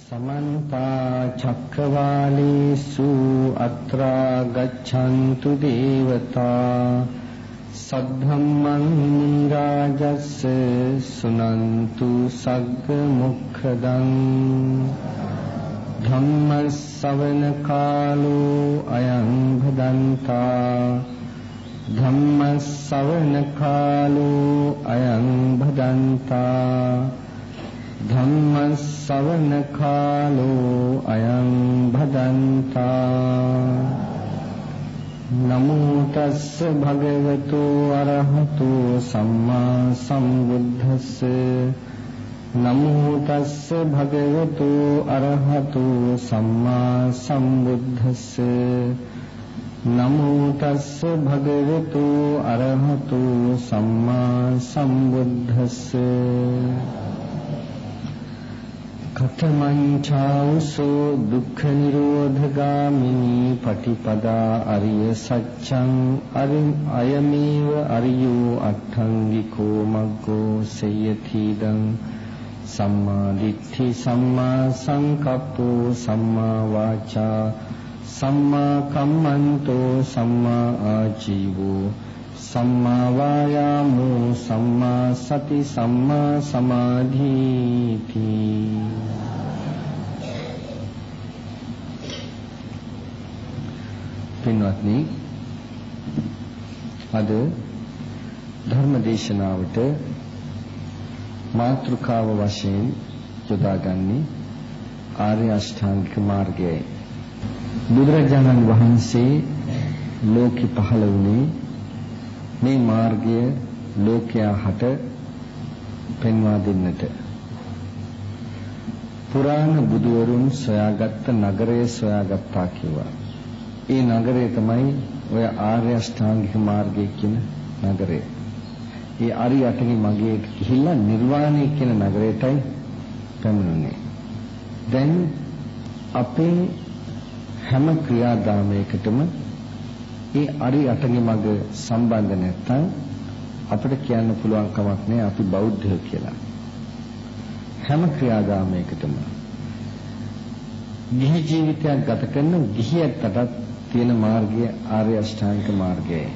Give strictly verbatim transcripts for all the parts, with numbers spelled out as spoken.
समन्ता चक्रवालेषु अत्रा गच्छन्तु देवता सद्धम्मं राजस्य सुनन्तु सग्मुखदं धम्मश्रवण कालो अयं भदन्ता धम्मश्रवण कालो अयं भदन्ता धम्मश्रवण कालो अयं भदन्ता नमो तस्स भगवतो अरहतो सम्मा सम्बुद्धस्स नमो तस्स भगवतो अरहतो सम्मा सम्बुद्धस्स नमो तस्स भगवतो अरहतो सम्मा सम्बुद्धस्स कथमं चाउसो दुःख निरोधगामिनी पटिपदा अरिय सच्चं अयमेव अरियो अट्ठंगिको मग्गो सेयथीदं सम्मा दिट्ठि सम्मा संकप्पो सम्मा वाचा सम्मा कम्मन्तो सम्मा आजीवो सम्मा वायामो सम्मा सति सम्मा समाधीति පින්වත්නි අද ධර්ම දේශනාවට මාතෘකාව වශයෙන් යොදාගන්නේ ආර්ය අෂ්ටාංගික මාර්ගයයි. බුදුරජාණන් වහන්සේ ලෝකෙ පහළ වුණේ මේ මාර්ගය ලෝකයා හට පෙන්වා දෙන්නට. පුරාණ බුදුවරුන් සොයාගත්ත නගරය සොයාගත්තා කිව්වා. ඒ නගරය තමයි ඔය ආර්ය අෂ්ටාංගික මාර්ගය කියන නගරය. ඒ අරි අටගේ මගේ ගිහිල්ලා නිර්වාණය කියන නගරයටයි පැමිණුනේ. දැන් අපේ හැම ක්‍රියාදාමයකටම ඒ අරි අටගේ මග සම්බන්ධ නැත්නම් අපිට කියන්න පුළුවන් කමක් නැහැ අපි බෞද්ධයෝ කියලා. හැම ක්‍රියාදාමයකටම ගිහි ජීවිතයක් ගත කරන ගිහියෙක්ටත් තියෙන මාර්ගය ආර්ය අෂ්ටාංගික මාර්ගයයි.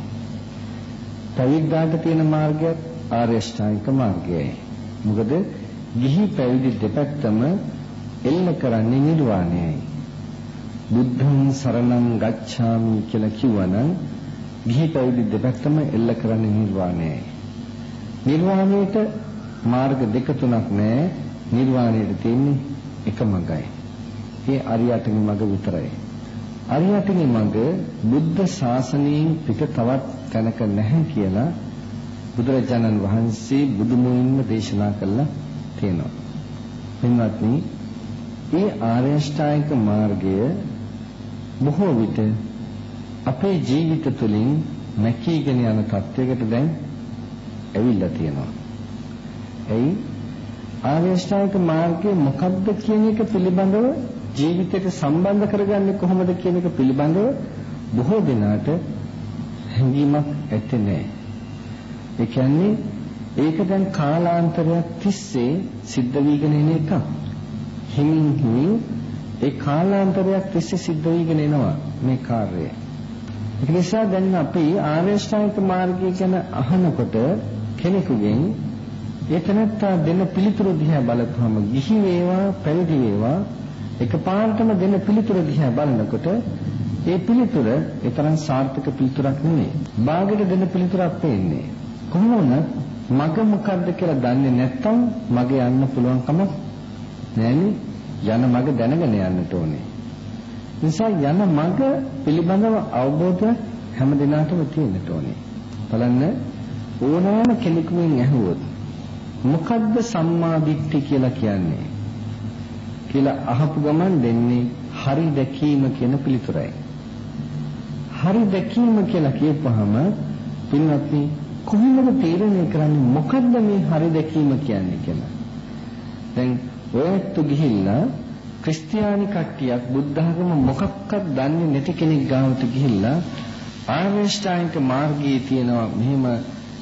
පැවිද්දාට තියෙන මාර්ගය ආර්ය අෂ්ටාංගික මාර්ගයයි. මොකද ගිහි පැවිදි දෙපැත්තම එල්ල කරන්නේ නිර්වාණයයි. බුද්ධං සරණං ගච්ඡාමි කියලා කිව්වනම් ගිහි පැවිදි දෙපැත්තම එල්ල කරන්නේ නිර්වාණයයි. නිර්වාණයට මාර්ග දෙක තුනක් නැහැ. නිර්වාණයට තියෙන්නේ එක මඟයි. ඒ අරියටගේ මඟ විතරයි. අරියටගේ මඟ බුද්ධ ශාසනයෙන් පිට තවත් තැනක නැහැ කියලා බුදුරජාණන් වහන්සේ බුදුමුවින්ම දේශනා කළා තියෙනවා. එන්වත්නි මේ ආර්ය අෂ්ටාංගික මාර්ගය බොහෝ විට අපේ ජීවිත තුළින් නැකීගෙන යන තත්වයකට දැන් ඇවිල්ලා තියෙනවා. එයි ආර්ය අෂ්ටාංගික මාර්ගය මොකක්ද කියන එක පිළිබඳව ජීවිතයට සම්බන්ධ කරගන්නේ කොහොමද කියන එක පිළිබඳව බොහෝ දෙනාට හැඟීමක් ඇත්තේ නැහැ. ඒ කියන්නේ ඒක දැන් කාලාන්තරයක් තිස්සේ සිද්ධ වීගෙන එන එකක්. හිමින් හිමින් ඒ කාලාන්තරයක් තිස්සේ සිද්ධ වීගෙන එනවා මේ කාර්යය. ඒක නිසා දැන් අපි ආර්ය අෂ්ටාංගික මාර්ගය ගැන අහනකොට කෙනෙකුගෙන් ඒ තැනත්තා දෙන පිළිතුරු දිහා බලපුවම ගිහි වේවා පැවිදි වේවා එකපාරටම දෙන පිළිතුර දිහා බලනකොට ඒ පිළිතුර ඒ තරම් සාර්ථක පිළිතුරක් නෙමෙයි. බාගෙට දෙන පිළිතුරක් වෙන්නේ. කොහොම වුණත් මග මොකද්ද කියලා දන්නේ නැත්නම් මග යන්න පුළුවන් කමක් නැහැනේ. යන මග දැනගෙන යන්නට ඕනේ. නිසා යන මග පිළිබඳව අවබෝධය හැම දිනකටම තියෙන්නට ඕනේ. බලන්න ඕනෑම කෙනෙකුගෙන් ඇහුවොත් මොකද්ද සම්මා දිට්ඨි කියලා කියන්නේ? කියලා අහපු ගමන් දෙන්නේ හරි දැකීම කියන පිළිතුරයි. හරි දැකීම කියලා කියපුවාම පින්වත්නි කොහොමද තීරණය කරන්නේ මොකද්ද මේ හරි දැකීම කියන්නේ කියලා? දැන් ඔයත් ගිහිල්ලා ක්‍රිස්තියානි කට්ටියක් බුද්ධ ධර්ම මොකක්වත් දන්නේ නැති කෙනෙක් ගාවට ගිහිල්ලා ආර්ය අෂ්ටාංගික මාර්ගයේ තියෙනවා මෙහෙම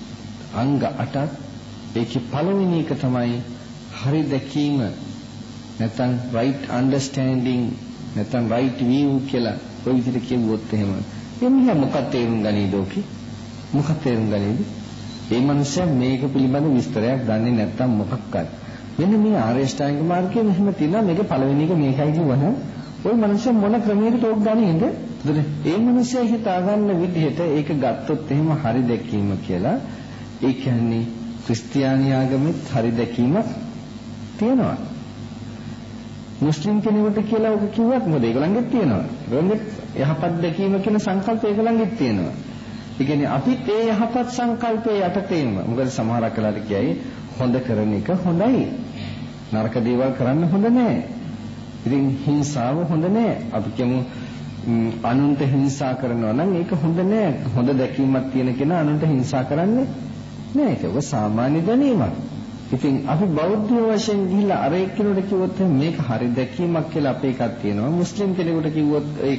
අංග අටක්. ඒකේ පළවෙනි එක තමයි හරි දැකීම නැත්නම් right understanding නැත්නම් right view කියලා ඔය විදිහට කියවුවොත් එහෙම එන්නේ මොකක්ද තේරුම් ගනීද ඔකේ? මොකක්ද තේරුම් ගනීද? ඒ මනුස්සයා මේක පිළිබඳ විස්තරයක් දන්නේ නැත්නම් මොකක්වත්. මෙන්න මේ ආර්ය අෂ්ටාංගික මාර්ගයේ මෙහෙම තියෙනවා මේක පළවෙනි එක මේකයි කියවනම් ওই මනුස්සයා මොන ක්‍රමයකට ඕක ගන්නේද? ඒ මනුස්සයා හිතා ගන්න විදිහට ඒක ගත්තොත් එහෙම හරි දැකීම කියලා ඒ කියන්නේ ක්‍රිස්තියානි ආගමෙත් හරි දැකීමක් තියෙනවා. මුස්ලිම් කෙනෙකුට කියලා ඔක කිව්වත් මොකද ඒගොල්ලන්ගෙත් තියෙනවා. ඒගොල්ලන්ගෙත් යහපත් දැකීම කියන සංකල්පය ඒගොල්ලන්ගෙත් තියෙනවා. ඒ කියන්නේ අපිත් ඒ යහපත් සංකල්පයේ යටතේම මොකද සමහරක් වෙලාවට කියයි හොඳ කරන එක හොඳයි. නරක දේවල් කරන්න හොඳ නැහැ. ඉතින් හිංසාව හොඳ නැහැ. අපි කියමු අනුන්ට හිංසා කරනවා නම් ඒක හොඳ නැහැ. හොඳ දැකීමක් තියෙන කෙනා අනුන්ට හිංසා කරන්නේ නැහැ. ඒක සාමාන්‍ය දැනීමක්. ඉතින් අපි බෞද්ධ වශයෙන් ගිහිල්ලා අර එක්කෙනෙකුට කිව්වොත් මේක හරි දැකීමක් කියලා අපේ එකක් තියෙනවා. මුස්ලිම් කෙනෙකුට කිව්වොත් ඒක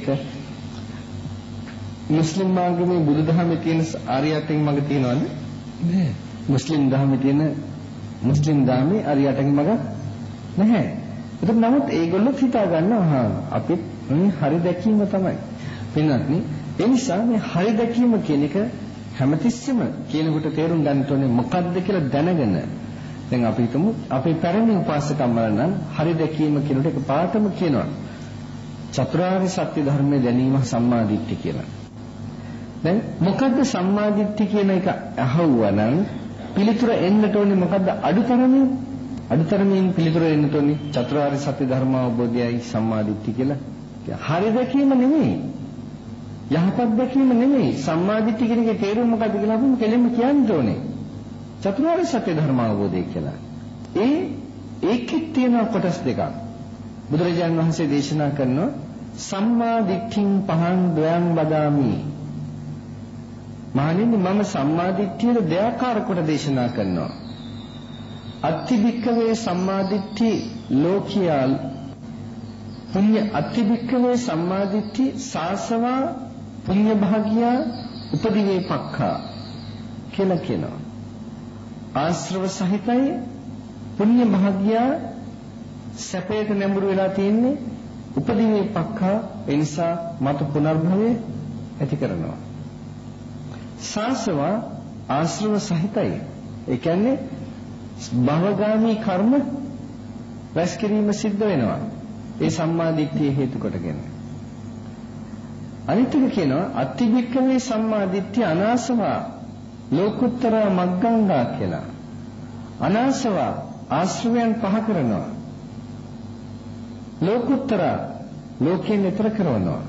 මුස්ලිම් මාර්ගයේ බුදුදහමේ තියෙන ආර්යයන්ගෙන් මඟ තියනවද? නෑ. මුස්ලිම් ධර්මයේ තියෙන මුස්ලිම් ධර්මයේ ආර්යයන්ගෙන් මඟ නැහැ. ඒක නමුත් ඒගොල්ලෝ හිතා ගන්නවා අපිත් මේ හරි දැකීම තමයි. පින්වත්නි, ඒ නිසා මේ හරි දැකීම කියන එක හැමතිස්සෙම කියනකොට තේරුම් ගන්න ඕනේ මොකද්ද කියලා දැනගෙන. දැන් අපි හිතමු අපේ පැරණි උපාසකම්මලා නම් හරි දැකීම කියනකොට ඒක පාඩම කියනවා. චතුරාර්ය සත්‍ය ධර්මයේ දැනීම සම්මාදිට්ඨිය කියලා. දැන් මොකද්ද සම්මාදිට්ඨිය කියන එක අහුවා නම් පිළිතුර එන්නට ඕනේ මොකද්ද අඩුතරමින් අඩුතරමින් පිළිතුර එන්නට ඕනේ චතුරාර්ය සත්‍ය ධර්ම අවබෝධයයි සම්මාදිට්ඨිය කියලා. හරි දැකීම නෙමෙයි. යහපත් දැකීම නෙමෙයි. සම්මාදිට්ඨිය කියන එකේ තේරුම මොකද්ද කියලා අපි කෙලින්ම කියන්න ඕනේ. චතුරාර්ය සත්‍ය ධර්ම අවබෝධය කියලා. ඒ ඒකෙත් තියෙන කොටස් දෙකක්. බුදුරජාණන් වහන්සේ දේශනා කරනවා සම්මා දිට්ඨින් පහං ද්වයං වදාමි. මහණෙනි මම සම්මා දිට්ඨියේ දෙආකාර කොට දේශනා කරනවා. අත්තිබික්කවේ සම්මා දිට්ඨි ලෝකියා පුඤ්ඤ අත්තිබික්කවේ සම්මා දිට්ඨි සාසවා පුඤ්ඤ භාගියා උපදිවේ පක්ඛා කියලා කියනවා. ආශ්‍රව සහිතයි පුඤ්ඤ භාගියා සැපයට නැඹුරු වෙලා තියෙන්නේ උපදිවේ පක්ඛා ඒ නිසා මතු පුනර්භවයේ ඇති කරනවා. සාසවා ආශ්‍රව සහිතයි. ඒ කියන්නේ භවගාමී කර්ම රැස් කිරීම සිද්ධ වෙනවා. ඒ සම්මා දිට්ඨිය හේතු කොටගෙන. අනිත් එක කියනවා අත්තිවික්කමේ සම්මා දිට්ඨිය අනාසවා ලෝකුත්තර මග්ගංගා කියලා. අනාසවා ආශ්‍රවයන් පහ කරනවා. ලෝකුත්තර ලෝකයෙන් ඈතර කරනවා.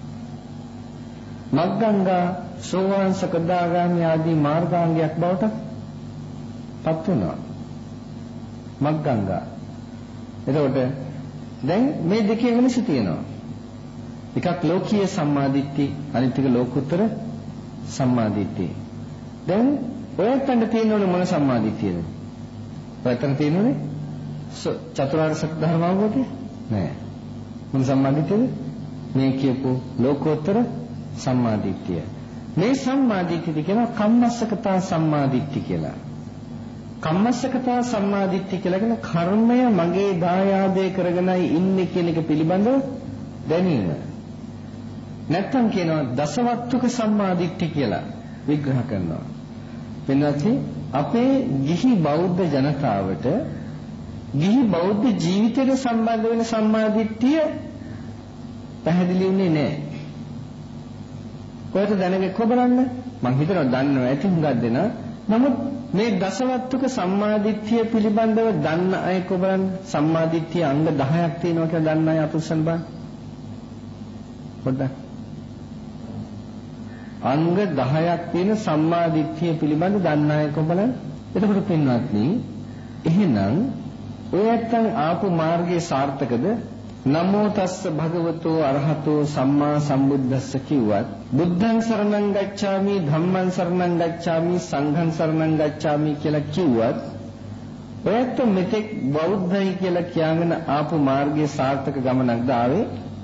මග්ගංගා සෝවාන් සකදාගාමී ආදී මාර්ගාංගයක් බවට පත් වෙනවා. මග්ගංගා. එතකොට දැන් මේ දෙකේ වෙනස තියෙනවා. එකක් ලෝකීය සම්මාදිට්ඨිය, අනිත් එක ලෝකුත්තර සම්මාදිට්ඨිය. දැන් ඔයයන්ට තියෙනවනේ මොන සම්මාදිට්ඨියද? ඔයයන්ට තියෙනවනේ චතුරාර්ය සත්‍ය ධර්ම අවබෝධය? නෑ. මොන සම්මාදිට්ඨියද? මේ කියපු ලෝකෝත්තර සම්මාදිට්ඨිය. මේ සම්මාදිට්ඨිය කියනවා කම්මස්සකතා සම්මාදිට්ඨිය කියලා. කම්මස්සකතා සම්මාදිට්ඨිය කියලා කියන කර්මය මගේ දායාදේ කරගෙනයි ඉන්නේ කියන එක පිළිබඳව දැනීම. නැත්තම් කියනවා දසවත්තුක සම්මාදිට්ඨිය කියලා විග්‍රහ කරනවා. වෙනත් අපේ ගිහි බෞද්ධ ජනතාවට ගිහි බෞද්ධ ජීවිතයට සම්බන්ධ වෙන සම්මාදිට්ඨිය පැහැදිලි වෙන්නේ නැහැ. කොහෙද දැනගෙන කොබරන්න? මං හිතනවා දන්නවා ඇති හුඟක් දෙනා. නමුත් මේ දසවත්තුක සම්මාදිට්ඨිය පිළිබඳව දන්න අය කොබරන්න සම්මාදිට්ඨිය අංග දහයක් තියෙනවා කියලා දන්න අය අතුස්සන් බා. පොඩ්ඩක්. අංග දහයක් තියෙන සම්මාදිට්ඨිය පිළිබඳව දන්න අය කොබරන්න. එතකොට පින්වත්නි එහෙනම් ඔය නැත්තම් ආපු මාර්ගයේ සාර්ථකද? නමෝ තස්ස භගවතෝ අරහතෝ සම්මා සම්බුද්දස්ස කිව්වත් බුද්ධං සරණං ගච්ඡාමි ධම්මං සරණං ගච්ඡාමි සංඝං සරණං ගච්ඡාමි කියලා කිව්වත් ඔයත් මෙතෙක් බෞද්ධයි කියලා කියගෙන ආපු මාර්ගයේ සාර්ථක ගමනක්ද ආවේ?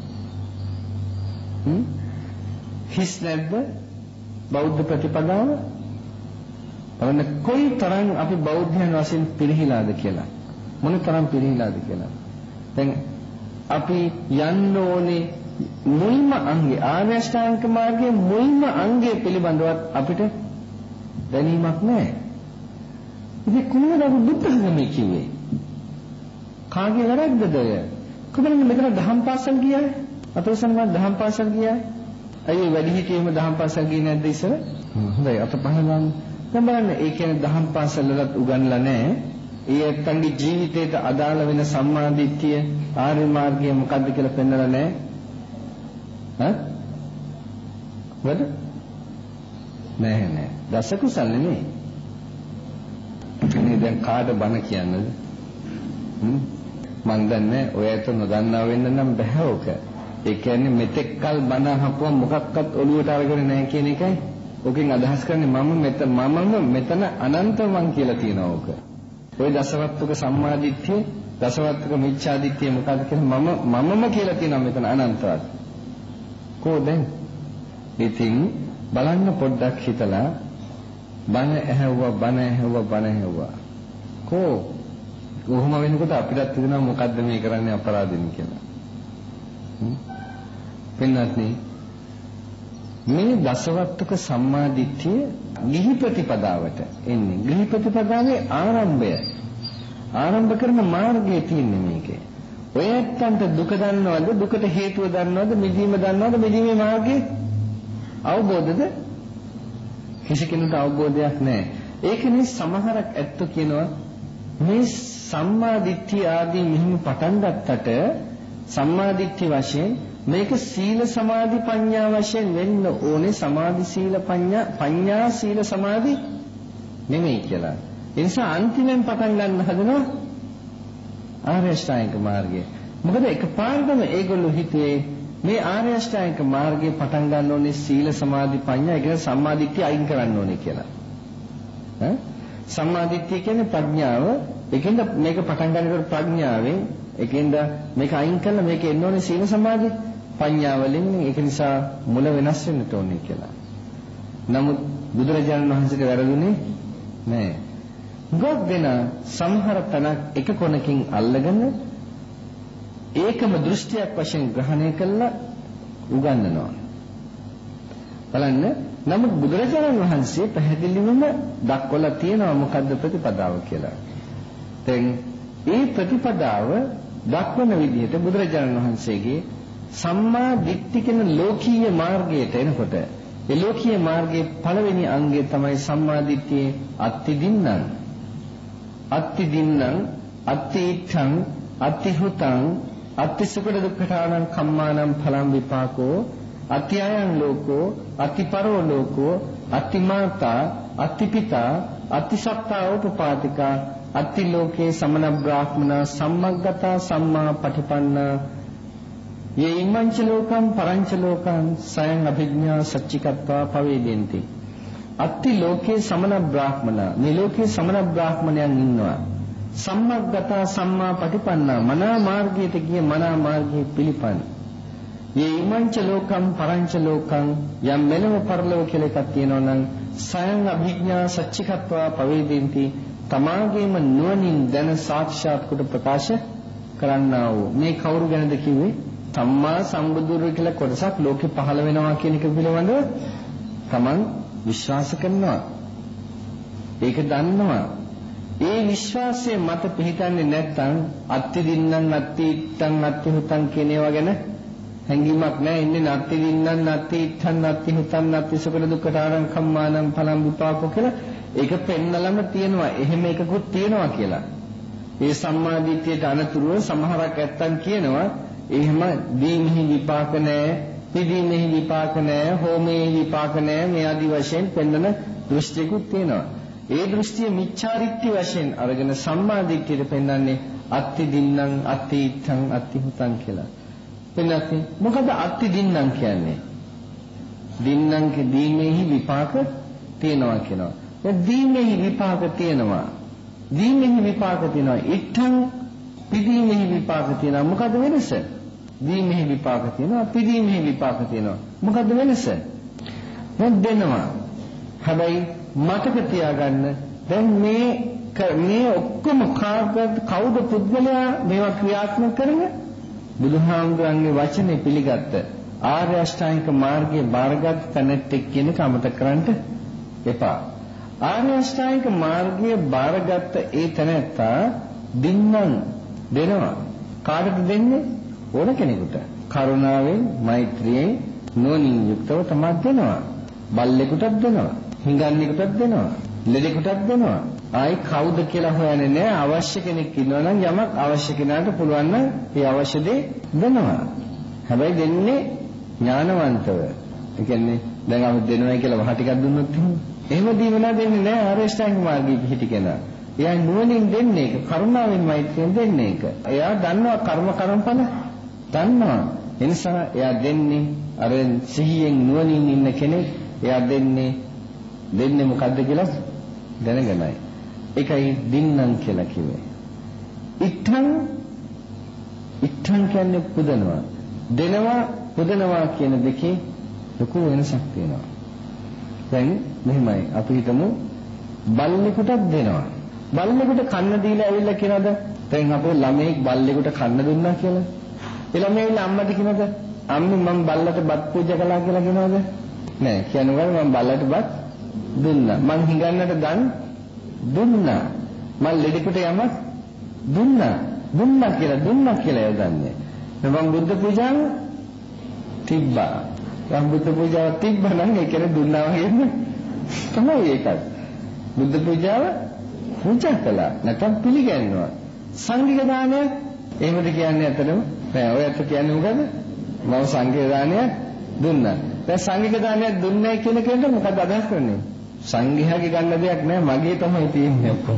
හ්ම් හිස් නැද්ද බෞද්ධ ප්‍රතිපදාව? බලන්න කොයි තරම් අපි බෞද්ධයන් වශයෙන් පිරිහිලාද කියලා. මොන තරම් පිරිහිලාද කියලා. දැන් අපි යන්න ඕනේ මුල්ම අංගය ආර්ය අෂ්ටාංගික මාර්ගයේ මුල්ම අංගය පිළිබඳවත් අපිට දැනීමක් නැහැ. ඉතින් කොහොමද අපි බුද්ධ ධර්මයේ කිව්වේ? කාගේ වැරද්දද ඔය? කොහොමද මෙතන දහම් පාසල් ගියා? අතෝසන්වත් දහම් පාසල් ගියා? අයියෝ වැඩි හිටියෙම දහම් පාසල් ගියේ නැද්ද ඉස්සර? හොඳයි අත පහල ගන්න. දැන් බලන්න ඒ කියන්නේ දහම් පාසල් වලත් උගන්ලා නැහැ. ඒ ඇත්තන්ගේ ජීවිතයට අදාළ වෙන සම්මාදිට්ඨිය ආර්ය මාර්ගය මොකද්ද කියලා පෙන්වලා නැහැ. හා? වද? නෑ නෑ. දස කුසල් නෙමෙයි. මේ දැන් කාට බණ කියන්නද? හ්ම් මන් දන්නේ ඔය ඇත්ත නොදන්නා වෙන්න නම් බෑ ඕක. ඒ කියන්නේ මෙතෙක්කල් බණ අහපුවා මොකක්වත් ඔළුවට අරගෙන නැහැ කියන එකයි. ඕකෙන් අදහස් කරන්නේ මම මෙතන මමම මෙතන අනන්ත මං කියලා කියනවා ඕක. ওই දසවත්තුක සම්මාදිට්ඨිය, දසවත්තුක මිච්ඡාදිට්ඨිය මොකද්ද කියලා මම මමම කියලා කියනවා මෙතන අනන්තවත්. කො දැන්? ඉතින් බලන්න පොඩ්ඩක් හිතලා බණ ඇහැව්වා බණ ඇහැව්වා බණ ඇහැව්වා. කො කොහොම වෙනකොට අපිටත් හිතෙනවා මොකද්ද මේ කරන්නේ අපරාධින් කියලා. හ්ම්. පින්නත්නි මේ දසවත්තුක සම්මාදිට්ඨිය ගිහි ප්‍රතිපදාවට එන්නේ. ගිහි ප්‍රතිපදාවේ ආරම්භය. ආරම්භ කරන මාර්ගය තියෙන්නේ මේකේ. ඔය ඇත්තන්ට දුක දන්නවද? දුකට හේතුව දන්නවද? මිදීම දන්නවද? මිදීමේ මාර්ගය අවබෝධද? කිසි කෙනෙකුට අවබෝධයක් නැහැ. ඒකනේ සමහරක් ඇත්තෝ කියනවා මේ සම්මාදිට්ඨිය ආදී මෙහිම පටන් ගත්තට සම්මාදිට්ඨිය වශයෙන් මේක සීල සමාධි ප්‍රඥා වශයෙන් වෙන්න ඕනේ. සමාධි සීල ප්‍රඥා ප්‍රඥා සීල සමාධි නෙමෙයි කියලා. ඒ නිසා අන්තිමෙන් පටන් ගන්න හදනවා ආර්ය අෂ්ටාංගික මාර්ගය. මොකද එකපාරටම ඒගොල්ලෝ හිතුවේ මේ ආර්ය අෂ්ටාංගික මාර්ගය පටන් ගන්න ඕනේ සීල සමාධි ප්‍රඥා ඒ කියන්නේ සම්මාදිට්ඨිය අයින් කරන්න ඕනේ කියලා. ඈ සම්මාදිට්ඨිය කියන්නේ ප්‍රඥාව. ඒකෙන්ද මේක පටන් ගන්නකොට ප්‍රඥාවෙන් ඒකෙන්ද මේක අයින් කරලා මේක එන්න ඕනේ සීල සමාධි ප්‍රඥා වලින්. ඒක නිසා මුල වෙනස් වෙන්න ඕනේ කියලා. නමුත් බුදුරජාණන් වහන්සේට වැරදුනේ නෑ. ගොඩ දෙන සමහර තනක් එක කොනකින් අල්ලගෙන ඒකම දෘෂ්ටියක් වශයෙන් ග්‍රහණය කළා උගන්වනවා. බලන්න නමුත් බුදුරජාණන් වහන්සේ පැහැදිලිවම දක්වලා තියෙනවා මොකද්ද ප්‍රතිපදාව කියලා. දැන් ඒ ප්‍රතිපදාව දක්වන විදිහට බුදුරජාණන් වහන්සේගේ සම්මා දිට්ඨි කියන ලෝකීය මාර්ගයට එනකොට ඒ ලෝකීය මාර්ගයේ පළවෙනි අංගය තමයි සම්මා දිට්ඨියේ අත්ති දින්නම්. අත්ති දින්නම් අත්ති ඉත්තං අත්ති හුතං අත්ති සුඛ දුක්ඛානං කම්මානං ඵලං විපාකෝ අත්ති අයං ලෝකෝ අත්ති පරෝ ලෝකෝ අත්ති මාතා අත්ති පිතා අත්ති සත්තා උපපාතිකා අත්ති ලෝකේ සමන බ්‍රාහ්මනා සම්මග්ගතා සම්මා පටිපන්නා යේ ඉමංච ලෝකං පරංච ලෝකං සයං අභිඥා සච්චිකත්වා පවේදෙන්ති. අත්ති ලෝකේ සමන බ්‍රාහ්මනා මේ ලෝකේ සමන බ්‍රාහ්මණයන් ඉන්නවා. සම්මග්ගතා සම්මා පටිපන්නා මනා මාර්ගයට ගිය මනා මාර්ගයේ පිළිපන්. යේ ඉමංච ලෝකං පරංච ලෝකං යම් මෙලව පරලෝ කියලා එකක් තියෙනවා නම් සයං අභිඥා සච්චිකත්වා පවේදෙන්ති තමාගේම නුවණින් දැන සාක්ෂාත් කොට ප්‍රකාශ කරන්නා වූ මේ කවුරු ගැනද කිව්වේ? සම්මා සම්බුදුරු කියලා කොටසක් ලෝකෙ පහළ වෙනවා කියන එක පිළිබඳව තමන් විශ්වාස කරනවා. ඒක දන්නවා. ඒ විශ්වාසයේ මත පිහිටන්නේ නැත්නම් අත්ති දින්නම් අත්ති ඉත්තං අත්ති හුතං කියන ඒවා ගැන හැඟීමක් නැහැ. ඉන්නේ අත්ති දින්නම් අත්ති ඉත්තං අත්ති හුතං අත්ති සුඛ දුක්ඛානං කම්මානං ඵලං විපාකෝ කියලා ඒක පෙන්නලම තියෙනවා. එහෙම එකකුත් තියෙනවා කියලා. ඒ සම්මාදිට්ඨියට අනතුරුව සමහරක් ඇත්තන් කියනවා එහෙම දීමෙහි විපාක නැහැ, පිදීමෙහි විපාක නැහැ, හෝමෙහි විපාක නැහැ මේ ආදි වශයෙන් පෙන්නන දෘෂ්ටියකුත් තියෙනවා. ඒ දෘෂ්ටිය මිච්ඡාරිත්‍ය වශයෙන් අරගෙන සම්මාදිට්ඨියට පෙන්වන්නේ අත්ති දින්නම් අත්ති ඉත්තං අත්ති හුතං කියලා. පෙන්නන්නේ මොකද අත්ති දින්නම් කියන්නේ? දින්නම් කි දීමෙහි විපාක තියෙනවා කියනවා. දැන් දීමෙහි විපාක තියෙනවා. දීමෙහි විපාක තියෙනවා. ඉත්තං පිදීමෙහි විපාක තියෙනවා. මොකද වෙනස? දීමෙහි විපාක තියෙනවා, පිදීමෙහි විපාක තියෙනවා. මොකද වෙනස? දැන් දෙනවා. හැබැයි මතක තියාගන්න දැන් මේ මේ ඔක්කොම කාර්යද කවුද පුද්ගලයා මේවා ක්‍රියාත්මක කරන්නේ? බුදුහාමුදුරන්ගේ වචනේ පිළිගත්ත ආර්ය අෂ්ටාංගික මාර්ගයේ බාරගත් තැනට කියන එක අමතක කරන්න එපා. ආර්ය අෂ්ටාංගික මාර්ගයේ බාරගත් ඒ තැනත්තා දින්නම් දෙනවා. කාටද දෙන්නේ? ඕන කෙනෙකුට. කරුණාවෙන්, මෛත්‍රියෙන්, නුවණින් යුක්තව තමයි දෙනවා. බල්ලෙකුටත් දෙනවා. හිඟන්නෙකුටත් දෙනවා. ලෙඩෙකුටත් දෙනවා. ආයි කවුද කියලා හොයන්නේ නැහැ. අවශ්‍ය කෙනෙක් ඉන්නවා නම් යමක් අවශ්‍ය කෙනාට පුළුවන් නම් ඒ අවශ්‍ය දේ දෙනවා. හැබැයි දෙන්නේ ඥානවන්තව. ඒ කියන්නේ දැන් අපි දෙනවා කියලා වහ ටිකක් දුන්නොත් එහෙම දීම නා දෙන්නේ නැහැ ආර්ය අෂ්ටාංග මාර්ගයේ පිහිටි කෙනා. එයා නුවණින් දෙන්නේ ඒක, කරුණාවෙන් මෛත්‍රියෙන් දෙන්නේ ඒක. එයා දන්නවා කර්ම කර්මඵල දන්නවා. ඒ නිසා එයා දෙන්නේ අර සිහියෙන් නුවණින් ඉන්න කෙනෙක්. එයා දෙන්නේ දෙන්නේ මොකද්ද කියලා දැනගෙනයි. ඒකයි දින්නම් කියලා කිව්වේ. ඉත්තං ඉත්තං කියන්නේ පුදනවා. දෙනවා පුදනවා කියන දෙකේ ලොකු වෙනසක් තියෙනවා. දැන් මෙහෙමයි අපි හිතමු බල්ලෙකුටත් දෙනවා. බල්ලෙකුට කන්න දීලා ඇවිල්ලා කියනද දැන් අපේ ළමයෙක් බල්ලෙකුට කන්න දුන්නා කියලා. ඒ ළමයා අම්මට කියනද අම්මේ මම බල්ලට බත් පූජා කළා කියලා කියනවද? නෑ කියනවා මම බල්ලට බත් දුන්නා. මං හිඟන්නට දන් දුන්නා. මං ලෙඩෙකුට යමක් දුන්නා. දුන්නා කියලා දුන්නා කියලා යදන්නේ. මම බුද්ධ පූජාව තිබ්බා. මම බුද්ධ පූජාව තිබ්බා නම් ඒ කියන්නේ දුන්නා වගේ තමයි ඒකත්. බුද්ධ පූජාව පූජා කළා නැත්නම් පිළිගන්නවා. සංඝික දානය එහෙමද කියන්නේ අතරම නෑ ඔය අත කියන්නේ මොකද? මම සංඝික දානය දුන්නා. දැන් සංඝික දානයක් දුන්නේ කියන කෙනාට මොකද අදහස් කරන්නේ? සංඝයාගේ ගන්න දෙයක් නෑ මගේ තමයි තියෙන්නේ ඔක්කොම.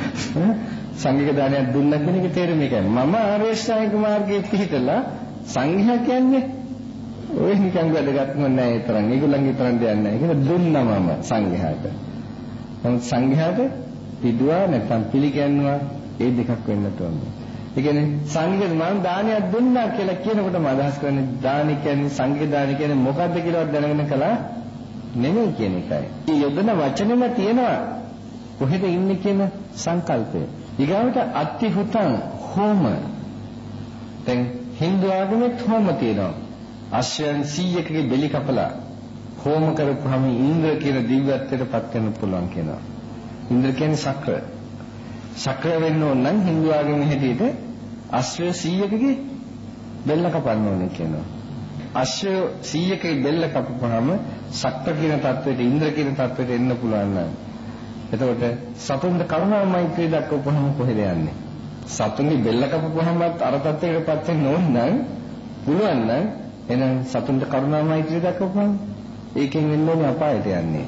සංඝික දානයක් දුන්නා කියන එක තේරුම එකයි. මම ආර්ය අෂ්ටාංගික මාර්ගයේ පිහිටලා සංඝයා කියන්නේ ඔය නිකන් වැඩගත්ම නෑ ඒ තරම්. ඒගොල්ලන්ගේ තරම් දෙයක් නෑ. ඒක දුන්නා මම සංඝයාට. නමුත් සංඝයාට පිදුවා නැත්නම් පිළිගන්නවා ඒ දෙකක් වෙන්න ඕනේ. ඒ කියන්නේ සංඝයාට මම දානයක් දුන්නා කියලා කියනකොටම අදහස් කරන්නේ දාන කියන්නේ සංඝ දාන කියන්නේ මොකද්ද කියලාවත් දැනගෙන කළා නෙමෙයි කියන එකයි. මේ යොදන වචනෙම තියෙනවා කොහෙද ඉන්නේ කියන සංකල්පය. ඊගාවට අත්තිහුතං හෝම. දැන් හින්දු ආගමේ හෝම තියෙනවා. අශ්වයන් සීයකගේ බෙලි කපලා හෝම කරපුවාම ඉන්ද්‍ර කියන දිව්‍යත්වයට පත් වෙන්න පුළුවන් කියනවා. ඉන්ද්‍ර කියන්නේ ශක්‍ර. ශක්‍ර වෙන්න ඕන නම් හින්දු ආගමේ හැටියට අශ්වය සීයකගේ බෙල්ල කපන්න ඕනේ කියනවා. අශ්වය සීයකගේ බෙල්ල කපපුවාම ශක්‍ර කියන තත්වයට ඉන්ද්‍ර කියන තත්වයට එන්න පුළුවන් නම් එතකොට සතුන්ට කරුණා මෛත්‍රිය දක්වපුවාම කොහෙද යන්නේ? සතුන්ගේ බෙල්ල කපපුවාමත් අර තත්වයකටපත් වෙන්න ඕන නම් පුළුවන් නම් එහෙනම් සතුන්ට කරුණා මෛත්‍රිය දක්වපුවාම ඒකෙන් වෙන්න ඕනේ අපායට යන්නේ.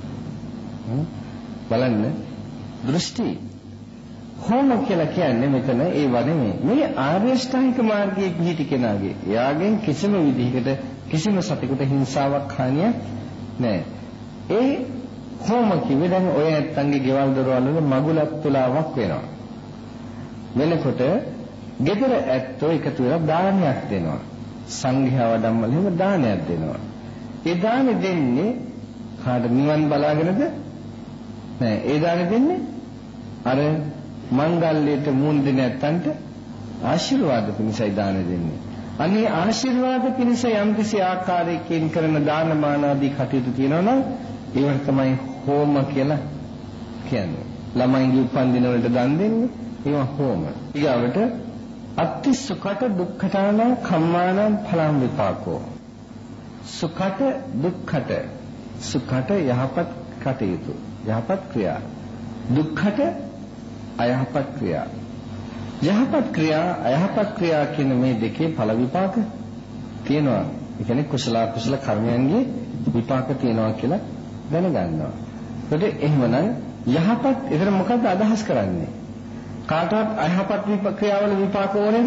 බලන්න දෘෂ්ටි හෝම කියලා කියන්නේ මෙතන ඒ වදනේ මේ ආර්ය අෂ්ටාංගික මාර්ගයේ පිහිටි කෙනාගේ එයාගෙන් කිසිම විදිහකට කිසිම සතෙකුට හිංසාවක් හානියක් නැහැ. ඒ හෝම කිව්වේ දැන් ඔය නැත්තන්ගේ ගෙවල් දොරවල් වල මගුලක් තුලාවක් වෙනවා. වෙනකොට ගෙදර ඇත්තෝ එකතු වෙලා දානයක් දෙනවා. සංඝයා වඩම්මල එහෙම දානයක් දෙනවා. ඒ දානෙ දෙන්නේ කාට නිවන් බලාගෙනද? නෑ ඒ දානෙ දෙන්නේ අර මංගල්‍යයට මුන් දෙන නැත්තන්ට ආශිර්වාද පිණිසයි දාන දෙන්නේ. අනේ ආශිර්වාද පිණිස යම්කිසි ආකාරයකින් කරන දානමාන ආදී කටයුතු තියෙනවා නම් ඒවට තමයි හෝම කියලා කියන්නේ. ළමයින්ගේ උපන්දින වලට දන් දෙන්නේ ඒවා හෝම. ඊගාවට අත්ති සුඛට දුක්ඛතාන කම්මාන ඵලං විපාකෝ. සුඛට දුක්ඛට සුඛට යහපත් කටයුතු යහපත් ක්‍රියා දුක්ඛට අයහපත් ක්‍රියා. යහපත් ක්‍රියා අයහපත් ක්‍රියා කියන මේ දෙකේ ඵල විපාක තියෙනවා. ඒ කියන්නේ කුසල කුසල කර්මයන්ගේ විපාක තියෙනවා කියලා දැනගන්නවා. ඒකට එහෙමනම් යහපත් ඒතර මොකද්ද අදහස් කරන්නේ? කාටවත් අයහපත් ක්‍රියාවල විපාක ඕනේද?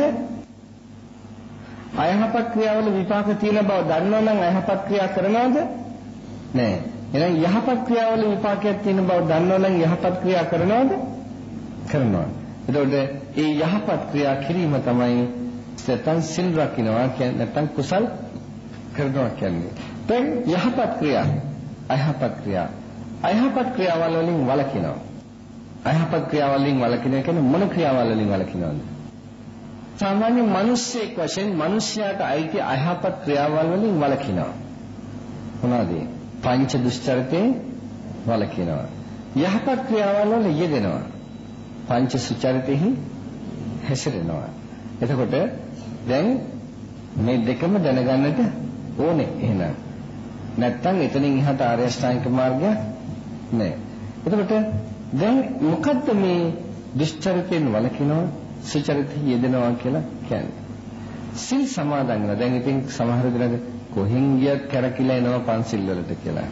අයහපත් ක්‍රියාවල විපාක තියෙන බව දන්නවනම් අයහපත් ක්‍රියා කරනවද? නෑ. එහෙනම් යහපත් ක්‍රියාවල විපාකයක් තියෙන බව දන්නවනම් යහපත් ක්‍රියා කරනවද? කරනවා. එතකොට ඒ යහපත් ක්‍රියා කිරීම තමයි නැත්නම් සිල් රකින්නවා කියන්නේ නැත්නම් කුසල් කරනවා කියන්නේ. දැන් යහපත් ක්‍රියා අයහපත් ක්‍රියා අයහපත් ක්‍රියාවල් වලින් වළකිනවා. අයහපත් ක්‍රියාවල් වලින් වළකිනවා කියන්නේ මොන ක්‍රියාවල් වලින් වළකිනවද? සාමාන්‍ය මිනිස්සෙක් වශයෙන් මිනිස්යාට අයිති අයහපත් ක්‍රියාවල් වලින් වළකිනවා. මොනවාද? පංච දුෂ්චරිතේ වළකිනවා. යහපත් ක්‍රියාවල් වල යෙදෙනවා. පංච සුචරිතෙහි හැසිරෙනවා. එතකොට දැන් මේ දෙකම දැනගන්නට ඕනේ එහෙනම්. නැත්තම් එතනින් එහාට ආර්ය අෂ්ටාංගික මාර්ගය නෑ. එතකොට දැන් මොකද්ද මේ දුෂ්චරිතෙන් වළකිනවා සුචරිතෙහි යෙදෙනවා කියලා කියන්නේ? සිල් සමාදන් වෙනවා. දැන් ඉතින් සමහර දිනක කොහෙන් ගියත් කැරකිලා එනවා පන්සිල් වලට කියලා.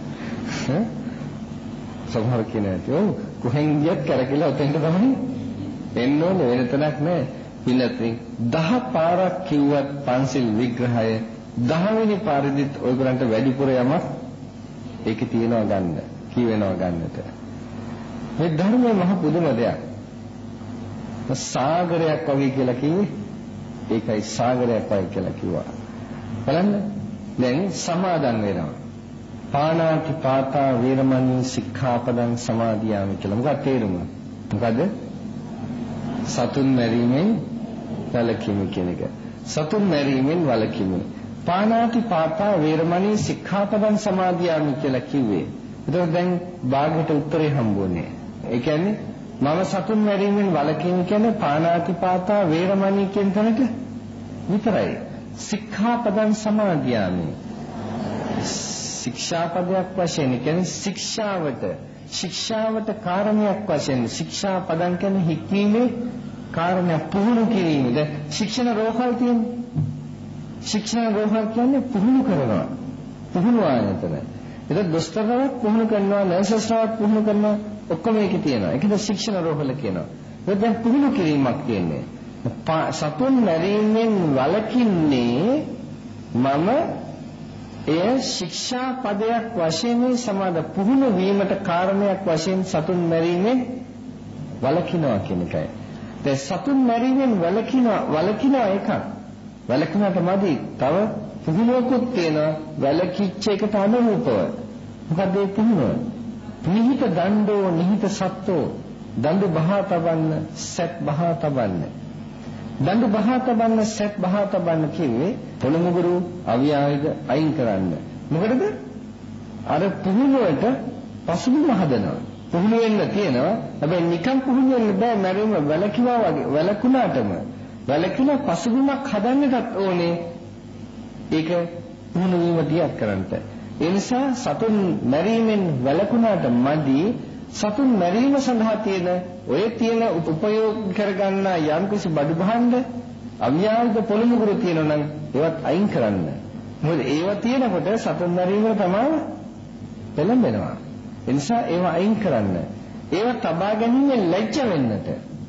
සමහර කෙනෙක් ඔව් කොහෙන් ගියත් කැරකිලා උතෙන්ට තමයි එන්න ඕනේ වෙන තැනක් නෑ. පිළිතුරින් දහ පාරක් කිව්වත් පන්සිල් විග්‍රහය දහවෙනි පාරෙදිත් ඔයගලන්ට වැඩිපුර යමක් ඒකේ තියෙනවා ගන්න. කියවෙනවා ගන්නට. මේ ධර්මයේ මහ පුදුම දෙයක්. සාගරයක් වගේ කියලා කිව්වේ ඒකයි සාගරයක් වගේ කියලා කිව්වා. බලන්න දැන් සමාදන් වෙනවා. පාණාති පාතා වේරමණී සික්ඛාපදං සමාදියාමි කියලා. මොකක්ද තේරුම? මොකද? සතුන් මැරීමෙන් වළකීම කියන එක. සතුන් මැරීමෙන් වළකීම. පාණාති පාතා වේරමණී සික්ඛාපදං සමාදියාමි කියලා කිව්වේ. එතකොට දැන් භාගයට උත්තරේ හම්බුනේ. ඒ කියන්නේ මම සතුන් මැරීමෙන් වළකීම කියන්නේ පාණාති පාතා වේරමණී කියන තැනට විතරයි. සික්ඛාපදං සමාදියාමි. ශික්ෂාපදයක් වශයෙන් කියන්නේ ශික්ෂාවට ශික්ෂාවට කාරණයක් වශයෙන් ශික්ෂා පදං කියන්නේ හික්මීමේ කාරණය පුහුණු කිරීමද ශික්ෂණ රෝහල් කියන්නේ ශික්ෂණ රෝහල් කියන්නේ පුහුණු කරනවා පුහුණු ආයතන ඒක දොස්තරවත් පුහුණු කරනවා නර්සස්වත් පුහුණු කරනවා ඔක්කොම ඒකේ තියෙනවා ඒකද ශික්ෂණ රෝහල කියනවා ඒක දැන් පුහුණු කිරීමක් කියන්නේ සතුන් මැරීමෙන් වළකින්නේ මම එය ශික්ෂා පදයක් වශයෙන් සමාද පුහුණු වීමට කාරණයක් වශයෙන් සතුන් මැරීමෙන් වළකිනවා කියන එකයි. දැන් සතුන් මැරීමෙන් වළකිනවා වළකිනවා එකක්. වළකිනට මදි තව පුහුණුවකුත් තියෙනවා වළකිච්ච එකට අනුරූපව. මොකද ඒ පුහුණුව? නිහිත දණ්ඩෝ නිහිත සත්ත්වෝ දඬු බහා තබන්න සැත් බහා තබන්න. දඬු බහා තබන්න සැත් බහා තබන්න කිව්වේ පොළොමුගුරු අවියායද අයින් කරන්න. මොකටද? අර පුහුණුවට පසුබිම හදනවා. පුහුණු වෙන්න තියෙනවා. හැබැයි නිකන් පුහුණු වෙන්න බෑ මැරීම වැලකිවා වගේ. වැලකුණාටම වැලකින පසුබිමක් හදන්නටත් ඕනේ. ඒක පුහුණු වීම දියත් කරන්නට. ඒ නිසා සතුන් මැරීමෙන් වැලකුණාට මදි සතුන් මැරීම සඳහා තියෙන ඔය තියෙන උපයෝග කරගන්න යම්කිසි බඩු භාණ්ඩ අවියාවද පොළොමුගුරු තියෙනවා නම් ඒවත් අයින් කරන්න. මොකද ඒවා තියෙනකොට සතුන් මැරීම තමයි පෙළඹෙනවා. ඒ නිසා ඒවා අයින් කරන්න. ඒවා තබා ගැනීමෙන් ලැජ්ජ වෙන්නට.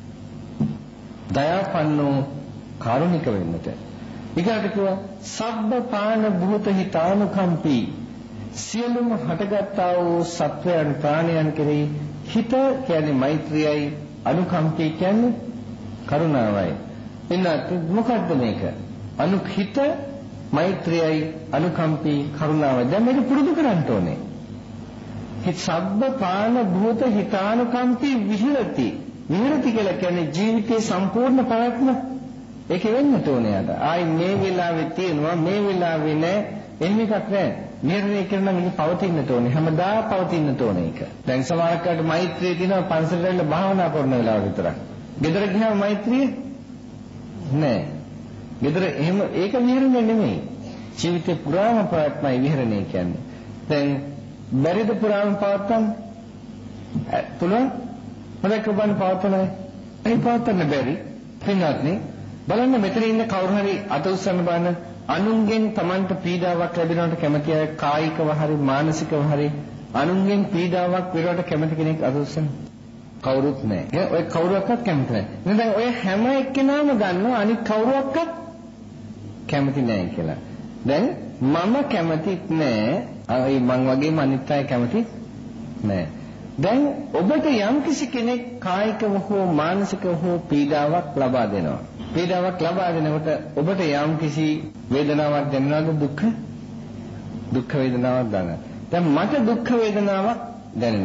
දයාපන්නෝ කාරුණික වෙන්නට. ඊගාට කිව්වා සබ්බ පාන භූත හිතානුකම්පී සියලුම හටගත්තා වූ සත්වයන් ප්‍රාණයන් කෙරෙහි හිත කියන්නේ මෛත්‍රියයි අනුකම්පී කියන්නේ කරුණාවයි. එන්නත් මොකද්ද මේක? අනුහිත මෛත්‍රියයි අනුකම්පී කරුණාවයි. දැන් මේක පුරුදු කරන්න ඕනේ. හිත සබ්බ පාන භූත හිතානුකම්පී විහෙරති. විහෙරති කියලා කියන්නේ ජීවිතේ සම්පූර්ණ පැවැත්ම. ඒක වෙන්නට ඕනේ යාට. ආයි මේ වෙලාවේ තියෙනවා මේ වෙලාවේ නෑ. එහෙම එකක් නෑ. නිර්ණය කරන මිනිහ පවතින්නට ඕනේ. හැමදා පවතින්නට ඕනේ ඒක. දැන් සමහරකට මෛත්‍රිය තියෙනවා පන්සලට ඇවිල්ලා භාවනා කරන වෙලාව විතරක්. ගෙදර ගියාම මෛත්‍රිය නෑ. ගෙදර එහෙම ඒක නිර්ණය නෙමෙයි. ජීවිතේ පුරාම ප්‍රාත්මයි විහරණය කියන්නේ. දැන් බැරිද පුරාම පවත්තන්න? පුළුවන්? මොකක් ඔබන් පවත්තන්නේ? ඒ පවත්තන්න බැරි. පින්වත්නි බලන්න මෙතන ඉන්න කවුරු හරි අත උස්සන්න බලන්න අනුන්ගෙන් Tamanට පීඩාවක් ලැබෙනවට කැමති අය කායිකව හරි මානසිකව හරි අනුන්ගෙන් පීඩාවක් වෙනවට කැමති කෙනෙක් අත උස්සන්න කවුරුත් නැහැ. ඔය කවුරුවක්වත් කැමති නැහැ. එහෙනම් ඔය හැම එක්කෙනාම ගන්නවා අනිත් කවුරුවක්වත් කැමති නැහැ කියලා. දැන් මම කැමතිත් නැහැ. අය මං වගේම අනිත් අය කැමතිත් නැහැ. දැන් ඔබට යම්කිසි කෙනෙක් කායිකව හෝ මානසිකව හෝ පීඩාවක් ලබා දෙනවා. පීඩාවක් ලබා දෙනකොට ඔබට යම්කිසි වේදනාවක් දැනෙනවද? දුක් දුක් වේදනාවක් දැනෙනවා. දැන් මට දුක් වේදනාවක් දැනෙනවා.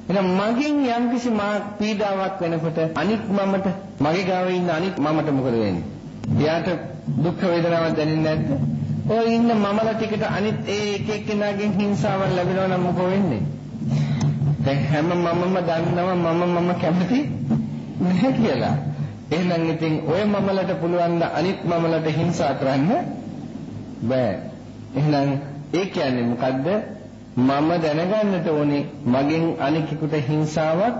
එහෙනම් මගෙන් යම්කිසි මා පීඩාවක් වෙනකොට අනිත් මමට මගේ ගාව ඉන්න අනිත් මමට මොකද වෙන්නේ? එයාට දුක් වේදනාවක් දැනෙන්නේ නැද්ද? ඔය ඉන්න මමලා ටිකට අනිත් ඒ එක එක්කෙනාගෙන් හිංසාවක් ලැබෙනවා නම් මොකෝ වෙන්නේ? දැන් හැම මමම දන්නවා මම මම කැමති නැහැ කියලා. එහෙනම් ඉතින් ඔය මමලට පුළුවන් ද අනිත් මමලට හිංසා කරන්න බෑ. එහෙනම් ඒ කියන්නේ මොකද්ද? මම දැනගන්නට ඕනේ මගෙන් අනිකෙකුට හිංසාවක්,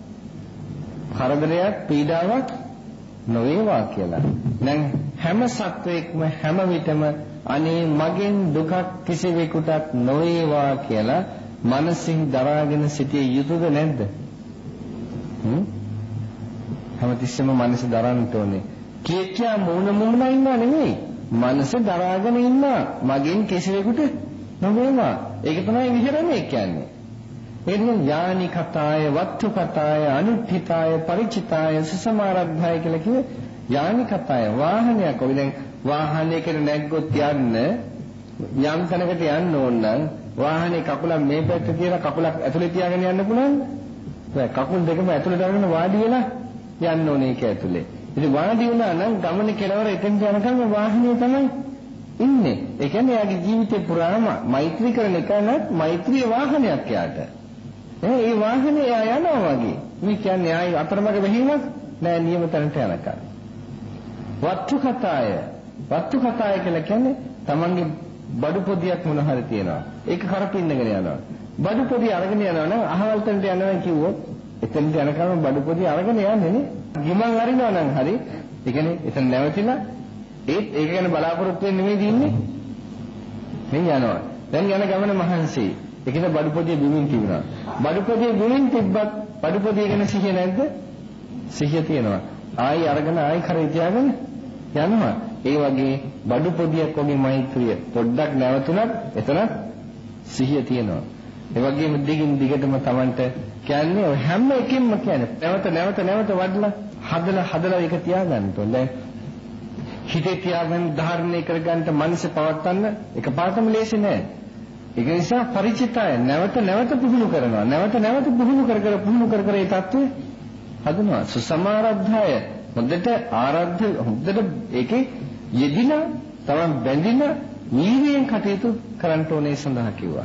කරදරයක්, පීඩාවක් නොවේවා කියලා. දැන් හැම සත්වයක්ම හැම විටම අනේ මගෙන් දුකක් කිසිවෙකුටත් නොවේවා කියලා මනසින් දරාගෙන සිටිය යුතුද නැද්ද? හ්ම්? හැමතිස්සෙම මනස දරන්න ඕනේ. කිය කියා මොන මොන ඉන්නා නෙමෙයි. මනස දරාගෙන ඉන්නා. මගෙන් කිසිවෙකුට නොවේවා. ඒක තමයි විහෙරණය කියන්නේ. ඒ කියන්නේ යානි කතාය, වත්තු කතාය, අනුත්ථිතාය, ಪರಿචිතාය, සසමාරද්ධාය කියලා කියේ යානි කතාය වාහනයක්. ඔය දැන් වාහනයකට නැග්ගොත් යන්න යම් තැනකට යන්න ඕන නම් වාහනේ කකුල මේ පැත්ත තියලා කකුලක් ඇතුලේ තියාගෙන යන්න පුළුවන්ද? බෑ. කකුල් දෙකම ඇතුලට අරගෙන වාඩි වෙලා යන්න ඕනේ ඒක ඇතුලේ. ඉතින් වාඩි වුණා නම් ගමනේ කෙලවර එතෙන් යනකම් වාහනේ තමයි ඉන්නේ. ඒ කියන්නේ යාගේ ජීවිතේ පුරාම මෛත්‍රී කරන එක නත් මෛත්‍රී වාහනයක් යාට. ඒ වාහනේ යා යනවා වගේ. මේ කියන්නේ ආයි අතරමඟ වෙහිමක් නෑ නියම තැනට යනකම්. වත්තු කතාය. වත්තු කතාය කියලා කියන්නේ තමන්ගේ බඩු පොදියක් මොන හරි තියනවා. ඒක කරපින්නගෙන යනවා. බඩු පොදිය අරගෙන යනවා නම් අහවල් තැනට යනවා කිව්වොත් එතනට යනකම් බඩු පොදිය අරගෙන යන්නේ නේ. ගිමන් අරිනවා නම් හරි. ඒ කියන්නේ එතන නැවතිලා ඒත් ඒක ගැන බලාපොරොත්තු වෙන්නේ නෙමෙයි දින්නේ. මේ යනවා. දැන් යන ගමන මහන්සි. ඒකද බඩු පොදිය බිමින් තිබුණා. බඩු පොදිය බිමින් තිබ්බත් බඩු පොදිය ගැන සිහිය නැද්ද? සිහිය තියෙනවා. ආයි අරගෙන ආයි කරේ තියාගෙන යනවා. ඒ වගේ බඩු පොදියක් වගේ මෛත්‍රිය පොඩ්ඩක් නැවතුණත් එතන සිහිය තියෙනවා. ඒ වගේම දිගින් දිගටම Tamanට කියන්නේ ඔය හැම එකෙන්ම කියන්නේ නැවත නැවත නැවත වඩලා හදලා හදලා ඒක තියාගන්න ඕනේ. හිතේ තියාගන්න ධාරණය කරගන්න මනස පවත්වන්න එකපාරටම ලේසි නෑ. ඒක නිසා ಪರಿචිතය නැවත නැවත පුහුණු කරනවා. නැවත නැවත පුහුණු කර කර පුහුණු කර කර ඒ தත්ත්වය හදනවා. සසමාරද්ධාය හොඳට ආරද්ධ හොඳට ඒකේ යෙදිලා තමන් බැඳිලා නීවයෙන් කටයුතු කරන්න ඕනේ සඳහා කිව්වා.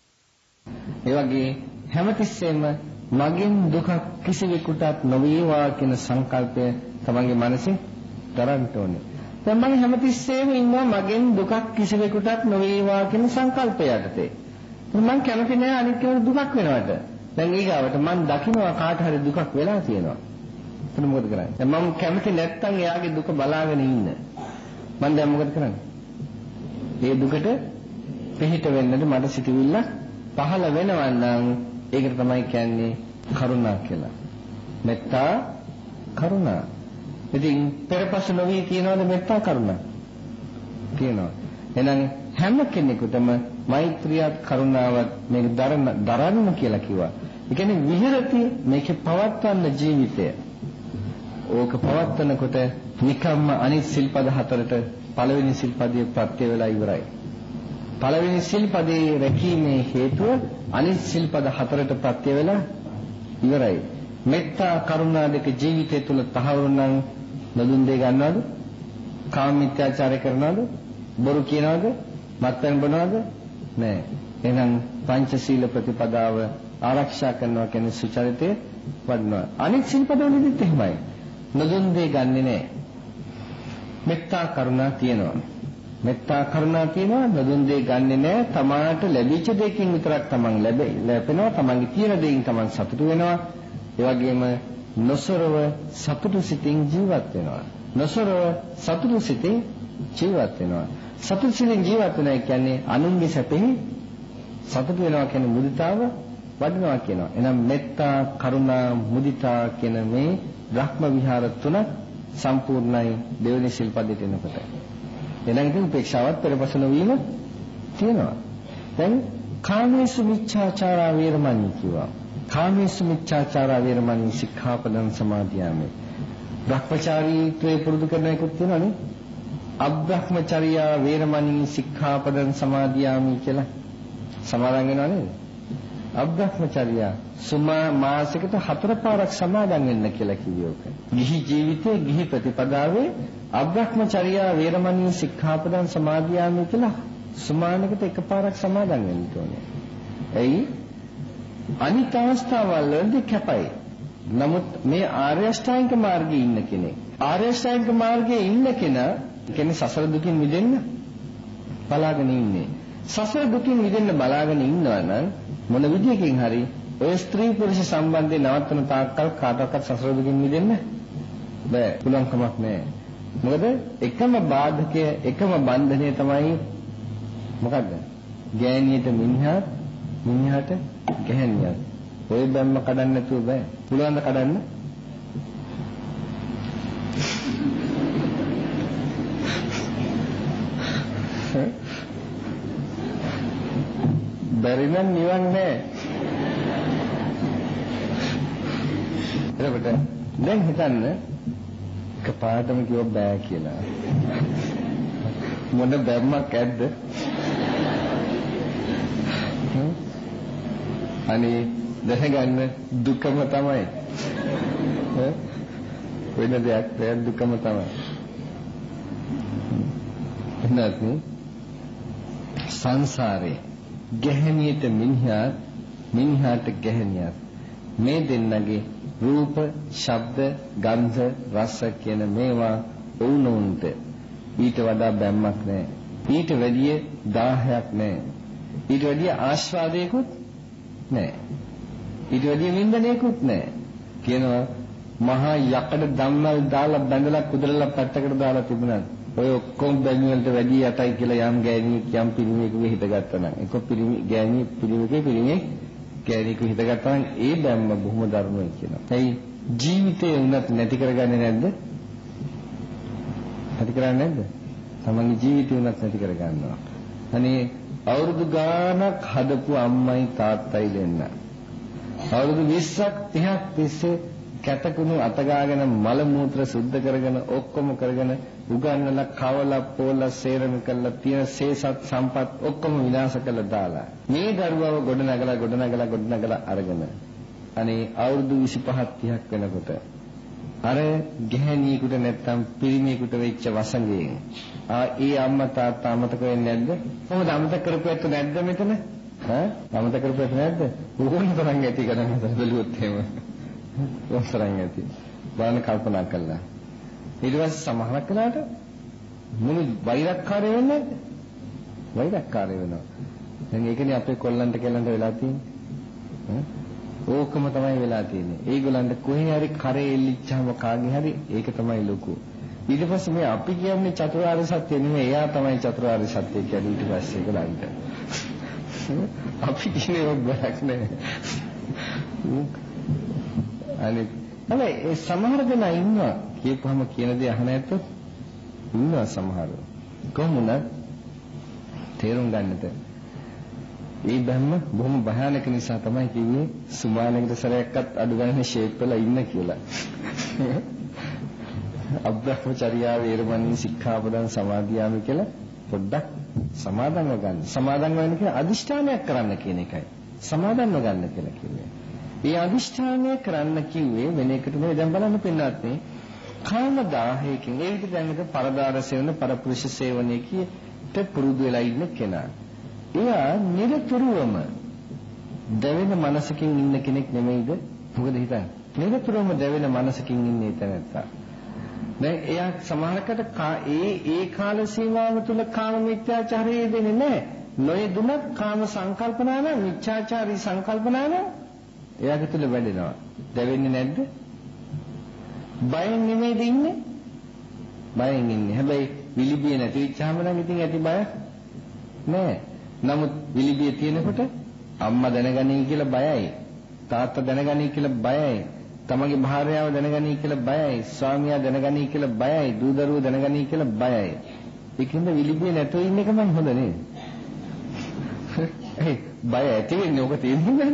ඒ වගේ හැමතිස්සෙම මගෙන් දුක කිසිවෙකුටත් නොවේවා කියන සංකල්පය තමන්ගේ මනසේ දරන්න ඕනේ. දැන් මම හැමතිස්සෙම ඉන්නවා මගෙන් දුක කිසිවෙකුටත් නොවේවා කියන සංකල්පය යටතේ. මම කැමති නෑ අනිත් කෙනෙකුට දුකක් වෙනවට. දැන් ඊගාවට මම දකින්නවා කාට හරි දුකක් වෙලා තියෙනවා. එතන මොකද කරන්නේ? දැන් මම කැමති නැත්තම් එයාගේ දුක බලාගෙන ඉන්න. මම දැන් මොකද කරන්නේ? මේ දුකට පිහිට වෙන්නද මට සිටිවිල්ල පහළ වෙනවා නම් ඒකට තමයි කියන්නේ කරුණා කියලා. මෙත්තා කරුණා. ඉතින් පෙරපසු නොවි තියනවද මෙත්තා කරුණා? තියෙනවා. එහෙනම් හැම කෙනෙකුටම මෛත්‍රියත් කරුණාවත් මේක දරන්න දරන්න කියලා කිව්වා. ඒ කියන්නේ විහෙරති මේකේ පවත්වන්න ජීවිතය. ඕක පවත්වනකොට නිකම්ම අනිත් සිල්පද හතරට පළවෙනි සිල්පදයේ ප්‍රත්‍ය වෙලා ඉවරයි. පළවෙනි සිල්පදයේ රැකීමේ හේතුව අනිත් සිල්පද හතරට ප්‍රත්‍ය වෙලා ඉවරයි. මෙත්තා කරුණා දෙක ජීවිතය තුළ තහවුරු නම් නදුන් දෙය ගන්නවද? කාම මිත්‍යාචාරය කරනවද? බොරු කියනවද? මත්පැන් බොනවද? නෑ. එහෙනම් පංචශීල ප්‍රතිපදාව ආරක්ෂා කරනවා කියන්නේ සුචරිතය වඩනවා. අනිත් සිල්පදවලදීත් එහෙමයි. නදුන් දෙය ගන්නෙ නෑ. මෙත්තා කරුණා තියෙනවා. මෙත්තා කරුණා තියෙනවා නදුන් දෙය ගන්නෙ නෑ. තමාට ලැබිච්ච දෙයකින් විතරක් තමන් ලැබෙනවා. තමන්ගේ තියෙන දෙයින් තමන් සතුටු වෙනවා. ඒ වගේම නොසරව සතුටු සිතින් ජීවත් වෙනවා. නොසරව සතුටු සිතින් ජීවත් වෙනවා. සතුටු සිතින් ජීවත් වෙනවා කියන්නේ අනුන්ගේ සැපෙහි සතුටු වෙනවා කියන්නේ මුදිතාව වඩනවා කියනවා. එහෙනම් මෙත්තා කරුණා මුදිතා කියන මේ බ්‍රහ්ම විහාර තුන සම්පූර්ණයි දෙවෙනි සිල්පදයට එනකොට. එහෙනම් ඉතින් උපේක්ෂාවත් පෙරපසු නොවීම තියෙනවා. දැන් කාමේසු මිච්ඡාචාරා වේරමණී කියවා. කාමේසු මිච්ඡාචාරා වේරමණී සික්ඛාපදං සමාදියාමි. භ්‍රමචාරීත්වයේ පුරුදු කරන එකක් තියෙනවනේ. අබ්‍රහ්මචර්යා වේරමණී සික්ඛාපදං සමාදියාමි කියලා සමාදන් වෙනව නේද? අබ්‍රහ්මචර්යා සුමා මාසිකට හතර පාරක් සමාදන් වෙන්න කියලා කිව්වෝක. ගිහි ජීවිතයේ ගිහි ප්‍රතිපදාවේ අබ්‍රහ්මචර්යා වේරමණී සික්ඛාපදං සමාදියාමි කියලා සුමානකට එකපාරක් සමාදන් වෙන්න ඕනේ. එයි අනිත් අවස්ථාවල් වලදී කැපයි. නමුත් මේ ආර්ය අෂ්ටාංගික මාර්ගයේ ඉන්න කෙනෙක් ආර්ය අෂ්ටාංගික මාර්ගයේ ඉන්න කෙනා කියන්නේ සසර දුකින් මිදෙන්න බලාගෙන ඉන්නේ. සසර දුකින් මිදෙන්න බලාගෙන ඉන්නවා නම් මොන විදියකින් හරි ඔය ස්ත්‍රී පුරුෂ සම්බන්ධේ නවත්තන තාක්කල් කාටවත් සසර දුකින් මිදෙන්න බෑ. පුළුවන් කමක් නෑ. මොකද එකම බාධකය එකම බන්ධනය තමයි මොකද්ද? ගෑණියට මිනිහා මිනිහාට ගැහණියක්. ඔය බැම්ම කඩන්න නැතුව බෑ. පුළුවන් ද කඩන්න? බැරි නම් නිවන් නෑ. එතකොට දැන් හිතන්න කපාටම කිව්ව බෑ කියලා. මොන බැම්මක් ඇද්ද? අනේ දැනගන්න දුකම තමයි. වෙන දෙයක් නෑ දුකම තමයි. එන්නත් සංසාරේ ගැහණියට මිනිහා මිනිහාට ගැහණියක් මේ දෙන්නගේ රූප, ශබ්ද, ගන්ධ, රස කියන මේවා වුණොන්ට ඊට වඩා බැම්මක් නැහැ. ඊට වැඩිය දාහයක් නැහැ. ඊට වැඩිය ආස්වාදයකුත් නැහැ. ඊට වැඩිය වින්දනයකුත් නැහැ. කියනවා මහා යකඩ ධම්මල් දාලා බැඳලා කුදලලා පැත්තකට දාලා තිබුණා. ඔය ඔක්කොම බැමි වලට වැඩි යටයි කියලා යම් ගෑණියෙක් යම් පිරිමියෙකුගේ හිතගත්තා නම් එක පිරිමි ගෑණියෙක් පිරිමියෙකුගේ පිරිමියෙක් ගෑණියෙකු හිතගත්තා නම් ඒ බැම්ම බොහොම ධර්මයි කියනවා. ඒ ජීවිතේ උනත් නැති කරගන්නේ නැද්ද? නැති කරන්නේ නැද්ද? තමන්ගේ ජීවිතේ උනත් නැති කරගන්නවා. අනේ අවුරුදු ගාණක් හදපු අම්මයි තාත්තයි දෙන්න. අවුරුදු විස්සක් තිහක් තිස්සේ කැතකුණු අතගාගෙන මල මූත්‍ර සුද්ධ කරගෙන ඔක්කොම කරගෙන උගන්නලා කවලා පොලා සේරම කළා තියෙන සේසත් සම්පත් ඔක්කොම විනාශ කළා දාලා මේ දරුවව ගොඩ නගලා ගොඩ නගලා ගොඩ නගලා අරගෙන අනේ අවුරුදු විසිපහක් තිහක් වෙනකොට අර ගැහණියෙකුට නැත්තම් පිරිමියෙකුට වෙච්ච වසඟයෙන් ආ ඒ අම්මා තාත්තා අමතක වෙන්නේ නැද්ද? කොහොමද අමතක කරපුවෙත් නැද්ද මෙතන? ඈ අමතක කරපුවෙත් නැද්ද? ඕන තරම් ඇති කරන්නේ බැලුවොත් එහෙම. ඔස්සරන් ඇති. බලන්න කල්පනා කළා. ඊට පස්සේ සමහරක් වෙලාවට මුළු වෛරක්කාරය වෙන්නේ නැද්ද? වෛරක්කාරය වෙනවා. දැන් ඒකනේ අපේ කොල්ලන්ට කෙල්ලන්ට වෙලා තියෙන්නේ. ඕකම තමයි වෙලා තියෙන්නේ. ඒගොල්ලන්ට කොහේ හරි කරේ එල්ලිච්චාම කාගේ හරි ඒක තමයි ලොකු. ඊට පස්සේ මේ අපි කියන්නේ චතුරාර්ය සත්‍ය නෙමෙයි. එයා තමයි චතුරාර්ය සත්‍ය කියන්නේ ඊට පස්සේ ඒගොල්ලන්ට. අපි කියන්නේ ඔබක් නෑ. අනේ තමයි ඒ සමහර දෙනා ඉන්නවා කියපුවම කියන දේ අහන ඇත්තොත් ඉන්නවා සමහරව. කොහොමුණත් තේරුම් ගන්නට ඒ බැම්ම බොහොම භයානක නිසා තමයි කිව්වේ සුමානකට සරයක්වත් අඩු ගන්න ෂේප් වෙලා ඉන්න කියලා. අබ්‍රහ්මචර්යා වේරමණී සික්ඛාපදං සමාදියාමි කියලා පොඩ්ඩක් සමාදන්ව ගන්න. සමාදන් වෙන්න කියන අදිෂ්ඨානයක් කරන්න කියන එකයි. සමාදන්ව ගන්න කියලා කිව්වේ. මේ අදිෂ්ඨානය කරන්න කිව්වේ වෙන එකට නෙවෙයි. දැන් බලන්න පින්නත් මේ කාම දාහයකින් ඒ විදිහට දැන් එක පරදාර සේවන පරපුරුෂ සේවනයේ කියට පුරුදු වෙලා ඉන්න කෙනා. එයා නිරතුරුවම දැවෙන මනසකින් ඉන්න කෙනෙක් නෙමෙයිද? මොකද හිතන්නේ? නිරතුරුවම දැවෙන මනසකින් ඉන්නේ තැනත්තා. දැන් එයා සමහරකට ඒ ඒ කාල සීමාව තුල කාම මිත්‍යාචාරයේ දෙන්නේ නැහැ. නොයෙදුනත් කාම සංකල්පනා නම් මිත්‍යාචාරී සංකල්පනා නම් එයාගේ තුල වැඩෙනවා. දැවෙන්නේ නැද්ද? බයෙන් නෙමෙයිද ඉන්නේ? බයෙන් ඉන්නේ. හැබැයි විලිබිය නැති වෙච්චාම නම් ඉතින් ඇති බය නෑ. නමුත් විලිබිය තියෙනකොට අම්මා දැනගනී කියලා බයයි. තාත්තා දැනගනී කියලා බයයි. තමගේ භාර්යාව දැනගනී කියලා බයයි. ස්වාමියා දැනගනී කියලා බයයි. දූ දරුවෝ දැනගනී කියලා බයයි. ඒකින්ද විලිබිය නැතුව ඉන්න එක මම හොඳ නේද? ඒ බය ඇති වෙන්නේ ඔක තේරුම් ගන්න.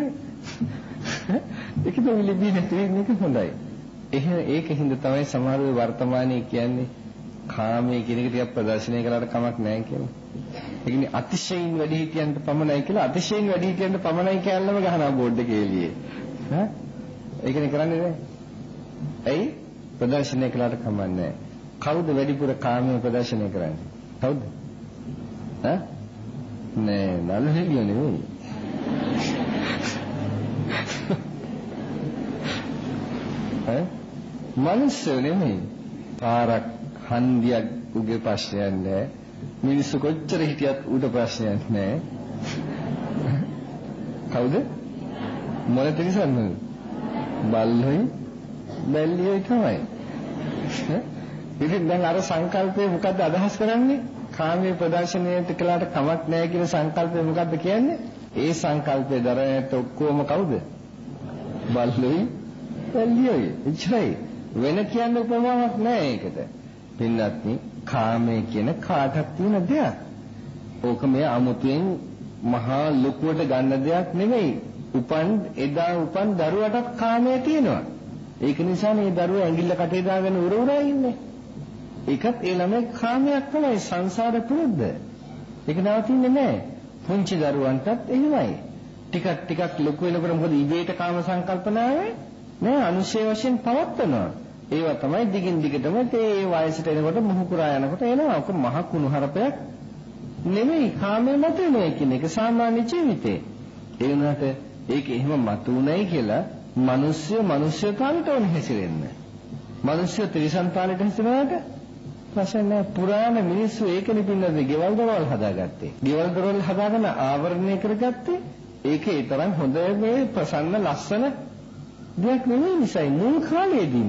ඒකද විලිබිය නැතුව ඉන්න එක හොඳයි. එහෙනම් ඒකින්ද තමයි සමහර වර්තමානයේ කියන්නේ කාමයේ කියන එක ටිකක් ප්‍රදර්ශනය කළාට කමක් නැහැ කියලා. ඒ කියන්නේ අතිශයින් වැඩි හිටියන්ට පමණයි කියලා අතිශයින් වැඩි හිටියන්ට පමණයි කියලාම ගහනවා බෝඩ් එකේ එළියේ. ඈ ඒකනේ කරන්නේ නෑ. ඇයි? ප්‍රදර්ශනය කළාට කමක් නැහැ. කවුද වැඩිපුර කාමයේ ප්‍රදර්ශනය කරන්නේ? කවුද? ඈ? නෑ නළු හෙලියෝ නෙවෙයි. ඈ? මිනිස්සු නෙමෙයි. පාරක් හන්දියක් උගේ ප්‍රශ්නයක් නෑ. මිනිස්සු කොච්චර හිටියත් උඩ ප්‍රශ්නයක් නෑ. කවුද? මොන තිරිසන්ද? බල්ලොයි බැල්ලියොයි තමයි. ඉතින් දැන් අර සංකල්පේ මොකද්ද අදහස් කරන්නේ? කාමයේ ප්‍රදර්ශනයට කළාට කමක් නැහැ කියන සංකල්පය මොකද්ද කියන්නේ? ඒ සංකල්පේ දරන්නට ඔක්කොම කවුද? බල්ලොයි බැල්ලියොයි. එච්චරයි. වෙන කියන්න උපමාවක් නැහැ ඒකට. පින්වත්නි කාමයේ කියන කාටක් තියෙන දෙයක්. ඕක මේ අමුතුවෙන් මහා ලොකුවට ගන්න දෙයක් නෙවෙයි. උපන් එදා උපන් දරුවටත් කාමයේ තියෙනවා. ඒක නිසා මේ දරුවා ඇඟිල්ල කටේ දාගෙන උර උරා ඉන්නේ. ඒකත් ඒ ළමයි කාමයක් තමයි සංසාර පුරුද්ද. ඒක නවතින්නේ නැහැ. පුංචි දරුවන්ටත් එහෙමයි. ටිකක් ටිකක් ලොකු වෙනකොට මොකද ඉබේට කාම සංකල්පනාවේ නෑ අනුශේ වශයෙන් පවත්නවා. ඒවා තමයි දිගින් දිගටම ඒ වයසට එනකොට මොහු පුරා යනකොට එනවා. ඔක මහ කුණු හරපයක් නෙමෙයි. කාමයේ මත නෙමෙයි කියන එක සාමාන්‍ය ජීවිතේ. ඒ වුණාට ඒක එහෙම මතුුණයි කියලා මිනිස්සු මිනිස්සු තාලට ඕන හැසිරෙන්න. මිනිස්සු ත්‍රිසන් තාලට හැසිරෙනාට ප්‍රශ්න නැහැ. පුරාණ මිනිස්සු ඒකනේ පින්නද ගෙවල් දරවල් හදාගත්තේ. ගෙවල් දරවල් හදාගෙන ආවරණය කරගත්තේ ඒකේ තරම් හොඳ මේ ප්‍රසන්න ලස්සන දෙයක් නෙමෙයි නිසයි මුල් කාලේදීම.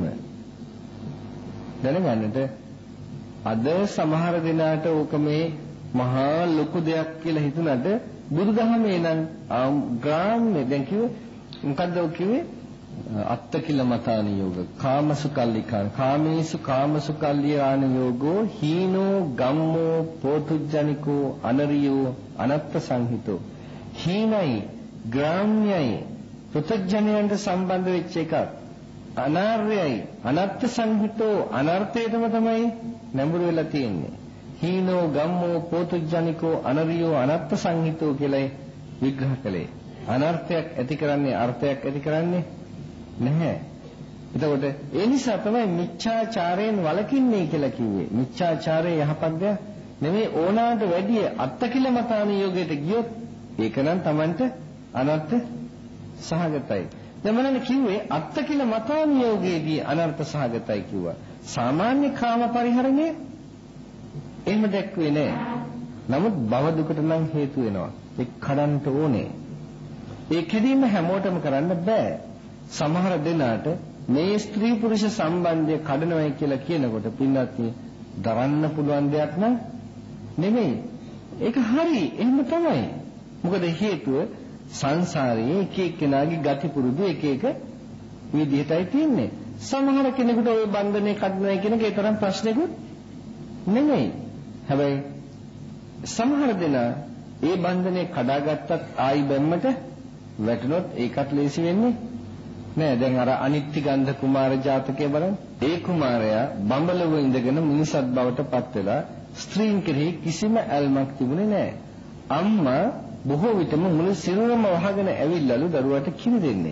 දැනගන්නට අද සමහර දිනාට ඕක මේ මහා ලොකු දෙයක් කියලා හිතුණාට බුදුදහමේ නම් ග්‍රාම්‍ය දැන් කිව්වේ මොකද්ද ඔය කිව්වේ අත්තකිලමතාන යෝග කාමසුකල්ලිකාන කාමේසු කාමසුකල්ලියාන යෝගෝ හීනෝ ගම්මෝ පෝතුජ්ජනිකෝ අනරියෝ අනත්ත සංහිතෝ හීනයි ග්‍රාම්‍යයි පෘථග්ජනයන්ට සම්බන්ධ වෙච්ච එකක් අනාර්යයි අනත්ත සංහිතෝ අනර්ථයටම තමයි නැඹුරු වෙලා තියෙන්නේ හීනෝ ගම්මෝ පෝතුජ්ජනිකෝ අනරියෝ අනත්ත සංහිතෝ කියලා විග්‍රහ කළේ අනර්ථයක් ඇති කරන්නේ අර්ථයක් ඇති කරන්නේ නැහැ. එතකොට ඒ නිසා තමයි මිච්ඡාචාරයෙන් වළකින්නේ කියලා කිව්වේ. මිච්ඡාචාරය යහපත් දෙයක් නෙමෙයි ඕනාට වැඩිය අත්තකිලමතාන යෝගයට ගියොත් ඒක නම් Tamanට අනර්ථ සහගතයි. දැන් මම කිව්වේ අත්තකිලමතාන යෝගයේදී අනර්ථ සහගතයි කිව්වා. සාමාන්‍ය කාම පරිහරණය එහෙම දැක්වේ නෑ. නමුත් භව දුකට නම් හේතු වෙනවා. ඒක කඩන්න ඕනේ. ඒ කෙදීම හැමෝටම කරන්න බෑ. සමහර දෙනාට මේ ස්ත්‍රී පුරුෂ සම්බන්ධය කඩනවයි කියලා කියනකොට පින්වත්නි දරන්න පුළුවන් දෙයක් නෑ නෙමෙයි. ඒක හරි. එහෙම තමයි. මොකද හේතුව සංසාරයේ එක එක්කෙනාගේ ගති පුරුදු එක එක විදිහටයි තියෙන්නේ. සමහර කෙනෙකුට ওই බන්ධනේ කඩනවයි කියන එක ඒ තරම් ප්‍රශ්නයක්වත් නෙමෙයි. හැබැයි සමහර දෙනා ඒ බන්ධනේ කඩාගත්තත් ආයි බැම්මට වැටුනොත් ඒකත් ලේසි වෙන්නේ නෑ. දැන් අර අනිත්‍ය ගන්ධ කුමාර ජාතකය බලන්න. ඒ කුමාරයා බඹලව ඉඳගෙන මිනිසත් බවට පත් වෙලා ස්ත්‍රීන් කෙරෙහි කිසිම ඇල්මක් තිබුණේ නෑ. අම්මා බොහෝ විටම මුළු සිරුරම වහගෙන ඇවිල්ලාලු දරුවාට කිරි දෙන්නේ.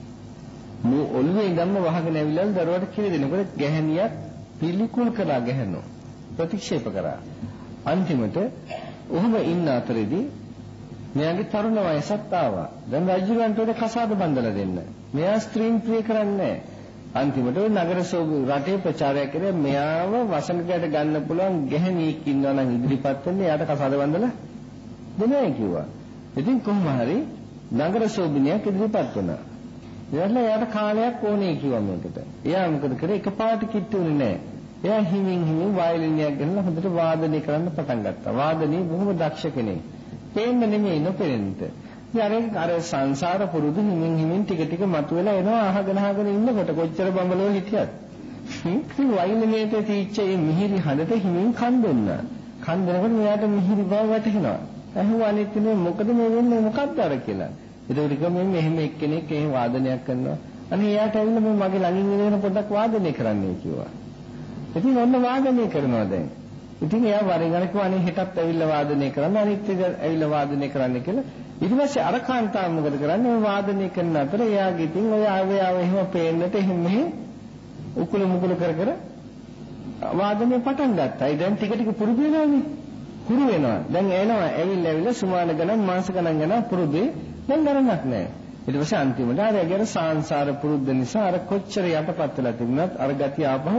මෝ ඔළුවේ ඉඳන්ම වහගෙන ඇවිල්ලාලු දරුවාට කිරි දෙනකොට ගැහණියක් පිළිකුල් කරලා ගැහනවා. ප්‍රතික්ෂේප කරා. අන්තිමට ඔහොම ඉන්න අතරේදී මෙයාගේ තරුණ වයසත් ආවා. දැන් රජුගන්ට උඩ කසාද බඳලා දෙන්න. මෙයා ස්ත්‍රීන් ප්‍රිය කරන්නේ අන්තිමට ඔය නගර සෝබු රටේ ප්‍රචාරය කරේ මෙයාව වසඟයට ගන්න පුළුවන් ගැහණියෙක් ඉන්නවා නම් ඉදිරිපත් වෙන්න එයාට කසාද බඳලා දෙන්නයි කිව්වා. ඉතින් කොහොම හරි නගර සෝබිනියක් ඉදිරිපත් වුණා. එයාලා එයාට කාලයක් ඕනේ කිව්වා මේකට. එයා මොකද කරේ එකපාරට කිට්ටුනේ නැහැ. එයා හිමින් හිමින් වයලිනියක් ගන්නලා හොඳට වාදනය කරන්න පටන් ගත්තා. වාදනයේ බොහොම දක්ෂ කෙනෙක්. පේන්න නෙමෙයි නොපෙනෙන්න. ඉතින් අර සංසාර පුරුදු හිමින් හිමින් ටික ටික මතුවෙලා එනවා අහගෙන අහගෙන ඉන්නකොට කොච්චර බඹලෝ හිටියත්. ඉතින් වයින්මේට තීච්ච මේ මිහිරි හඬට හිමින් කන් දුන්නා. කන් දෙනකොට මෙයාට මිහිරි බව වැටහෙනවා. අහුව අනිත් නේ මොකද මේ වෙන්නේ මොකක්ද අර කියලා. ඒකට ගමෙන් මෙහෙම එක්කෙනෙක් එහෙම වාදනයක් කරනවා. අනේ එයාට ඇවිල්ලා මේ මගේ ළඟින් ඉඳගෙන පොඩ්ඩක් වාදනය කරන්නයි කිව්වා. ඉතින් ඔන්න වාදනය කරනවා දැන්. ඉතින් එයා වරින් වර කිව්වා අනේ හෙටත් ඇවිල්ලා වාදනය කරන්න අනිත් එක ඇවිල්ලා වාදනය කරන්න කියලා. ඊට පස්සේ අර කාන්තාව මොකද කරන්නේ? ඔය වාදනය කරන අතර එයාගේ ඉතින් ඔය ආවේ ආවේ එහෙම පේන්නට එහෙම මෙහෙ උකුල මුකුල කර කර වාදනය පටන් ගත්තා. ඒ දැන් ටික ටික පුරුදු වෙනවානේ. පුරු වෙනවා. දැන් එනවා ඇවිල්ලා ඇවිල්ලා සුමාන ගණන් මාස ගණන් යනවා පුරුදුයි. දැන් ගණනක් නැහැ. ඊට පස්සේ අන්තිමට අර යගෙන සංසාර පුරුද්ද නිසා අර කොච්චර යටපත් වෙලා තිබුණත් අර ගතිය ආපහු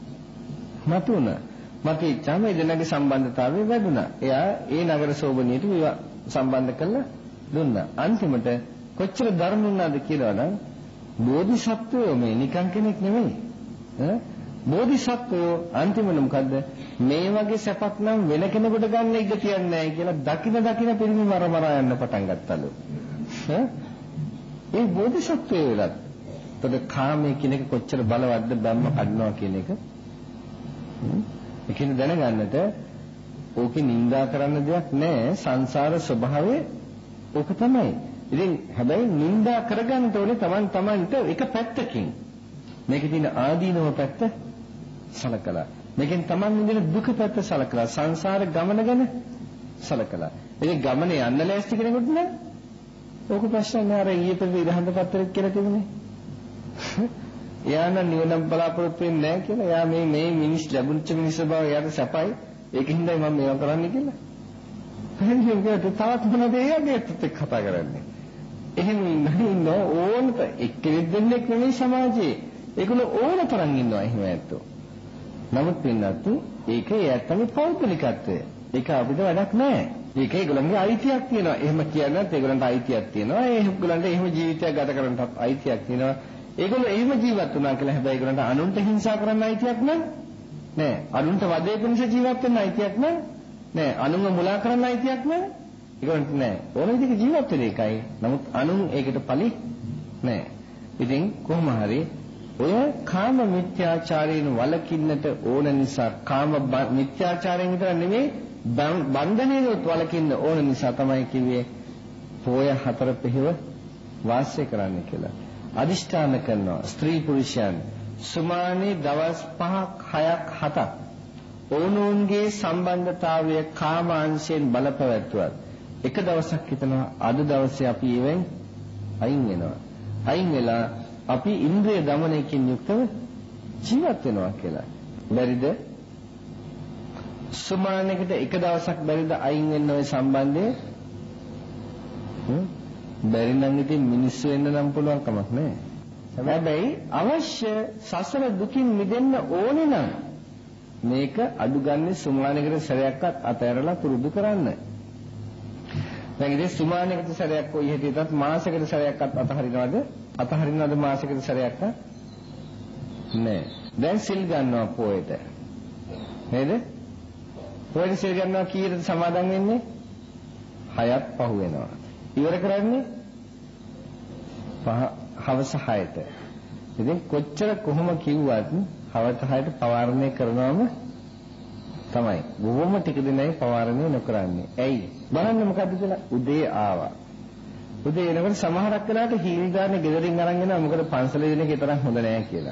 මතුණා. මතීච්චාම ඒ දෙන්නගේ සම්බන්ධතාවය වැඩුණා. එයා ඒ නගර සෝබනියට සම්බන්ධ කරලා දුන්නා. අන්තිමට කොච්චර ධර්ම වුණාද කියලා නම් බෝධිසත්වෝ මේ නිකන් කෙනෙක් නෙමෙයි. ඈ බෝධිසත්වෝ අන්තිමට මොකද්ද මේ වගේ සැපක් නම් වෙන කෙනෙකුට ගන්න එක තියන්නේ නැහැ කියලා දකින දකින පිරිමි මර මර යන්න පටන් ගත්තලු. ඈ ඒ බෝධිසත්වෝ වෙලත් තද කාමයේ කියන එක කොච්චර බලවත්ද බම්ම කඩනවා කියන එක ඒකින් දැනගන්නට ඕකේ නිඳා කරන්න දෙයක් නැහැ. සංසාර ස්වභාවය ඕක තමයි. ඉතින් හැබැයි නිඳා කරගන්න ඕනේ Taman Tamanට එක පැත්තකින්. මේකේ තියෙන ආදීනව පැත්ත සලකලා. මේකෙන් Taman විඳින දුක පැත්ත සලකලා සංසාර ගමන ගැන සලකලා. ඉතින් ගමනේ යන්න ලෑස්ති කෙනෙකුට නෑ. ඕක ප්‍රශ්න නෑ. අර ඊයේ පෙර ඉදහඳ පත්‍රෙත් කියලා තිබුණේ. එයා නම් නිවන බලාපොරොත්තු වෙන්නේ නැහැ කියලා. එයා මේ මේ මිනිස් ලැබුච්ච මිනිස් බව එයාට සැපයි. ඒකින්දයි මම මේවා කරන්නේ කියලා. එහෙනම් ඒකට තවත් මොනවද එයාගේත් එක්ක කතා කරන්නේ. එහෙම ඉන්න ඕනත එක්කෙනෙක් දෙන්නෙක් නෙමෙයි සමාජයේ. ඒගොල්ලෝ ඕන තරම් ඉන්නවා එහෙම ඇත්තෝ. නමුත් පින්නත් ඒක ඇත්තම පෞද්ගලිකත්වය. ඒක අපිට වැඩක් නැහැ. ඒක ඒගොල්ලන්ගේ අයිතියක් තියෙනවා. එහෙම කියනත් ඒගොල්ලන්ට අයිතියක් තියෙනවා. ඒගොල්ලන්ට එහෙම ජීවිතයක් ගත කරන්නත් අයිතියක් තියෙනවා. ඒගොල්ලෝ එහෙම ජීවත් වුණා කියලා හැබැයි ඒගොල්ලන්ට අනුන්ට හිංසා කරන්න අයිතියක් නැහැ. නෑ. අනුන්ට වදේ පිණිස ජීවත් වෙන්න අයිතියක් නැහැ. නෑ. අනුන්ව මුලා කරන්න අයිතියක් නැහැ. ඒගොල්ලන්ට නෑ. ඕන විදිහක ජීවත් වෙන එකයි. නමුත් අනුන් ඒකට පලි නෑ. ඉතින් කොහොම හරි ඔය කාම මිත්‍යාචාරයෙන් වළකින්නට ඕන නිසා කාම මිත්‍යාචාරයෙන් විතර නෙමෙයි බන්ධනයේත් වළකින්න ඕන නිසා තමයි කිව්වේ පොය හතර පෙරව වාසය කරන්න කියලා. අදිෂ්ඨාන කරනවා ස්ත්‍රී පුරුෂයන් සුමානේ දවස් පහක් හයක් හතක් ඕනෝන්ගේ සම්බන්ධතාවය කාමාංශයෙන් බලපැවැත්වුවත් එක දවසක් හිතනවා අද දවසේ අපි ඉවෙන් අයින් වෙනවා. අයින් වෙලා අපි ඉන්ද්‍රිය දමනයකින් යුක්තව ජීවත් වෙනවා කියලා. බැරිද? සුමානයකට එක දවසක් බැරිද අයින් වෙන්න ওই සම්බන්ධය? බැරි නම් ඉතින් මිනිස්සු වෙන්න නම් පුළුවන් කමක් නැහැ. හැබැයි අවශ්‍ය සසර දුකින් මිදෙන්න ඕනේ නම් මේක අඩු ගන්න සුමානයකට සැරයක්වත් අතහැරලා පුරුදු කරන්න. දැන් ඉතින් සුමානයකට සැරයක් කොයි හැටියටත් මාසයකට සැරයක්වත් අතහරිනවද? අතහරිනවද මාසයකට සැරයක්වත්? නෑ. දැන් සිල් ගන්නවා පොයට. නේද? පොයට සිල් ගන්නවා කීයද සමාදන් වෙන්නේ? හයක් පහ වෙනවා. ඉවර කරන්නේ පහ හවස හයට. ඉතින් කොච්චර කොහොම කිව්වත් හවස හයට පවාරණය කරනවම තමයි. බොහොම ටික දිනයි පවාරණය නොකරන්නේ. ඇයි? බලන්න මොකද්ද කියලා උදේ ආවා. උදේ එනකොට සමහරක් වෙලාවට හීල් දාන්න ගෙදරින් අරන් එනවා. මොකද පන්සලේ දෙන එක තරම් හොඳ නෑ කියලා.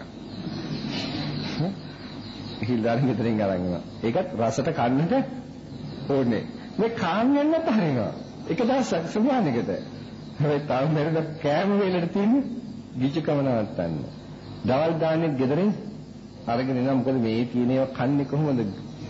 හීල් දාන්න ගෙදරින් අරන් එනවා. ඒකත් රසට කන්නට ඕනේ. මේ කාමයෙන් නැත හරිනවා. එක දවසක් සුභානකට. හැබැයි තාම මෙරද කෑම වේලට තියෙන්නේ ගිජකම නවත්තන්න. දවල් දාන්නේ ගෙදරින් අරගෙන එනවා. මොකද මේ තියෙන ඒවා කන්නේ කොහොමද?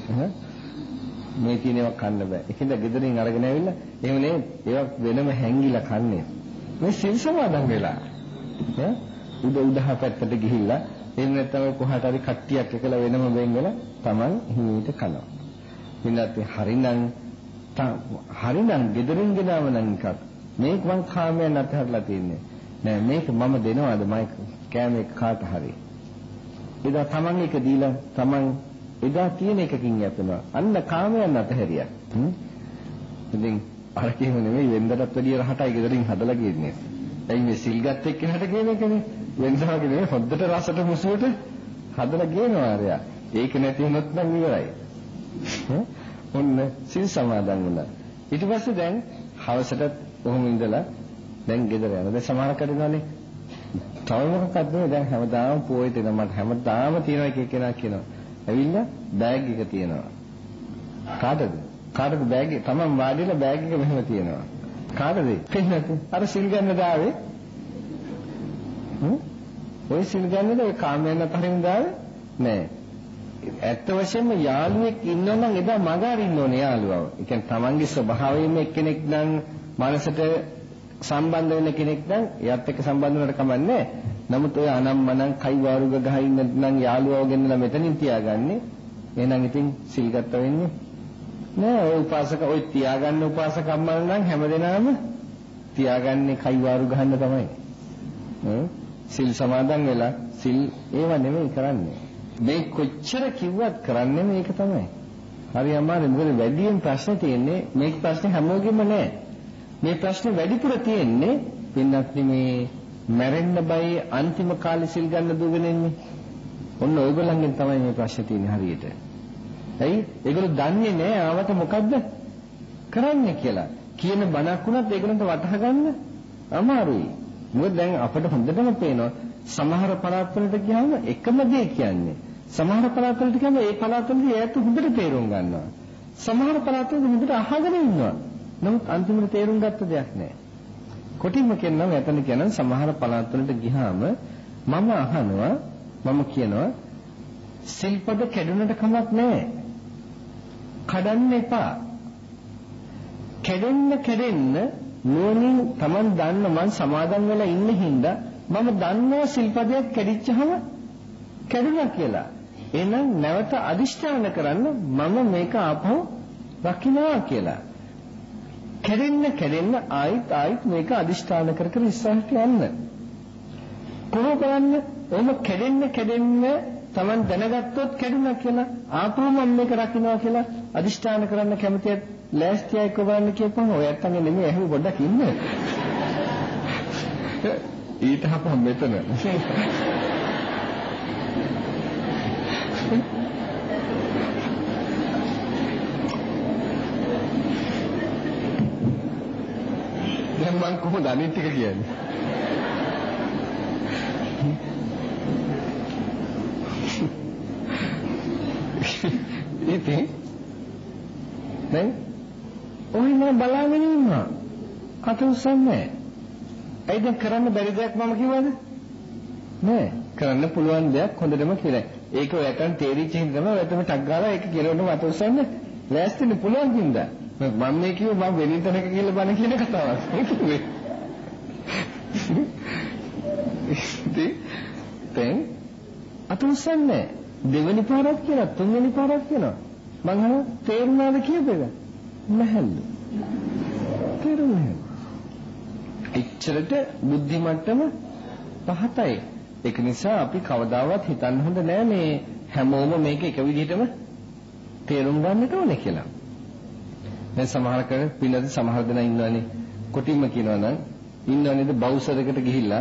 මේ තියෙන ඒවා කන්න බෑ. ඒකෙන්ද ගෙදරින් අරගෙන ඇවිල්ලා එහෙම නේ ඒවා වෙනම හැංගිලා කන්නේ. මේ සිල් සමාදන් වෙලා. ඈ උද උදහ පැත්තට ගිහිල්ලා එහෙම නැත්නම් කොහාට හරි කට්ටියක් එකලා වෙනම වෙන් වෙලා Taman හිමීට කනවා. ඉන්නත් හරිනම් හරිනම් ගෙදරින් ගෙනාව නම් එකක්. මේක මං කාමයෙන් අතහැරලා තියන්නේ. නෑ මේක මම දෙනවාද මයික් කෑමේ කාට හරි. එදා Taman එක දීලා Taman එදා තියෙන එකකින් යපනවා. අන්න කාමයෙන් අතහැරියා. ඉතින් අර කියව නෙමෙයි වෙන්දටත් වැඩිය රහටයි ගෙදරින් හදලා ගියන්නේ. එයි මේ සිල්ගත් එක්කනට කියන එකනේ. වෙන්දාගේ නෙමෙයි හොද්දට රසට මුසුවට හදලා ගේනවා ආරයා. ඒක නැති වුණොත් නම් ඉවරයි. ඔන්න සිල් සමාදන් වුණා. ඊට පස්සේ දැන් හවසට කොහොම ඉඳලා දැන් ගෙදර යනවා. දැන් සමහර කඩනවානේ. තව මොකක්ද මේ දැන් හැමදාම පොයේ දෙන මට හැමදාම තියෙන එක කෙනා කියනවා. ඇවිල්ලා බෑග් එක තියනවා. කාටද? කාටද බෑග් එක? තමන් වාඩිලා බෑග් එක මෙහෙම තියනවා. කාටද? පින්නත් අර සිල් ගන්න දාවේ. හ්ම්? ඔය සිල් ගන්නද ඔය කාමයන් අතරින් දාවේ? නෑ. ඇත්ත වශයෙන්ම යාළුවෙක් ඉන්නවනම් එදා මග අරින්න ඕනේ යාළුවව. ඒ කියන්නේ තමන්ගේ ස්වභාවයෙන්ම එක්කෙනෙක් නම් මනසට සම්බන්ධ වෙන කෙනෙක් නම් එයාත් එක්ක සම්බන්ධ වෙනවට කමන්නේ. නමුත් ඔය අනම්මනම් කයිවාරුග ගහින් නම් යාළුවව ගෙන්නලා මෙතනින් තියාගන්නේ. එහෙනම් ඉතින් සිල් ගත්ත වෙන්නේ නෑ. ඔය උපාසක ඔය තියාගන්න උපාසක අම්මලා නම් හැමදෙනාම තියාගන්නේ කයිවාරු ගහන්න තමයි. හ්ම් සිල් සමාදන් වෙලා සිල් ඒව නෙමෙයි කරන්නේ. මේ කොච්චර කිව්වත් කරන්නේ මේක තමයි. හරි අමාරුයි. මොකද වැඩියෙන් ප්‍රශ්න තියෙන්නේ මේක ප්‍රශ්නේ හැමෝගෙම නෑ. මේ ප්‍රශ්නේ වැඩිපුර තියෙන්නේ පින්නත් මේ මැරෙන්න බයි අන්තිම කාලේ සිල් ගන්න දුවගෙන ඉන්නේ. ඔන්න ඔයගොල්ලන්ගෙන් තමයි මේ ප්‍රශ්නේ තියෙන්නේ හරියට. ඇයි? ඒගොල්ලෝ දන්නේ නෑ ආවට මොකද්ද කරන්නේ කියලා. කියන බණක් වුණත් ඒගොල්ලන්ට වටහා ගන්න අමාරුයි. මොකද දැන් අපිට හොඳටම පේනවා සමහර පළාත් වලට ගියාම එකම දේ කියන්නේ. සමහර පළාත් වලට ගියාම ඒ පළාත් වලදී ඈත හොඳට තේරුම් ගන්නවා. සමහර පළාත් වලදී හොඳට අහගෙන ඉන්නවා. නමුත් අන්තිමට තේරුම් ගත්ත දෙයක් නෑ. කොටින්ම කියනවා එතන කියන සමහර පළාත් වලට ගියාම මම අහනවා මම කියනවා සිල්පද කැඩුනට කමක් නෑ. කඩන්න එපා. කැඩෙන්න කැඩෙන්න නෝනින් Taman දන්න මං සමාදන් වෙලා ඉන්න හින්දා මම දන්නවා සිල්පදයක් කැඩිච්චහම කැඩුනා කියලා. එහෙනම් නැවත අදිෂ්ඨාන කරන්න මම මේක ආපහු රකින්නවා කියලා. කැඩෙන්න කැඩෙන්න ආයිත් ආයිත් මේක අදිෂ්ඨාන කර කර ඉස්සරහට යන්න. කොහොම කරන්නේ? ඔහොම කැඩෙන්න කැඩෙන්න Taman දැනගත්තොත් කැඩුනා කියලා ආපහු මම මේක රකින්නවා කියලා අදිෂ්ඨාන කරන්න කැමතියි. ලෑස්තියි කොබන්න කියපුවම ඔයත් අංගෙ නෙමෙයි ඇහුව පොඩ්ඩක් ඉන්න. ඊට හපම් මෙතන. දැන් මං කොහොමද අනිත් ටික කියන්නේ? ඉතින් දැන් ඔය මම බලාගෙන ඉන්නවා. අත උස්සන්නේ. ඇයි දැන් කරන්න බැරි දෙයක් මම කිව්වද? නෑ. කරන්න පුළුවන් දෙයක් හොඳටම කියලා. ඒක ඔයයන් තේරිච්ච හින්දා තමයි ඔයතම ටක් ගාලා ඒක කියනකොට අත උස්සන්නේ. ලෑස්තිනේ පුළුවන් හින්දා. මම මේ කිව්ව මම වෙනින් තැනක කියලා බණ කියන කතාවක්. කිව්වේ. දැන් අත උස්සන්නේ. දෙවෙනි පාරක් කියලා තුන්වෙනි පාරක් කියනවා. මං අහනවා තේරුණාද කියපේද? නැහැලු. තේරුණා. එච්චරට බුද්ධි මට්ටම පහතයි. ඒක නිසා අපි කවදාවත් හිතන්න හොඳ නෑ මේ හැමෝම මේක එක විදිහටම තේරුම් ගන්නට ඕනේ කියලා. දැන් සමහර කෙනෙක් පිළිදෙ සමහර දෙනා ඉන්නවනේ කොටින්ම කියනවා නම් ඉන්නවනේද බවුසරකට ගිහිල්ලා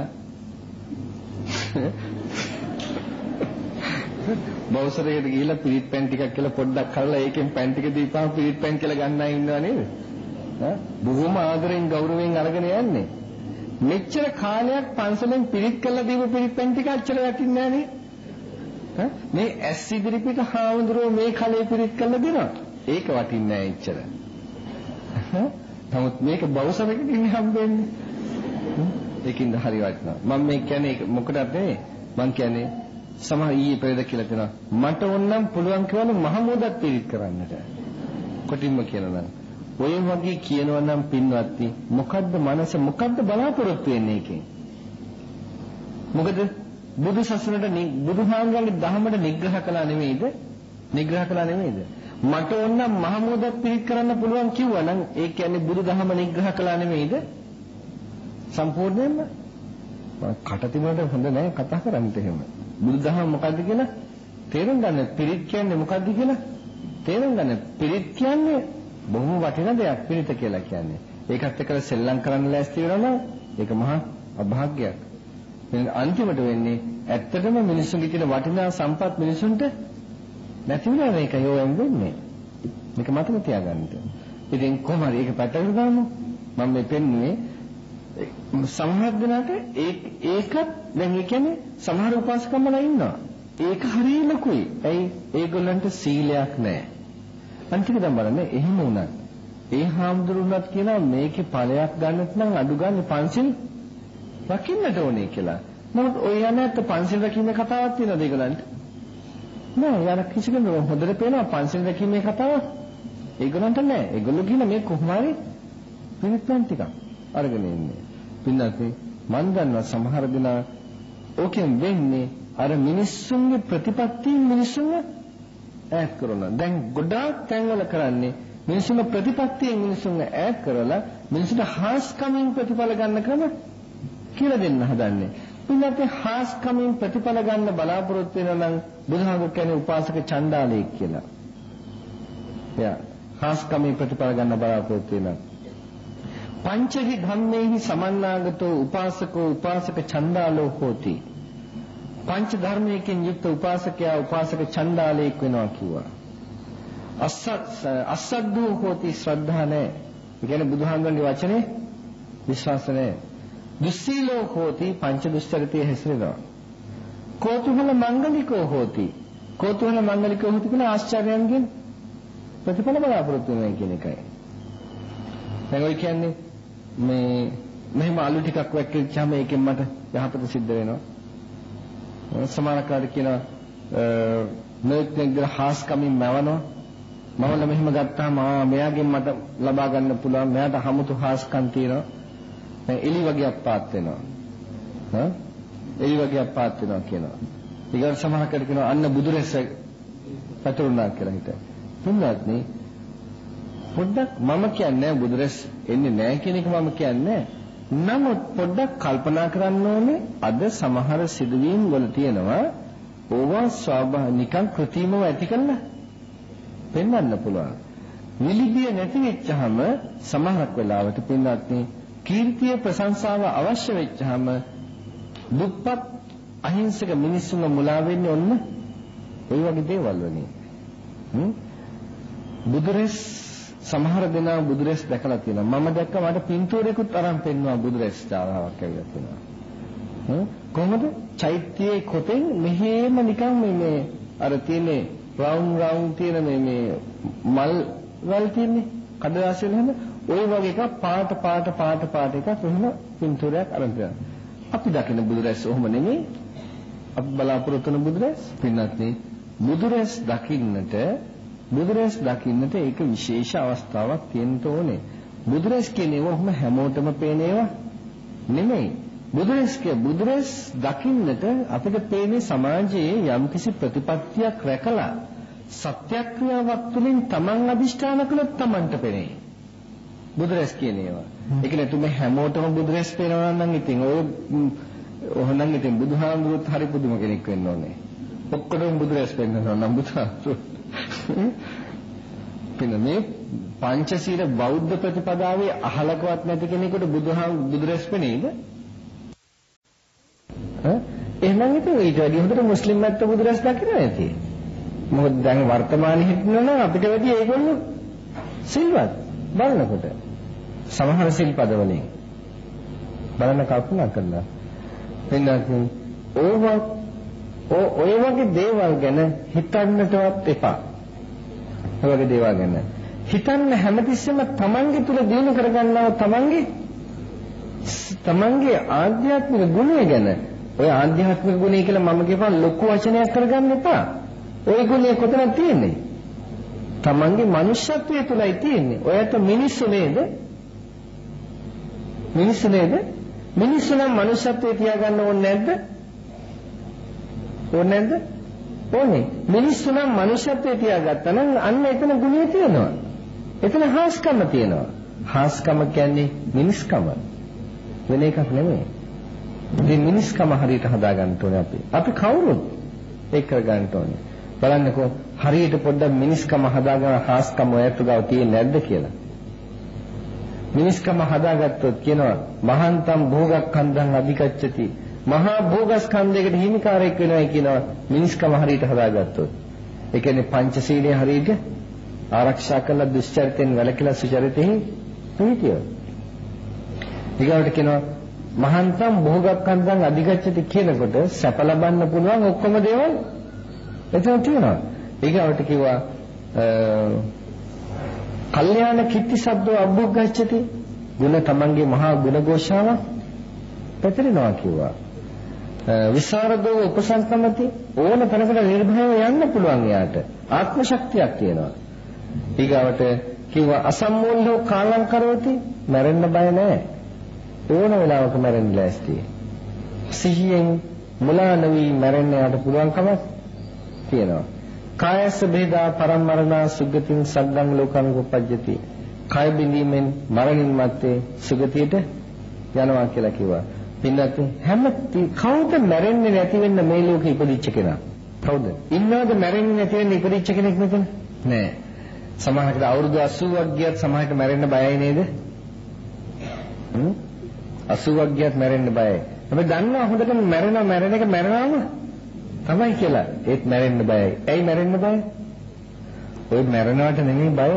බවුසරයකට ගිහිල්ලා පිරිත් පැන් ටිකක් කියලා පොඩ්ඩක් කරලා ඒකෙන් පැන් ටික දීපහම පිරිත් පැන් කියලා ගන්න අය ඉන්නව නේද? ඈ බොහොම ආදරෙන් ගෞරවයෙන් අරගෙන යන්නේ. මෙච්චර කාලයක් පන්සලෙන් පිරිත් කළා දීපු පිරිත් පැන් ටික අච්චර වටින්නේ නැහැ නේ? මේ ඇස් ඉදිරි පිට හාමුදුරුවෝ මේ කලේ පිරිත් කළා දෙනවා. ඒක වටින්නේ නැහැ එච්චර. නමුත් මේක බවුසරකකින් හම්බෙන්නේ. ඒකින්ද හරි වටිනවා. මම මේ කියන්නේ මොකටද නෙවෙයි. මම කියන්නේ සමහර ඊයේ පෙරේද කියලා තියෙනවා මට ඕනනම් පුළුවන් කියලා මහමෝදත් පිළිත් කරන්නට කොටින්ම කියනවා ඔය වගේ කියනවා නම් පින්වත්නි මොකද්ද මනස මොකද්ද බලාපොරොත්තු වෙන්නේ එකෙන් මොකද බුදු සසුනට බුදුහාමුදුරන්ගේ ධර්මයට නිග්‍රහ කළා නෙමෙයිද නිග්‍රහ කළා නෙමෙයිද මට ඕනනම් මහමෝදත් පිළිත් කරන්න පුළුවන් කිව්වා නම් ඒ කියන්නේ බුදු දහම නිග්‍රහ කළා නෙමෙයිද සම්පූර්ණයෙන්ම කට තිබුණාට හොඳ නැහැ කතා කරන්න එහෙම බුදුදහම මොකද්ද කියලා තේරුම් ගන්න පිරිත් කියන්නේ මොකද්ද කියලා තේරුම් ගන්න පිරිත් කියන්නේ බොහොම වටින දෙයක් පිරිත කියලා කියන්නේ ඒකත් එක්ක සෙල්ලම් කරන්න ලෑස්ති වෙනවා නම් ඒක මහා අභාග්‍යයක් එහෙනම් අන්තිමට වෙන්නේ ඇත්තටම මිනිස්සුන්ගේ තියෙන වටිනා සම්පත් මිනිසුන්ට නැති වෙනවා මේක යෝයන් වෙන්නේ මේක මතක තියාගන්න ඉතින් කොහොම හරි ඒක පැත්තකට දාමු මම මේ පෙන්නුවේ සමහර දෙනාට ඒක ඒකත් දැන් ඒ කියන්නේ සමහර උපාසකම්මලා ඉන්නවා ඒක හරිය ලොකුයි. ඇයි ඒගොල්ලන්ට සීලයක් නැහැ. අන්තික දැන් බලන්න එහෙම වුණත් ඒ හාමුදුරුවෝත් කියනවා මේකේ ඵලයක් ගන්නත් නම් අඩු ගන්න පන්සිල් රකින්නට ඕනේ කියලා. නමුත් ඔය යන්නත් පන්සිල් රකින්න කතාවක් තියෙනවද ඒගොල්ලන්ට? නෑ. යාර කිසි කෙනෙක් හොඳට පේනවා පන්සිල් රකින්නේ කතාවක්. ඒගොල්ලන්ට නෑ. ඒගොල්ලෝ කියන මේ කොහොම හරි පිළිපැන් ටිකක් අරගෙන ඉන්නේ. පින්නත් මන් දන්නවා සමහර දෙනා ඕකෙන් වෙන්නේ අර මිනිස්සුන්ගේ ප්‍රතිපත්තිය මිනිස්සුන්ව ඈත් කරනවා. දැන් ගොඩාක් තැන්වල කරන්නේ මිනිස්සුන්ගේ ප්‍රතිපත්තියෙන් මිනිස්සුන්ව ඈත් කරලා මිනිස්සුන්ට හාස්කමින් ප්‍රතිඵල ගන්න ක්‍රම කියලා දෙන්න හදන්නේ. පින්නත් හාස්කමින් ප්‍රතිඵල ගන්න බලාපොරොත්තු වෙනවා නම් බුදුහාමුදුරු කියන්නේ උපාසක චණ්ඩාලයෙක් කියලා. යා හාස්කමින් ප්‍රතිඵල ගන්න බලාපොරොත්තු වෙනවා. පංචහි ධම්මේහි සමන්නාගතෝ උපාසකෝ උපාසක චණ්ඩාලෝ හෝති. පංච ධර්මයෙන් යුක්ත උපාසකයා උපාසක චණ්ඩාලයෙක් වෙනවා කිව්වා. අසද්දෝ හෝති ශ්‍රද්ධා නැහැ. ඒ කියන්නේ බුදුහාමුදුරන්ගේ වචනේ විශ්වාස නැහැ. දුස්සීලෝ හෝති පංච දුස්චරිතයේ හැසිරෙනවා. කෝතුහල මංගලිකෝ හෝති. කෝතුහල මංගලිකෝ හෝති කියන ආශ්චර්යයන්ගෙන් ප්‍රතිඵල බලාපොරොත්තු වෙනවා කියන එකයි. දැන් ඔය කියන්නේ මේ මෙහෙම අලු ටිකක් වැක්කිච්චාම ඒකෙන් මට යහපත සිද්ධ වෙනවා. සමානකාරී කියන මේකෙන් හාස්කමින් මවනවා. මවල මෙහෙම ගත්තාම ආ මෙයාගෙන් මට ලබා ගන්න පුළුවන්. මෙයාට හමුතු හාස්කම් තියෙනවා. දැන් එලි වගේ අප්පාත් වෙනවා. හා එලි වගේ අප්පාත් වෙනවා කියනවා. ඊගොල්ලෝ සමානකාරී කියනවා අන්න බුදුරැස් පැතුරුණා කියලා හිතයි. තුන්වත්නි පොඩ්ඩක් මම කියන්නේ බුදුරැස් එන්නේ නැහැ කියන එක මම කියන්නේ. නමුත් පොඩ්ඩක් කල්පනා කරන්න ඕනේ අද සමහර සිදුවීම් වල තියෙනවා ඕවා ස්වභාවික නිකන් කෘතිමව ඇති කළා පෙන්වන්න පුළුවන්. විලිබිය නැති වෙච්චහම සමහරක් වෙලාවට පින්වත්නි කීර්තිය ප්‍රශංසාව අවශ්‍ය වෙච්චහම දුප්පත් අහිංසක මිනිස්සුන්ව මුලා වෙන්නේ ඔන්න ওই වගේ දේවල් වලින්. හ්ම් බුදුරැස් සමහර දෙනා බුදුරැස් දැකලා තියෙනවා. මම දැක්ක මට පින්තූරයකුත් අරන් පෙන්නවා බුදුරැස් ඡායාවක් ඇවිල්ලා තියෙනවා. හ්ම් කොහොමද? චෛත්‍යයේ කොටෙන් මෙහෙම නිකන් මේ මේ අර තියෙන්නේ රවුන්ඩ් රවුන්ඩ් තියෙන මේ මේ මල් වල තියෙන්නේ කඩදාසි වල හැම ওই වගේ එකක් පාට පාට පාට පාට එකක් එහෙම පින්තූරයක් අරන් තියෙනවා. අපි දකින බුදුරැස් ඔහොම නෙමෙයි. අපි බලාපොරොත්තු වෙන බුදුරැස් පින්නත් නේ බුදුරැස් දකින්නට බුදුරැස් දකින්නට ඒක විශේෂ අවස්ථාවක් තියෙන්න ඕනේ. බුදුරැස් කියන්නේ ඔහොම හැමෝටම පේන ඒවා නෙමෙයි. බුදුරැස් කිය බුදුරැස් දකින්නට අපිට පේන්නේ සමාජයේ යම්කිසි ප්‍රතිපත්තියක් රැකලා සත්‍යක්‍රියාවක් තුළින් Taman අදිෂ්ඨාන කළොත් Tamanට පෙනේ. බුදුරැස් කියන ඒවා. ඒක නේ තුමේ හැමෝටම බුදුරැස් පේනවා නම් ඉතින් ඔය ඔහොනම් ඉතින් බුදුහාමුදුරුවෝත් හරි පුදුම කෙනෙක් වෙන්න ඕනේ. ඔක්කොටම බුදුරැස් පෙන්නනවා නම් බුදුහාමුදුරුවෝ පින්නනේ පංචශීල බෞද්ධ ප්‍රතිපදාවේ අහලකවත් නැති කෙනෙකුට බුදුහාම බුදුරැස් පෙනේද? ඈ එහෙනම් ඉතින් ඊට වැඩි හොඳට මුස්ලිම් මැත්ත බුදුරැස් දකින්න නැති. මොකද දැන් වර්තමානයේ හිටිනවා නම් අපිට වැඩි ඒගොල්ලෝ සිල්වත් බලනකොට සමහර සිල්පද වලින් බලන්න කල්පනා කරලා එන්නත් ඕවා ඔය වගේ දේවල් ගැන හිතන්නටවත් එපා. ඔය වගේ දේවල් ගැන හිතන්න හැමතිස්සෙම තමන්ගේ තුල දිනු කරගන්නවා තමන්ගේ තමන්ගේ ආධ්‍යාත්මික ගුණය ගැන. ඔය ආධ්‍යාත්මික ගුණය කියලා මම කියපන් ලොකු වචනයක් කරගන්න එපා. ওই ගුණය කොතනද තියෙන්නේ? තමන්ගේ මනුෂ්‍යත්වයේ තුලයි තියෙන්නේ. ඔයත් මිනිස්සු නේද? මිනිස්සු නේද? මිනිස්සු නම් මනුෂ්‍යත්වයේ තියාගන්න ඕනේ නැද්ද? ඕනේ නැද්ද? ඕනේ. මිනිස්සු නම් මනුෂ්‍යත්වයේ තියාගත්තා නම් අන්න එතන ගුණය තියෙනවා. එතන හාස්කම තියෙනවා. හාස්කම කියන්නේ මිනිස්කම. වෙන එකක් නෙමෙයි. මේ මිනිස්කම හරියට හදාගන්න ඕනේ අපි. අපි කවුරුත් ඒක කරගන්න ඕනේ. බලන්නකෝ හරියට පොඩ්ඩක් මිනිස්කම හදාගන්න හාස්කම ඔයත් ගාව තියෙන්නේ නැද්ද කියලා. මිනිස්කම හදාගත්තොත් කියනවා මහන්තම් භෝගක්ඛන්දං අධිකච්ඡති. මහා භෝගස්කන්ධයකට හිමිකාරයෙක් වෙනවා කියනවා මිනිස්කම හරියට හදාගත්තොත්. ඒ කියන්නේ පංචශීලයේ හරියට ආරක්ෂා කළ දුෂ්චරිතෙන් වැළකීලා සුචරිතෙහි පිහිටියෝ. ඊගොල්ලෝ කියනවා මහන්තම් භෝගක්ඛන්දං අධිකච්ඡති කියනකොට සැප ලබන්න පුළුවන් ඔක්කොම දේවල් එතන තියෙනවා. ඊගාවට කිව්වා කල්යාණ කිත්ති සබ්දෝ අබ්බුග්ගච්ඡති. ගුණ තමන්ගේ මහා ගුණ ഘോഷාව පැතිරෙනවා කිව්වා. විසරදෝ උපසංකමති ඕන තැනකට නිර්භයව යන්න පුළුවන් යාට. ආත්ම ශක්තියක් තියෙනවා. ඊගාවට කිව්වා අසම්මෝල්ලෝ කාලං කරෝති. මැරෙන්න බය නැහැ. ඕන වෙලාවක මැරෙන්න ලෑස්ති. සිහියෙන් මුලා නොවි මැරෙන්න යාට පුළුවන්කමක් තියෙනවා. කායස්ස බේදා පරමරණා සුගතින් සග්ගං ලෝකං උපජ්ජති. කාය බිඳීමෙන් මරණින් මත්තේ සුගතියට යනවා කියලා කිව්වා. පින්නත් හැම කවුද මැරෙන්නේ නැති වෙන්න මේ ලෝකෙ ඉපදිච්ච කෙනා? කවුද? ඉන්නවද මැරෙන්නේ නැති වෙන්න ඉපදිච්ච කෙනෙක් මෙතන? නෑ. සමහරකට අවුරුදු අසූවක් ගියත් සමහරකට මැරෙන්න බයයි නේද? හ්ම්? අසූවක් ගියත් මැරෙන්න බයයි. හැබැයි දන්නවා හොඳටම මැරෙනවා මැරෙන එක මැරෙනවම තමයි කියලා. ඒත් මැරෙන්න බයයි. ඇයි මැරෙන්න බය? ඔය මැරෙනවට නෙමෙයි බය.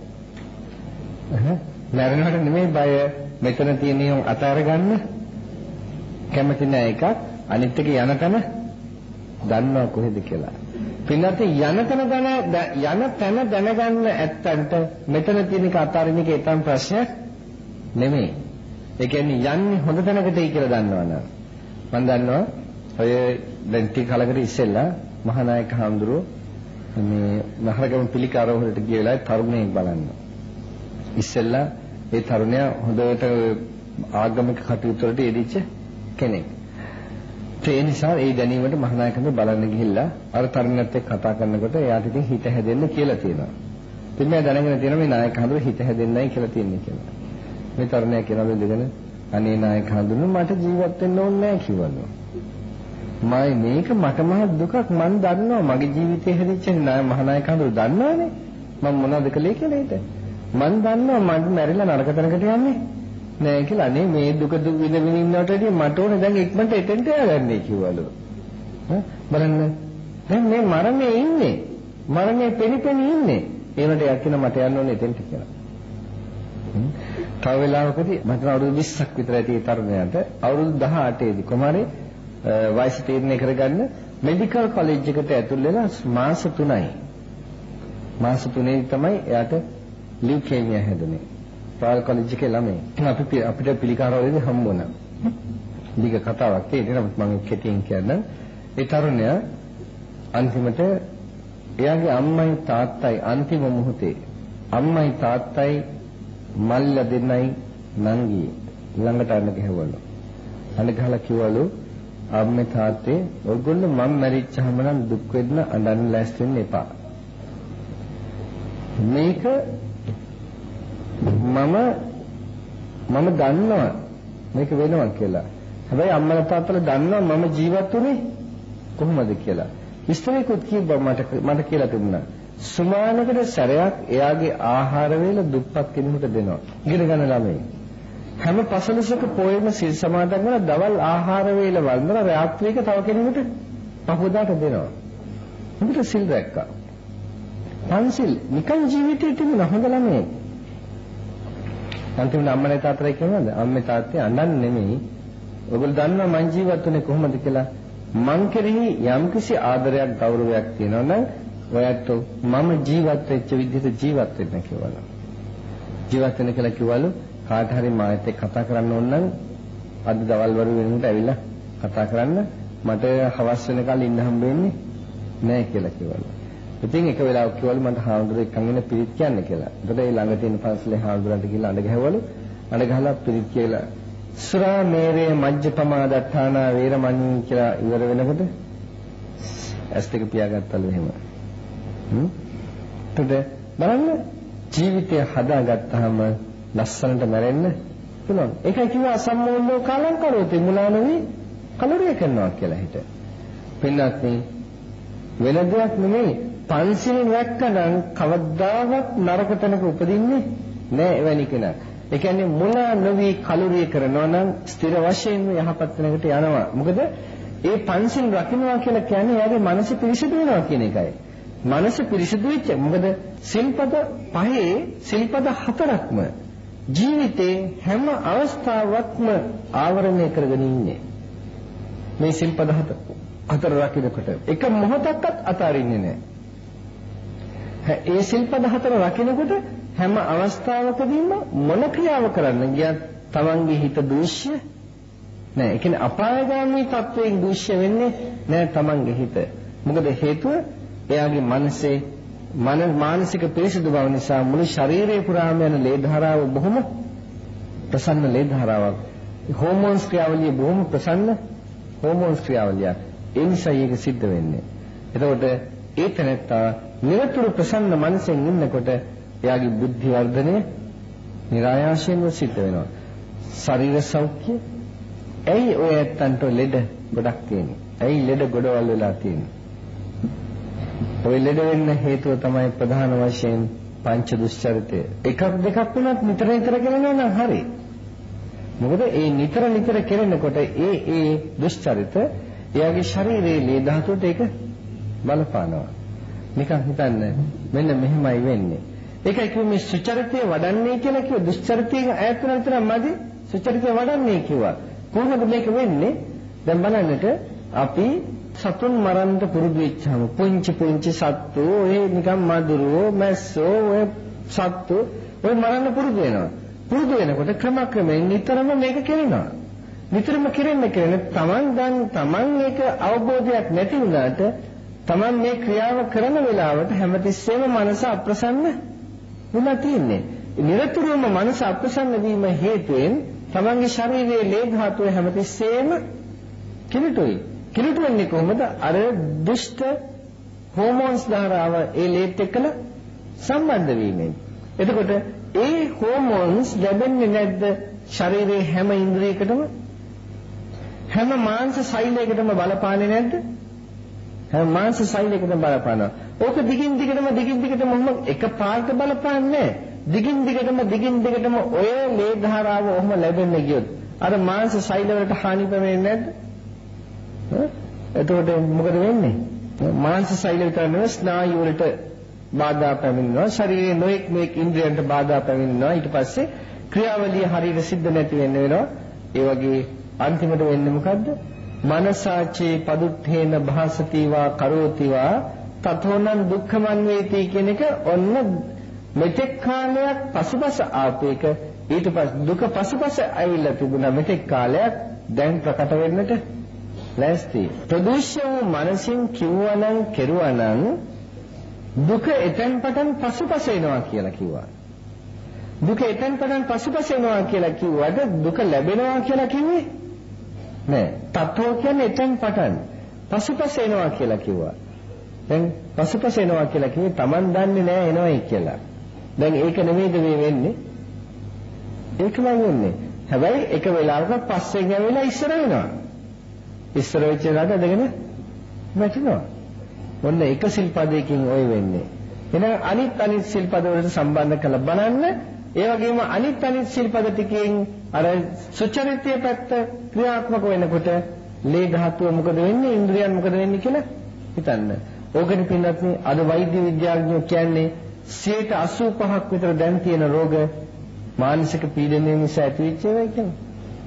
මැරෙනවට නෙමෙයි බය. මෙතන තියෙන අතාර ගන්න කැමති නෑ එකක්. අනිත් එක යන තැන දන්නවා කොහෙද කියලා. පින්නත් යන තැන දැන යන තැන දැනගන්න ඇත්තන්ට මෙතන තියෙන එක අතාරින එක ඊටම ප්‍රශ්නයක් නෙමෙයි. ඒ කියන්නේ යන්නේ හොඳ තැනකටයි කියලා දන්නවනේ. මම දන්නවා ඔය දැන් ටික කලකට ඉස්සෙල්ලා මහානායක හඳුරෝ මේ මහරගම පිළිකාරවලට ගිය වෙලාවේ තරුණයෙක් බලන්න. ඉස්සෙල්ලා ඒ තරුණයා හොඳට ආගමික කටයුතු වලට යෙදිච්ච කෙනෙක්. ඒ නිසා ඒ දැනීමට මහානායක හඳුර බලන්න ගිහිල්ලා අර තරුණයත් එක්ක කතා කරනකොට එයාට ඉතින් හිත හැදෙන්න කියලා තියෙනවා. ඉතින් මම දැනගෙන තියෙනවා මේ නායක හඳුර හිත හැදෙන්නයි කියලා තියෙන්නේ කියලා. මේ තරුණයා කියනවා දෙගෙන අනේ නායක හඳුර මට ජීවත් වෙන්න ඕනේ නැහැ කිව්වලු. මයි මේක මට මහ දුකක් මන් දන්නවා මගේ ජීවිතේ හැදිච්ච නාය මහානායක හඳුර දන්නවනේ මම මොනවද කළේ කියලා ඒක මන් දන්නවා මම මැරිලා නරක තැනකට යන්නේ නෑ කියලා. අනේ මේ දුක දුක් විඳ විඳ ඉන්නවට වැඩිය මට ඕනේ දැන් ඉක්මනට එතෙන්ට යන්නේ කිව්වලු. හා බලන්න දැන් මේ මරණේ ඉන්නේ මරණේ පෙනිපෙනි ඉන්නේ ඒනට යකින මට යන්න ඕනේ එතෙන්ට කියලා. තව වෙලාවකදී මට අවුරුදු විස්සක් විතර ඇති තරුණයාට අවුරුදු දහඅටේ දී කොමාරේ වයස තීරණය කරගන්න මෙඩිකල් කොලෙජ් එකට ඇතුල් වෙලා මාස තුනයි. මාස තුනේ තමයි එයාට ලියුකේමියා හැදුනේ. රොයල් කොලෙජ් එකේ ළමයි. අපි අපිට පිළිකාරවලදී හම්බ වුණා. ලික කතාවක් ඒ නමුත් මම කෙටියෙන් කියන්නම්. ඒ තරුණයා අන්තිමට එයාගේ අම්මයි තාත්තයි අන්තිම මොහොතේ අම්මයි තාත්තයි මල්ල දෙන්නයි නංගි ළඟට අන්න ගහවලු. අන්න ගහලා කිව්වලු අම්මේ තාත්තේ ඔයගොල්ලෝ මම මැරිච්චාම නම් දුක් වෙන්න අඬන්න ලෑස්ති වෙන්න එපා. මේක මම මම දන්නවා මේක වෙනවා කියලා. හැබැයි අම්මලා තාත්තලා දන්නවා මම ජීවත් වුනේ කොහොමද කියලා. විස්තරයකුත් කිව්වා මට මට කියලා තිබුණා. සුමානකට සැරයක් එයාගේ ආහාර වේල දුප්පත් කෙනෙකුට දෙනවා. ඉගෙන ගන්න ළමයි. හැම පසළොස්වක පොයේම සිල් සමාදන් කරලා දවල් ආහාර වේල වන්දන රාත්‍රියක තව කෙනෙකුට පහුදාට දෙනවා. උඹට සිල් රැක්කා. පන්සිල් නිකන් ජීවිතේ තිබුණ හොඳ ළමයි. අන්තිමට අම්මලා තාත්තලා කියනවාද? අම්මේ තාත්තේ අඬන්නේ නෙමෙයි. ඔයගොල්ලෝ දන්නවා මං ජීවත් වුනේ කොහොමද කියලා. මං කෙරෙහි යම්කිසි ආදරයක් ගෞරවයක් තියෙනවා නම් ඔයත් මම ජීවත් වෙච්ච විදිහට ජීවත් වෙන්න කියලා. ජීවත් වෙන්න කියලා කිව්වලු කාට හරි මාත් එක්ක කතා කරන්න ඕන නම් අද දවල් වරු වෙනකොට ඇවිල්ලා කතා කරන්න මට හවස් වෙනකල් ඉන්න හම්බ වෙන්නේ නැහැ කියලා කිව්වලු. ඉතින් එක වෙලාවක කිව්වලු මට හාමුදුරුවෝ එක්කන් ඉන්න පිරිත් කියන්න කියලා. එතකොට ඒ ළඟ තියෙන පන්සලේ හාමුදුරන්ට ගිහලා අඬ ගැහුවලු. අඬ ගහලා පිරිත් කියලා සුරා මේරේ මජ්ජපමා දත්තානා වේරමණී කියලා ඉවර වෙනකොට ඇස් දෙක පියාගත්තලු එහෙම. හ්ම්. එතකොට බලන්න ජීවිතය හදාගත්තාම ලස්සනට මැරෙන්න පුළුවන්. ඒකයි කිව්වා අසම්මෝල්ලෝ කාලං කරෝති මුලා නොවි කලුරිය කරනවා කියලා හිත. පින්නත් වෙන දෙයක් නෙමෙයි පන්සිල් රැක්කනම් කවදාවත් නරක තැනක උපදින්නේ නෑ එවැනි කෙනා. ඒ කියන්නේ මුලා නොවි කලුරිය කරනවා නම් ස්ථිර වශයෙන්ම යහපත් තැනකට යනවා. මොකද ඒ පන්සිල් රකින්නවා කියලා කියන්නේ එයාගේ මනස පිරිසිදු වෙනවා කියන එකයි. මනස පිරිසිදු වෙච්ච මොකද සිල්පද පහේ සිල්පද හතරක්ම ජීවිතේ හැම අවස්ථාවකම ආවරණය කරගෙන ඉන්නේ. මේ සිල්පද හතර. හතර රකින්නකොට එක මොහොතක්වත් අතාරින්නේ නැහැ. ඒ සිල්පද හතර රකින්නකොට හැම අවස්ථාවකදීම මොන ක්‍රියාව කරන්න ගියත් තමන්ගේ හිත දූෂ්‍ය නෑ. ඒ කියන්නේ අපායගාමී තත්වයෙන් දූෂ්‍ය වෙන්නේ නෑ තමන්ගේ හිත. මොකද හේතුව එයාගේ මනසේ මන මානසික පිරිසිදු බව නිසා මුළු ශරීරය පුරාම යන ලේ ධාරාව බොහොම ප්‍රසන්න ලේ ධාරාවක්. හෝමෝන්ස් ක්‍රියාවලිය බොහොම ප්‍රසන්න හෝමෝන්ස් ක්‍රියාවලිය. ඒ නිසා ඒක සිද්ධ වෙන්නේ. එතකොට ඒ තැනත්තා නිරතුරු ප්‍රසන්න මනසෙන් ඉන්නකොට එයාගේ බුද්ධි වර්ධනය નિરાයාසයෙන්ම සිද්ධ වෙනවා. ශරීර සෞඛ්‍ය. ඇයි ඔය ඇත්තන්ට ලෙඩ ගොඩක් තියෙන්නේ? ඇයි ලෙඩ ගොඩවල් වෙලා තියෙන්නේ? ඔය ලෙඩ වෙන්න හේතුව තමයි ප්‍රධාන වශයෙන් පංච දුස්චරිතය. එකක් දෙකක් වුණත් නිතර නිතර කරනවා නම් හරි. මොකද ඒ නිතර නිතර කරනකොට ඒ ඒ දුස්චරිත එයාගේ ශරීරයේ ලේ ධාතුවට ඒක බලපානවා. නිකන් හිතන්න මෙන්න මෙහෙමයි වෙන්නේ. ඒකයි කිව්වේ මේ සුචරිතය වඩන්නේ කියලා කිව්ව දුස්චරිතයෙන් ඈත් වෙන විතර මදි සුචරිතය වඩන්නේ කිව්වා. කොහොමද මේක වෙන්නේ? දැන් බලන්නට අපි සතුන් මරන්න පුරුදු වෙච්චාම පුංචි පුංචි සත්තු ඔය නිකන් මදුරුවෝ මැස්සෝ ඔය සත්තු ඔය මරන්න පුරුදු වෙනවා. පුරුදු වෙනකොට ක්‍රමක්‍රමයෙන් නිතරම මේක කරනවා. නිතරම කෙරෙන්න කෙරෙන්න තමන් දැන් තමන් මේක අවබෝධයක් නැති වුණාට තමන් මේ ක්‍රියාව කරන වෙලාවට හැමතිස්සෙම මනස අප්‍රසන්න වුණා තියෙන්නේ. නිරතුරුවම මනස අප්‍රසන්න වීම හේතුවෙන් තමන්ගේ ශරීරයේ ලේ ධාතුව හැමතිස්සෙම කිලිටුයි. කිලිටු වෙන්නේ කොහොමද? අර දුෂ්ට හෝමෝන්ස් ධාරාව ඒ ලේත් එක්කලා සම්බන්ධ වීමෙන්. එතකොට ඒ හෝමෝන්ස් ලැබෙන්නේ නැද්ද ශරීරයේ හැම ඉන්ද්‍රියකටම? හැම මාංශ සෛලයකටම බලපාන්නේ නැද්ද? හැම මාංශ සෛලයකටම බලපානවා. ඕක දිගින් දිගටම දිගින් දිගටම මොහොම එක පාට බලපාන්නේ නැහැ. දිගින් දිගටම දිගින් දිගටම ඔය ලේ ධාරාව ඔහොම ලැබෙන්න ගියොත් අර මාංශ සෛල වලට හානි වෙන්නේ නැද්ද? එතකොට මොකද වෙන්නේ? මාංශ සෛල විතර නෙවෙයි ස්නායු වලට බාධා පැමිණෙනවා. ශරීරයේ නොඑක් මේක ඉන්ද්‍රියන්ට බාධා පැමිණෙනවා. ඊට පස්සේ ක්‍රියාවලිය හරියට සිද්ධ නැති වෙන්න වෙනවා. ඒ වගේ අන්තිමට වෙන්නේ මොකද්ද? මනසාචේ පදුත්තේන භාසතිවා කරෝතිවා තතෝනං දුක්ඛමන් වේති කියන එක ඔන්න මෙතෙක් කාලයක් පසුපස ආපේක ඊට පස්සේ දුක පසුපස ඇවිල්ලා තිබුණා මෙතෙක් කාලයක් දැන් ප්‍රකට වෙන්නට ලෑස්ති. ප්‍රදූෂ්‍ය වූ මනසින් කිව්වනම් කෙරුවනම් දුක එතෙන් පටන් පසුපස එනවා කියලා කිව්වා. දුක එතෙන් පටන් පසුපස එනවා කියලා කිව්වට දුක ලැබෙනවා කියලා කිව්වේ නෑ. තත්ත්වෝ කියන්නේ එතෙන් පටන් පසුපස එනවා කියලා කිව්වා. දැන් පසුපස එනවා කියලා කිව්වේ Taman දන්නේ නෑ එනවයි කියලා. දැන් ඒක නෙමෙයිද මේ වෙන්නේ? ඒකමයි වෙන්නේ. හැබැයි එක වෙලාවක පස්සෙන් ඇවිල්ලා ඉස්සර වෙනවා. ඉස්සර වෙච්ච එකට දෙගෙන වැටෙනවා. ඔන්න එක සිල්පදයකින් ඔය වෙන්නේ. එහෙනම් අනිත් අනිත් සිල්පද වලට සම්බන්ධ කරලා බලන්න. ඒ වගේම අනිත් අනිත් සිල්පද ටිකෙන් අර සුචරිතයේ පැත්ත ක්‍රියාත්මක වෙනකොට ලේ ධාතුව මොකද වෙන්නේ? ඉන්ද්‍රියන් මොකද වෙන්නේ කියලා හිතන්න. ඕකෙනි පින්නත් අද වෛද්‍ය විද්‍යාඥයෝ කියන්නේ සියයට අසූ පහක් විතර දැන් තියෙන රෝග මානසික පීඩනය නිසා ඇතිවෙච්ච ඒවා කියන්නේ.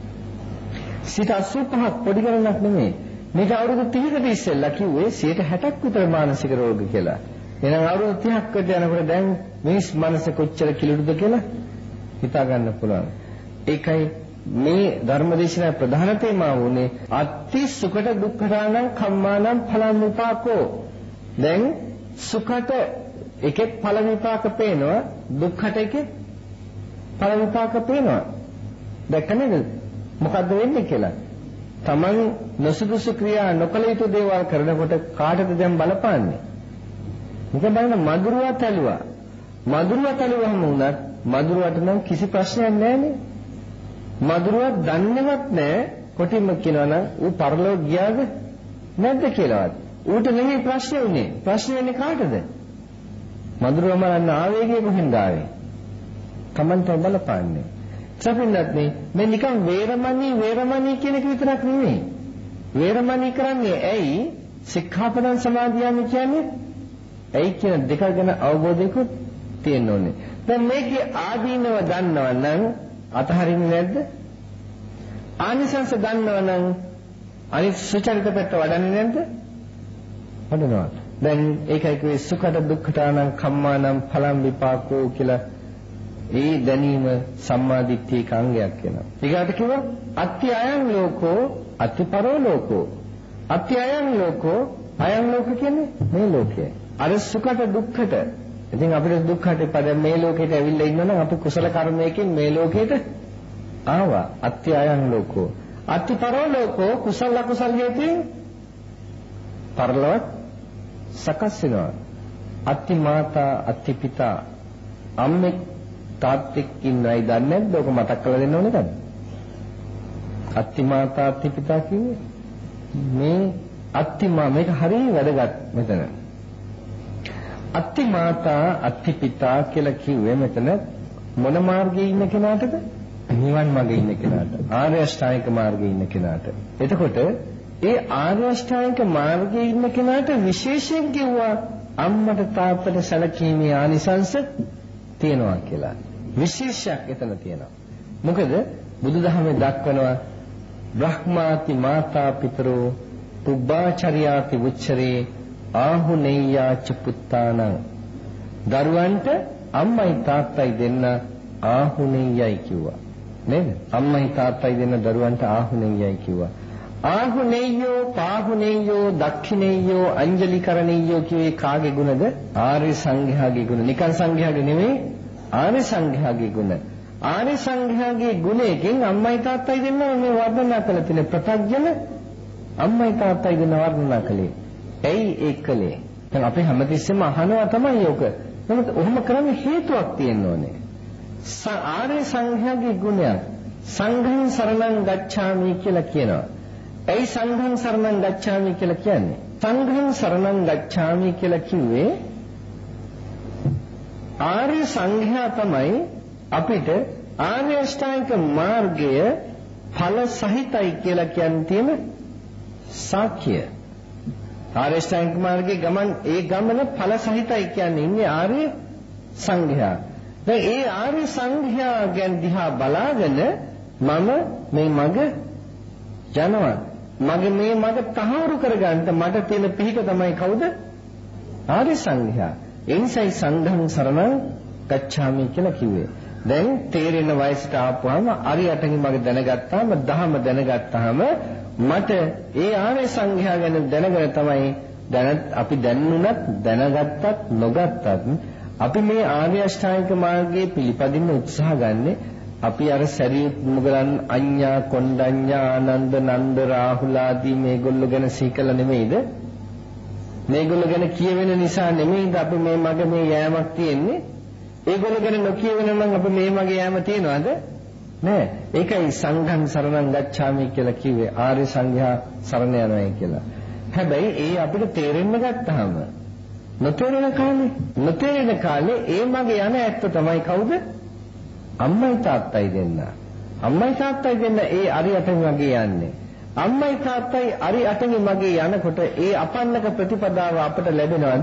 සියයට අසූ පහක් පොඩි ගණනක් නෙමෙයි. මේක අවුරුදු තිහකට ඉස්සෙල්ලා කිව්වේ සියයට හැටක් විතර මානසික රෝග කියලා. එහෙනම් අවුරුදු තිහකට යනකොට දැන් මිනිස් මනස කොච්චර කිලුටුද කියලා හිතා ගන්න පුළුවන්. ඒකයි මේ ධර්මදේශනා ප්‍රධාන තේමාව උනේ අත්ති සුඛට දුක්ඛානං කම්මානං ඵලං විපාකෝ. දැන් සුඛට එකෙක් ඵල විපාක පේනවා, දුක්ඛට එකෙක් ඵල විපාක පේනවා. දැක්කනේද මොකද්ද වෙන්නේ කියලා? Taman නොසුදුසු ක්‍රියා නොකළ යුතු දේවල් කරනකොට කාටද දැන් බලපාන්නේ? මොකද බලන්න මధుරවා තැළුවා. මధుරවා තැළුවම වුණත් මధుරවට නම් කිසි ප්‍රශ්නයක් නැහැනේ. මధుරවා දන්නේවත් නැහැ. කොටින්ම කියනවා නම් ඌ පරලෝක ගියාද නැද්ද කියලාවත්. ඌට නෙමෙයි ප්‍රශ්නේ උනේ. ප්‍රශ්නේ වෙන්නේ කාටද? මధుරවා මරන්න ආවේගය කොහෙන්ද ආවේ? Tamanට බලපාන්නේ. සපින්නත් නේ මේ නිකන් වේරමණී වේරමණී කියන එක විතරක් නෙමෙයි. වේරමණී කරන්නේ ඇයි? සික්ඛාපදං සමාදියාමි කියන්නේ ඇයි කියන දෙක ගැන අවබෝධයකුත් තියෙන්න ඕනේ. දැන් මේකේ ආදීනව දන්නව නම් අතහරින්නේ නැද්ද? ආනිසංස දන්නව නම් අනිත් සුචරිත පැත්ත වඩන්නේ නැද්ද? වඩනවා. දැන් ඒකයි කිව්වේ සුඛට දුක්ඛටානම් කම්මානම් පලම් විපාකෝ කියලා. ඒ දැනීම සම්මාදිට්ඨියක අංගයක් වෙනවා. ඊගාට කිව්වා අත්‍ය අයං ලෝකෝ අතිපරෝ ලෝකෝ. අත්‍ය අයං ලෝකෝ අයං ලෝක කියන්නේ මේ ලෝකය. අර සුඛට දුක්ඛට. ඉතින් අපිට දුක්ඛට පද මේ ලෝකෙට ඇවිල්ලා ඉන්නවනම් අපි කුසල කර්මයකින් මේ ලෝකෙට ආවා. අත්‍ය අයං ලෝකෝ. අතිපරෝ ලෝකෝ කුසල අකුසල හේතුයෙන් පරලොවත් සකස් වෙනවා. අත්ති මාතා අත්ති පිතා අම්මෙක් තාත්තෙක් ඉන්නයි දන්නේ නැද්ද? ඔක මතක් කරලා දෙන්න ඕනේ නේද? අත්ති මාතා අත්ති පිතා කියන්නේ මේ අත්ති මා මේක හරිය වැදගත් මෙතන. අත්ති මාතා අත්ති පිතා කියලා කිව්වේ මෙතන මොන මාර්ගයේ ඉන්න කෙනාටද? නිවන් මාර්ගයේ ඉන්න කෙනාට. ආර්ය අෂ්ටාංගික මාර්ගයේ ඉන්න කෙනාට. එතකොට ඒ ආර්ය අෂ්ටාංගික මාර්ගයේ ඉන්න කෙනාට විශේෂයෙන් කිව්වා අම්මට තාත්තට සැලකීමේ ආනිසංස තියෙනවා කියලා. විශේෂයක් එතන තියෙනවා. මොකද බුදුදහමේ දක්වනවා බ්‍රහ්මාති මාතා පිතරෝ පුබ්බාචර්යාති උච්චරේ ආහුනේයාච පුත්තානං. දරුවන්ට අම්මයි තාත්තයි දෙන්න ආහුනේයයි කිව්වා. නේද? අම්මයි තාත්තයි දෙන්න දරුවන්ට ආහුනේයයි කිව්වා. ආහුනේයෝ පාහුනේයෝ දක්ඛිනේයෝ අංජලිකරණේයෝ කියවේ කාගේ ගුණද? ආර්ය සංඝයාගේ ගුණ. නිකන් සංඝයාගේ නෙමෙයි ආර්ය සංඝයාගේ ගුණ. ආර්ය සංඝයාගේ ගුණයෙන් අම්මයි තාත්තයි දෙන්න මේ වර්ණනා කළ තියෙන ප්‍රත්‍යඥ අම්මයි තාත්තයි දෙන්න වර්ණනා කළේ. ඇයි ඒ කළේ? දැන් අපි හැමතිස්සෙම අහනවා තමයි ඔක. නමුත් ඔහොම කරන්න හේතුවක් තියෙන්න ඕනේ. ආර්ය සංඝයාගේ ගුණයක් සංඝං සරණං ගච්ඡාමි කියලා කියනවා. ඇයි සංඝං සරණං ගච්ඡාමි කියලා කියන්නේ? සංඝං සරණං ගච්ඡාමි කියලා කිව්වේ ආර්ය සංඝයා තමයි අපිට ආර්ය අෂ්ටාංගික මාර්ගය ඵල සහිතයි කියලා කියන්න තියෙන සාක්ෂිය. ආර්ය අෂ්ටාංගික මාර්ගයේ ගමන් ඒ ගමන ඵල සහිතයි කියන්නේ ඉන්නේ ආර්ය සංඝයා. දැන් ඒ ආර්ය සංඝයා ගැන දිහා බලාගෙන මම මේ මග යනවා. මගේ මේ මග තහවුරු කරගන්න මට තියෙන පිහිට තමයි කවුද? ආර්ය සංඝයා. ඒ නිසායි සංඝං සරණං ගච්ඡාමි කියලා කිව්වේ. දැන් තේරෙන වයසට ආපුවාම අරියටගේ මගේ දැනගත්තාම දහම දැනගත්තාම මට ඒ ආර්ය සංඝයා ගැන දැනගෙන තමයි දැන අපි දැනුණත් දැනගත්තත් නොගත්තත් අපි මේ ආර්ය අෂ්ටාංගික මාර්ගයේ පිළිපදින්න උත්සාහ ගන්නේ අපි අර සරියුත් මුගලන් අඤ්ඤා කොණ්ඩඤ්ඤා ආනන්ද නන්ද රාහුල ආදී මේගොල්ලෝ ගැන සීකල නෙමෙයිද? මේගොල්ලෝ ගැන කියවෙන නිසා නෙමෙයිද අපි මේ මග මේ යෑමක් තියෙන්නේ? ඒගොල්ලෝ ගැන නොකියවෙන නම් අපි මේ මග යෑම තියනවද? නෑ. ඒකයි සංඝං සරණං ගච්ඡාමි කියලා කිව්වේ ආර්ය සංඝයා සරණ යනවා කියලා. හැබැයි ඒ අපිට තේරෙන්න ගත්තාම නොතේරෙන කාලේ නොතේරෙන කාලේ ඒ මග යන ඇත්ත තමයි කවුද? අම්මයි තාත්තයි දෙන්න. අම්මයි තාත්තයි දෙන්න ඒ අරියටම මගේ යන්නේ. අම්මයි තාත්තයි අරියටම මගේ යනකොට ඒ අපන්නක ප්‍රතිපදාව අපට ලැබෙනවද?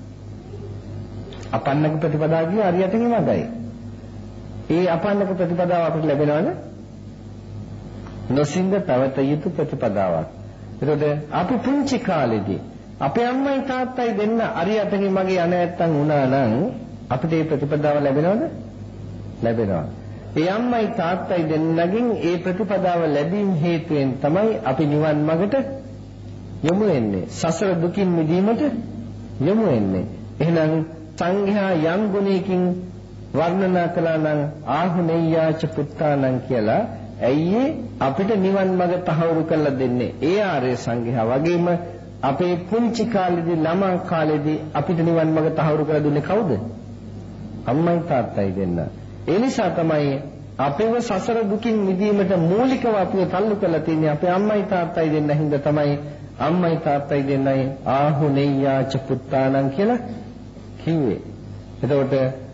අපන්නක ප්‍රතිපදාව කිය අරියටම මගයි. ඒ අපන්නක ප්‍රතිපදාව අපට ලැබෙනවද? නොසින්ද පැවත යුතු ප්‍රතිපදාවක්. ඒකද අපි පුංචි කාලේදී අපේ අම්මයි තාත්තයි දෙන්න අරියටම මගේ යන නැත්තම් වුණා නම් අපිට මේ ප්‍රතිපදාව ලැබෙනවද? ලැබෙනවා. ඒ අම්මයි තාත්තයි දෙන්නගෙන් ඒ ප්‍රතිපදාව ලැබීම හේතුවෙන් තමයි අපි නිවන් මාර්ගට යොමු වෙන්නේ. සසර දුකින් මිදීමට යොමු වෙන්නේ. එහෙනම් සංඝයා යම් ගුණයකින් වර්ණනා කළා නම් ආහුනේයාච පුත්තානං කියලා ඇයි අපිට නිවන් මාර්ග තහවුරු කරලා දෙන්නේ? ඒ ආර්ය සංඝයා වගේම අපේ පුංචි කාලේදී ළමා කාලේදී අපිට නිවන් මාර්ග තහවුරු කරලා දුන්නේ කවුද? අම්මයි තාත්තයි දෙන්න. ඒ නිසා තමයි අපේව සසර දුකින් මිදීමට මූලිකව අපිව තල්ලු කරලා තියෙන්නේ අපේ අම්මයි තාත්තයි දෙන්න හින්දා තමයි අම්මයි තාත්තයි දෙන්නයි ආහුනේයාච පුත්තානං කියලා කිව්වේ. එතකොට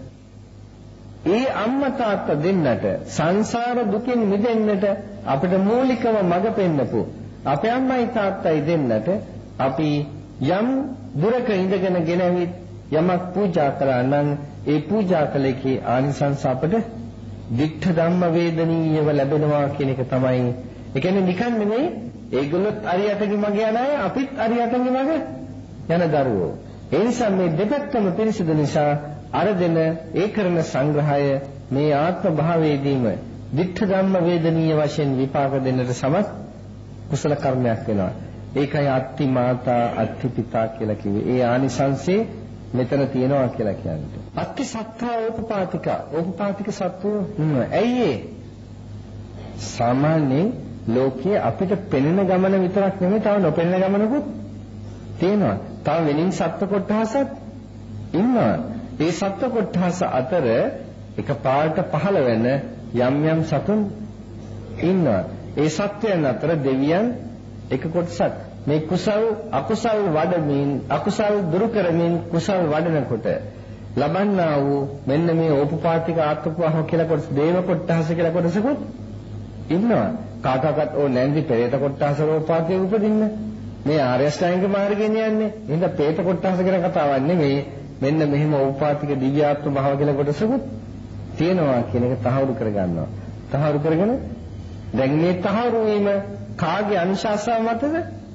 ඒ අම්මා තාත්තා දෙන්නට සංසාර දුකින් මිදෙන්නට අපිට මූලිකව මඟ පෙන්නපු අපේ අම්මයි තාත්තයි දෙන්නට අපි යම් දුරක ඉඳගෙන ගෙනවිත් යමක් පූජා කළා නම් ඒ පූජා කලේකේ ආනිසංස අපට වික්ඛ ධම්ම වේදනීයව ලැබෙනවා කියන එක තමයි. ඒ කියන්නේ නිකන් නෙමෙයි ඒගොල්ලොත් අරියටගේ මග යන අය, අපිත් අරියටගේ මග යන දරුවෝ. ඒ නිසා මේ දෙපැත්තම පිරිසිදු නිසා අර දෙන ඒ කරන සංග්‍රහය මේ ආත්ම භාවයේදීම ditta ධම්ම වේදනීය වශයෙන් විපාක දෙන්නට සමත් කුසල කර්මයක් වෙනවා. ඒකයි අත්ති මාතා අත්ති පිතා කියලා කිව්වේ. ඒ ආනිසංසේ මෙතන තියෙනවා කියලා කියන්නේ. අත්ති සත්තා ඕපපාතික ඕපපාතික සත්වෝ ඉන්නවා. ඇයි ඒ? සාමාන්‍යයෙන් ලෝකයේ අපිට පෙනෙන ගමන විතරක් නෙමෙයි තව නොපෙනෙන ගමනකුත් තියෙනවා. තව වෙනින් සත්ත්ව කොටහසක් ඉන්නවා. ඒ සත්ත්ව කොටහස අතර එකපාරට පහළ වෙන යම් යම් සතුන් ඉන්නවා. ඒ සත්වයන් අතර දෙවියන් එක කොටසක්. මේ කුසල් අකුසල් වඩමින් අකුසල් දුරු කරමින් කුසල් වඩනකොට ලබන්නා වූ මෙන්න මේ ඕපපාතික ආත්මපහව කියලා කොටස දේව කොටහස කියලා කොටසකුත් ඉන්නවා. කාටවත් ඕ නැන්දි පෙරේත කොටහස ඕපපාතික උපදින්න මේ ආර්ය අෂ්ටාංගික මාර්ගයෙන් යන්නේ. එහෙනම් පෙරේත කොටහස කියන කතාවක් නෙමෙයි. මෙන්න මෙහිම ඕපපාතික දිව්‍යාත්ම භාව කියලා කොටසකුත් තියෙනවා කියන එක තහවුරු කරගන්නවා. තහවුරු කරගෙන දැන් මේ තහවුරු වීම කාගේ අනුශාසනාව මතද?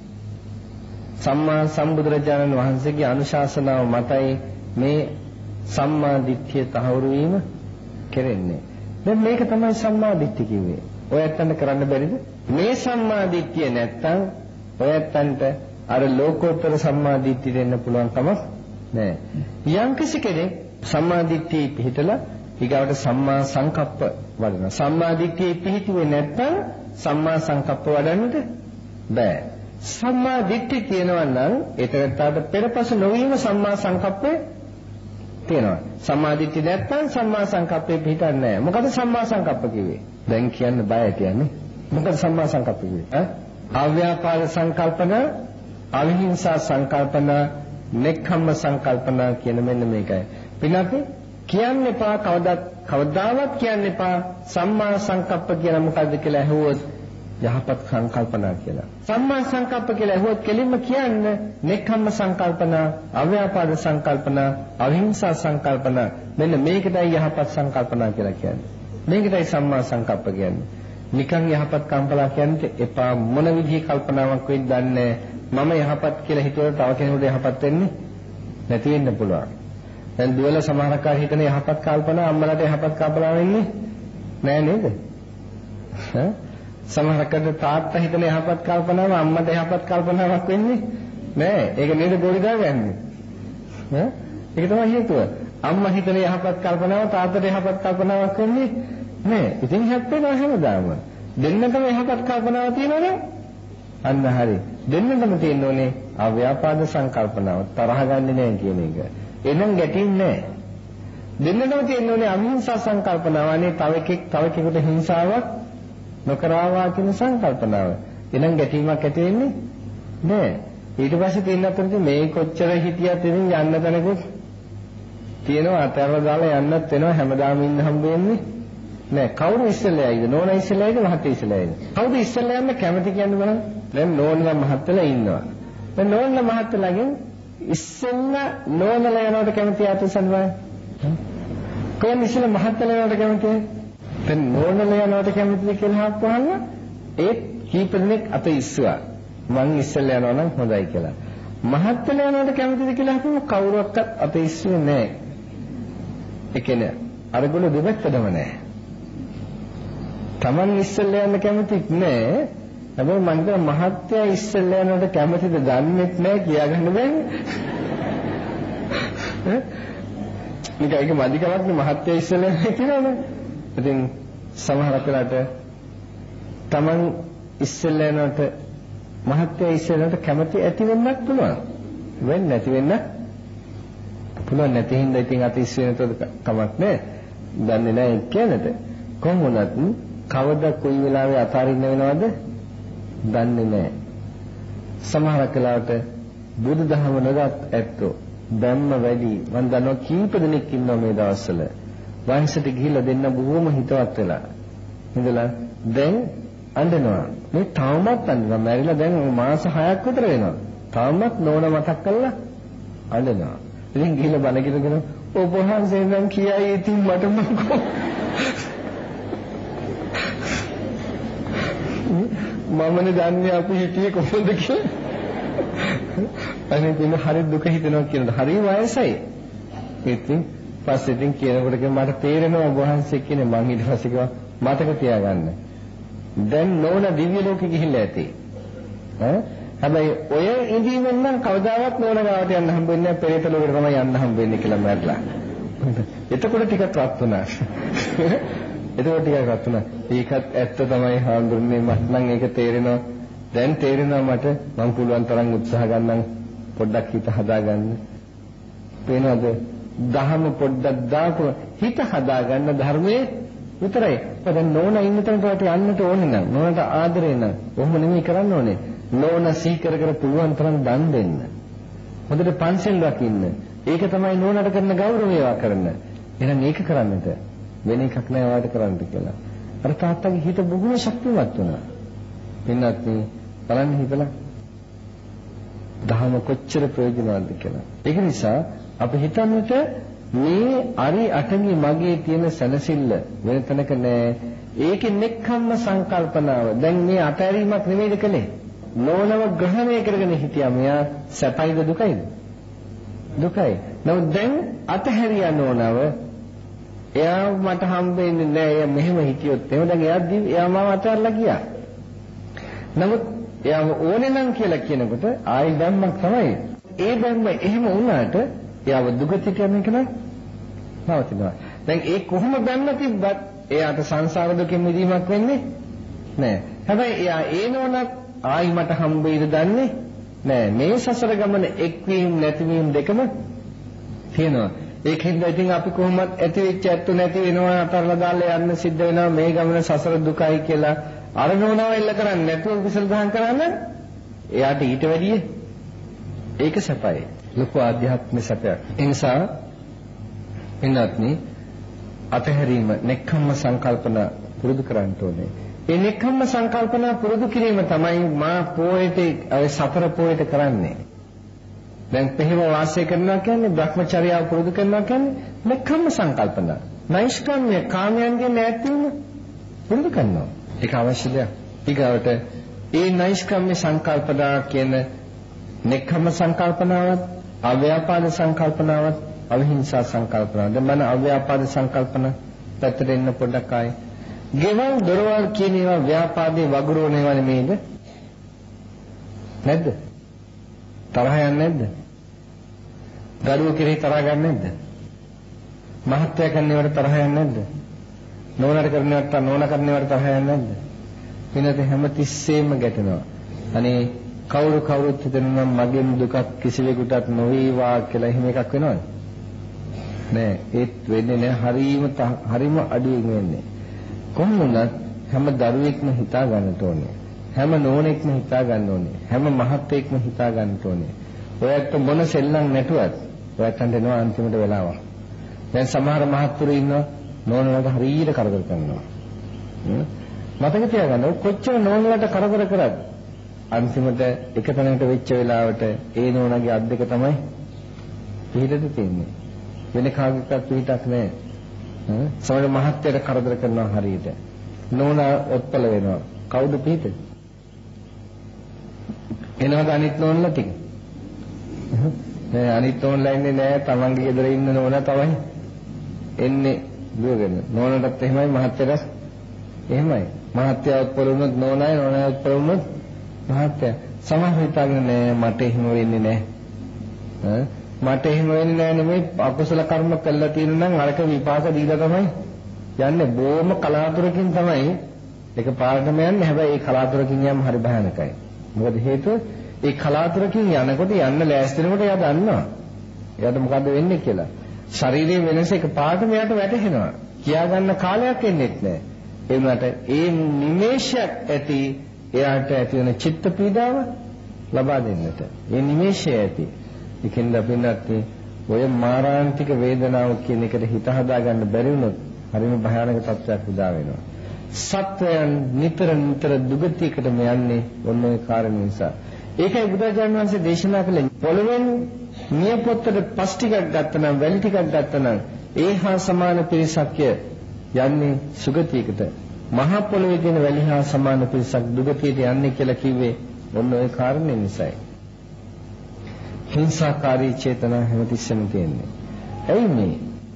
සම්මා සම්බුදුරජාණන් වහන්සේගේ අනුශාසනාව මතයි මේ සම්මා දිට්ඨිය තහවුරු වීම කෙරෙන්නේ. දැන් මේක තමයි සම්මා දිට්ඨිය කිව්වේ. ඔය ඇත්තන්ට කරන්න බැරිද? මේ සම්මා දිට්ඨිය නැත්තම් ඔය ඇත්තන්ට අර ලෝකෝත්තර සම්මා දිට්ඨිය දෙන්න පුළුවන් කමක් නැහැ. යම්කිසි කෙනෙක් සම්මා දිට්ඨිය පිළිතලා ඊගාවට සම්මා සංකප්ප වඩනවා. සම්මා දිට්ඨිය පිළිතුවේ නැත්තම් සම්මා සංකප්ප වඩන්නට බෑ. සම්මා දිට්ඨිය තියෙනවා නම් ඒතරට පෙරපස නොවීම සම්මා සංකප්පේ තියෙනවා. සම්මා දිට්ඨිය නැත්තම් සම්මා සංකප්පේ පිළිතන්නේ නැහැ. මොකද සම්මා සංකප්ප කිව්වේ? දැන් කියන්න බය කියන්නේ. මොකද සම්මා සංකප්ප කිව්වේ? ඈ? අව්‍යාපාද සංකල්පන, අවිහිංසා සංකල්පන, නෙක්ඛම්ම සංකල්පන කියන මෙන්න මේකයි. පිළිගන්නේ කියන්න එපා කවදාවත් කවදාවත් කියන්න එපා සම්මා සංකප්ප කියලා මොකද්ද කියලා ඇහුවොත් යහපත් සංකල්පනා කියලා. සම්මා සංකප්ප කියලා ඇහුවොත් කෙලින්ම කියන්න නෙක්ඛම්ම සංකල්පනා, අව්‍යාපාද සංකල්පනා, අවිහිංසා සංකල්පනා මෙන්න මේකටයි යහපත් සංකල්පනා කියලා කියන්නේ. මේකටයි සම්මා සංකප්ප කියන්නේ. නිකන් යහපත් කම්පලා කියන්නේ එපා මොන විදිහේ කල්පනාවක් වෙයිද දන්නේ මම යහපත් කියලා හිතුවට තව කෙනෙකුට යහපත් වෙන්නේ නැති වෙන්න පුළුවන්. දැන් දුවල සමහරක් අය හිතන යහපත් කල්පනා අම්මලාට යහපත් කල්පනා වෙන්නේ නෑ නේද? ඈ සමහරකට තාත්තා හිතන යහපත් කල්පනාව අම්මට යහපත් කල්පනාවක් වෙන්නේ නෑ. ඒක නේද ගෝලි දාගන්නේ. ඈ ඒක තමයි හේතුව. අම්මා හිතන යහපත් කල්පනාව තාත්තට යහපත් කල්පනාවක් වෙන්නේ නෑ. ඉතින් හැප්පෙනවා හැමදාම. දෙන්නටම යහපත් කල්පනාව තියෙනවනේ. අන්න හරි. දෙන්නටම තියෙන්න ඕනේ අව්‍යාපාද සංකල්පනාව තරහ ගන්නෙ නෑ කියන එක. එනම් ගැටෙන්නේ නැහැ. දෙන්නටම තියෙන්න ඕනේ අහිංසා සංකල්පනාව. අනේ තව එකෙක් තව කෙනෙකුට හිංසාවක් නොකරවා කියන සංකල්පනාව. එනම් ගැටීමක් ඇති වෙන්නේ නැහැ. ඊට පස්සේ තියෙන අතරේ මේ කොච්චර හිතියත් ඉතින් යන්න තැනකුත් තියෙනවා. අතරලා දාලා යන්නත් වෙනවා. හැමදාම ඉන්න හම්බ වෙන්නේ නැහැ. කවුරු ඉස්සෙල්ලායිද? නෝනා ඉස්සෙල්ලායිද? මහත්තයා ඉස්සෙල්ලායිද? කවුද ඉස්සෙල්ලා යන්න කැමති කියන්නේ බලන්න. දැන් නෝනා මහත්තයලා ඉන්නවා. දැන් නෝනා මහත්තයලාගෙන් ඉස්සෙල්ලා නෝනලා යනවට කැමති ආතසන් වයි. කොහොම ඉස්සෙල්ලා මහත්තයලා යනවට කැමතිද? දැන් නෝනලා යනවට කැමතිද කියලා අහපුවාම ඒ කීප දෙනෙක් අත ඉස්සුවා. මං ඉස්සෙල්ලා යනවා නම් හොඳයි කියලා. මහත්තයලා යනවට කැමතිද කියලා අහපුවම කවුරක්වත් අත ඉස්සුවේ නැහැ. ඒ කියන්නේ අරගොල්ලෝ දෙපැත්තටම නැහැ. Taman ඉස්සෙල්ලා යන්න කැමතිත් නැහැ. හැබැයි මම හිතන මහත්තයා ඉස්සෙල්ලා යනකොට කැමතිද දන්නේත් නැහැ කියාගන්න බෑනේ. ඈ? මේක ඒක මදිකමක් නේ මහත්තයා ඉස්සෙල්ලා යන්නේ කියනවනේ. ඉතින් සමහර වෙලාවට Taman ඉස්සෙල්ලා යනකොට මහත්තයා ඉස්සෙල්ලාට කැමති ඇති වෙන්නත් පුළුවන්. වෙන්නේ නැති වෙන්න පුළුවන් නැති හින්දා ඉතින් අත ඉස්ස වෙනතොත් කමක් නැහැ. දන්නේ නැහැ කියනද. කොහොම වුණත් කවදා කොයි වෙලාවෙ අතාරින්න වෙනවද? දන්නේ නැහැ. සමහර කලාවට බුදුදහම නොදත් ඇත්තෝ ධම්ම වැඩි මම දන්නවා කීප දෙනෙක් ඉන්නවා මේ දවස්වල. වයසට ගිහිල්ලා දෙන්න බොහොම හිතවත් වෙලා. ඉඳලා දැන් අඬනවා. මේ තාමත් අඬනවා. මැරිලා දැන් මාස හයක් විතර වෙනවා. තාමත් නෝන මතක් කරලා අඬනවා. ඉතින් ගිහිල්ලා බණ කිව්වගෙන ඔබ වහන්සේ නම් කියයි ඉතින් මට මොකෝ මමනේ දන්නේ අපි හිටියේ කොහොමද කියලා. අනේ දින හරි දුක හිතෙනවා කියනවා. හරි වයසයි. ඉතින් පස්සේ ඉතින් කියනකොට මට තේරෙනවා ඔබ වහන්සේ කියන්නේ මං ඊට පස්සේ කිව්වා මතක තියාගන්න. දැන් නෝන දිව්‍ය ලෝකෙ ගිහිල්ලා ඇති. ඈ හැබැයි ඔය ඉඳීමෙන් නම් කවදාවත් නෝන ගාවට යන්න හම්බෙන්නේ නැහැ. පෙරේත ලෝකෙට තමයි යන්න හම්බෙන්නේ කියලා මැරලා. එතකොට ටිකක් රත් වුණා. එතකොට ටිකක් රත් වුණා. ඒකත් ඇත්ත තමයි හාමුදුරනේ මට නම් ඒක තේරෙනවා. දැන් තේරෙනවා මට මම පුළුවන් තරම් උත්සාහ ගන්නම් පොඩ්ඩක් හිත හදාගන්න. පේනවද? දහම පොඩ්ඩක් දාපු හිත හදාගන්න ධර්මයේ විතරයි. දැන් නෝන ඉන්න තැනට යන්නට ඕනේ නම් නෝනට ආදරේ නම් ඔහොම නෙමෙයි කරන්න ඕනේ. නෝන සීකර කර පුළුවන් තරම් දන් දෙන්න. හොඳට පන්සල් රකින්න. ඒක තමයි නෝනට කරන ගෞරවය කරන්න. එහෙනම් ඒක කරන්නට වෙන එකක් නෑ වාට කරන්න කියලා. අර තාත්තගේ හිත බොහොම ශක්තිමත් වුණා. පින්නත් බලන්න හිතලා දහම කොච්චර ප්‍රයෝජනවත්ද කියලා. ඒක නිසා අපි හිතන්නට මේ අරි අටමි මගේ තියෙන සැනසෙල්ල වෙන තැනක නෑ. ඒකේ නෙක්ඛම්ම සංකල්පනාව. දැන් මේ අතහැරීමක් නෙමෙයිද කලේ? නෝනව ග්‍රහණය කරගෙන හිටියා. මෙයා සැපයිද දුකයිද? දුකයි. නමුත් දැන් අතහැරියා නෝනව. එයා මට හම්බෙන්නේ නෑ. එයා මෙහෙම හිටියොත් එහෙම දැන් එයා එයා මාව අතහැරලා ගියා. නමුත් එයාම ඕනේ නම් කියලා කියනකොට ආයි ධම්මක් තමයි. ඒ ධම්ම එහෙම වුණාට එයාව දුගතියට යන එක නෑ නවතිනවා. දැන් ඒ කොහොම බැන්න තිබ්බත් එයාට සංසාර දුකෙන් මිදීමක් වෙන්නේ නෑ. හැබැයි එයා ඒ නෝනක් ආයි මට හම්බෙයිද දන්නේ නෑ. මේ සසර ගමන එක්වීම නැතිවීම දෙකම තියෙනවා. ඒකෙන්ද ඉතින් අපි කොහොමත් ඇති වෙච්ච ඇත්තු නැති වෙනවා අතරලා දාලා යන්න සිද්ධ වෙනවා. මේ ගමන සසර දුකයි කියලා අර නෝනාව එල්ල කරන්නේ නැතුව විසල් දහම් කරන්න එයාට ඊට වැඩිය ඒක සැපයි. ලොකු ආධ්‍යාත්මික සැපයක්. ඒ නිසා එන්නත්නි අතහැරීම නෙක්ඛම්ම සංකල්පන පුරුදු කරන්න ඕනේ. ඒ නෙක්ඛම්ම සංකල්පන පුරුදු කිරීම තමයි මා පොයට ඒ සතර පොයට කරන්නේ. දැන් පෙහෙව වාසය කරනවා කියන්නේ භ්‍රමචර්යාව පුරුදු කරනවා කියන්නේ නෙක්ඛම්ම සංකල්පන. නෛෂ්කම්ම්‍ය කාමයන්ගෙන් ඈත් වීම පුරුදු කරනවා. ඒක අවශ්‍ය දෙයක්. ඊගාවට ඒ නෛෂ්කම්ම්‍ය සංකල්පනා කියන නෙක්ඛම්ම සංකල්පනාවත් අව්‍යාපාද සංකල්පනාවත් අවිහිංසා සංකල්පනාව. දැන් මම අව්‍යාපාද සංකල්පන පැත්තට එන්න පොඩ්ඩක් ආයි. ගෙවල් දොරවල් කියන ඒවා ව්‍යාපාදේ වගුරුවන ඒවා නෙමෙයිද? නැද්ද? තරහ යන්නේ නැද්ද? දරුවෝ කෙරෙහි තරහ ගන්න නැද්ද? මහත්ය කරන ඒවාට තරහ යන්නේ නැද්ද? නෝනට කරන ඒවාට නෝන කරන ඒවාට තරහ යන්නේ නැද්ද? වෙනද හැම තිස්සෙම ගැටෙනවා. අනේ කවුරු කවුරුත් හිතනවා මගෙන් දුකක් කිසිවෙකුටත් නොවේවා කියලා එහෙම එකක් වෙනවද? නෑ. ඒත් වෙන්නේ නෑ. හරීම හරීම අඩුවෙන් වෙන්නේ. කොහොම වුණත් හැම දරුවෙක්ම හිතා ගන්නට ඕනේ. හැම නෝනෙක්ම හිතා ගන්න ඕනේ. හැම මහත්තයෙක්ම හිතා ගන්නට ඕනේ. ඔයත් මොන සෙල්ලම් නැටුවත් ඔයත් හඳනවා අන්තිමට වෙලාව. දැන් සමහර මහත්තුරු ඉන්නවා නෝනලට හරියට කරදර කරනවා. මතක තියාගන්න කොච්චර නෝනලට කරදර කරත් අන්තිමට එක තැනකට වෙච්ච වෙලාවට ඒ නෝනාගේ අත් දෙක තමයි පිටට තියෙන්නේ. වෙන කාගෙවත් පිටක් නැහැ. සමහර මහත්තයට කරදර කරනවා හරියට. නෝනා ඔත්පල වෙනවා. කවුද පිට? එනවාද අනිත් නෝනලා ටික? නෑ අනිත් නෝනලා ඉන්නේ නෑ. තමන්ගේ ගෙදර ඉන්න නෝනා තමයි එන්නේ දුවගෙන. නෝනටත් එහෙමයි මහත්තයටත් එහෙමයි. මහත්තයා ඔත්පල වුණොත් නෝනායි නෝනායි ඔත්පල වුණොත් මහත්තයා. සමහර හිතාගෙන නෑ මට එහෙම වෙන්නේ නෑ. ඈ මට එහෙම වෙන්නේ නෑ නෙමෙයි අකුසල කර්ම කළා තියෙන නම් අරක විපාක දීලා තමයි යන්නේ. බොහොම කලාතුරකින් තමයි ඒක පාරටම යන්නේ. හැබැයි ඒ කලාතුරකින් යෑම හරි භයානකයි. මොකද හේතුව ඒ කලාතුරකින් යනකොට යන්න ලෑස්ති වෙනකොට එයා දන්නවා එයාට මොකද්ද වෙන්නේ කියලා. ශරීරයේ වෙනස එක පාරටම එයාට වැටහෙනවා. කියා ගන්න කාලයක් එන්නේත් නෑ. ඒ වුණාට ඒ නිමේෂයක් ඇති එයාට ඇති වෙන චිත්ත පීඩාව ලබා දෙන්නට. ඒ නිමේෂය ඇති. ඒකෙන්ද අපින්නත් ඔය මාරාන්තික වේදනාව කියන එකට හිත හදා ගන්න බැරි වුණොත් හරිම භයානක තත්ත්වයක් උදා වෙනවා. සත්වයන් නිතර නිතර දුගතියකටම යන්නේ ඔන්න ඔය කාරණේ නිසා. ඒකයි බුදුරජාණන් වහන්සේ දේශනා කළේ පොළවෙන් නියපොත්තට පස් ටිකක් ගත්තනම් වැලි ටිකක් ගත්තනම් ඒ හා සමාන පිරිසක් යන්නේ සුගතියකට. මහා පොළොවේ තියෙන වැලි හා සමාන පිරිසක් දුගතියට යන්නේ කියලා කිව්වේ ඔන්න ඔය කාරණේ නිසායි. හිංසාකාරී චේතනා හැමතිස්සෙම තියෙන්නේ. ඇයි මේ?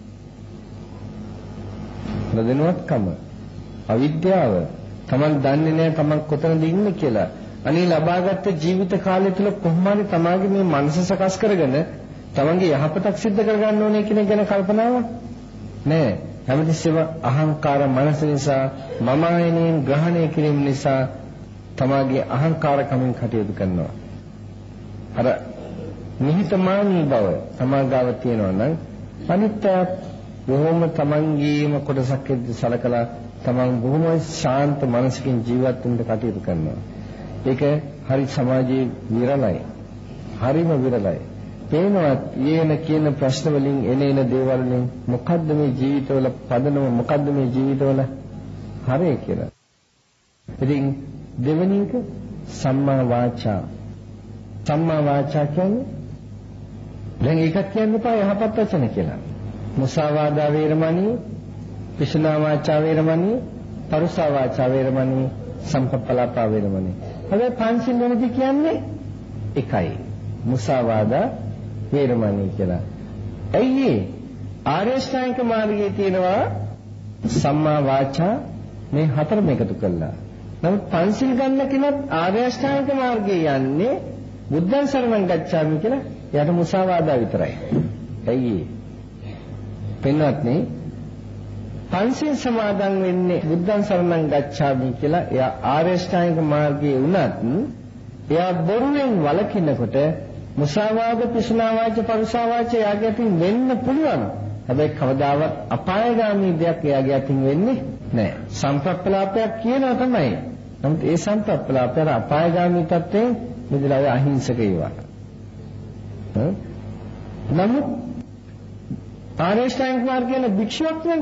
නොදැනුවත්කම, අවිද්‍යාව, Taman දන්නේ නැහැ Taman කොතනද ඉන්නේ කියලා. අනේ ලබාගත් ජීවිත කාලය තුල කොහොම හරි තමාගේ මේ මනස සකස් කරගෙන තමන්ගේ යහපතක් සිද්ධ කරගන්න ඕනේ කියන ගැන කල්පනාවක් නෑ. හැමතිස්සෙම අහංකාර මනස නිසා, මම ආයනයෙන් ග්‍රහණය කිරීම නිසා තමාගේ අහංකාරකමින් කටයුතු කරනවා. අර නිහිතමානී බව තමාගාව තියෙනවා නම් අනිත්‍යත් බොහොම තමන්ගේම කොටසක් සලකලා තමන් බොහොම ශාන්ත මනසකින් ජීවත් වෙන්න කටයුතු කරනවා. ඒක හරි සමාජයේ විරලයි. හරිම විරලයි. පේනවා යේන කියන ප්‍රශ්න වලින් එන එන දේවල් වලින් මොකද්ද මේ ජීවිතවල පදනම, මොකද්ද මේ ජීවිතවල හරය කියලා. ඉතින් දෙවෙනි එක සම්මා වාචා. සම්මා වාචා කියන්නේ දැන් ඒකක් කියන්න එපා යහපත් වචන කියලා. මුසාවාදා වේරමණී, පිසුනා වාචා වේරමණී, පරුසා වාචා වේරමණී, සම්පප්පලාපා වේරමණී. හැබැයි පංචිල් වෙනදී කියන්නේ එකයි. මුසාවාදා වේරමණී කියලා. ඇයි ආර්ය ශ්‍රාණික මාර්ගයේ තියෙනවා සම්මා වාචා මේ හතරම එකතු කළා. නමුත් පංචිල් ගන්න කෙනත් ආර්ය ශ්‍රාණික මාර්ගයේ යන්නේ බුද්ධං සරණං ගච්ඡාමි කියලා. එයාට මුසාවාදා විතරයි. ඇයි පින්වත්නි පංචිල් සමාදන් වෙන්නේ බුද්ධං සරණං ගච්ඡාමි කියලා. එයා ආර්ය ශ්‍රාණික මාර්ගයේ වුණත් එයා බොරුවෙන් වළකිනකොට මුසාවාද, පිසුනාවාච, පරුසාවාච එයාගේ අතින් වෙන්න පුළුවන්. හැබැයි කවදාවත් අපායගාමී දෙයක් එයාගේ අතින් වෙන්නේ නැහැ. සම්ප්‍රප්පලාපයක් කියනවා තමයි. නමුත් ඒ සම්ප්‍රප්පලාපය අපායගාමී තත්ත්වයෙන් මිදලා අහිංසක ඒවා. නමුත් ආර්ය ශ්‍රාණික මාර්ගයේ භික්ෂුවක් නේ.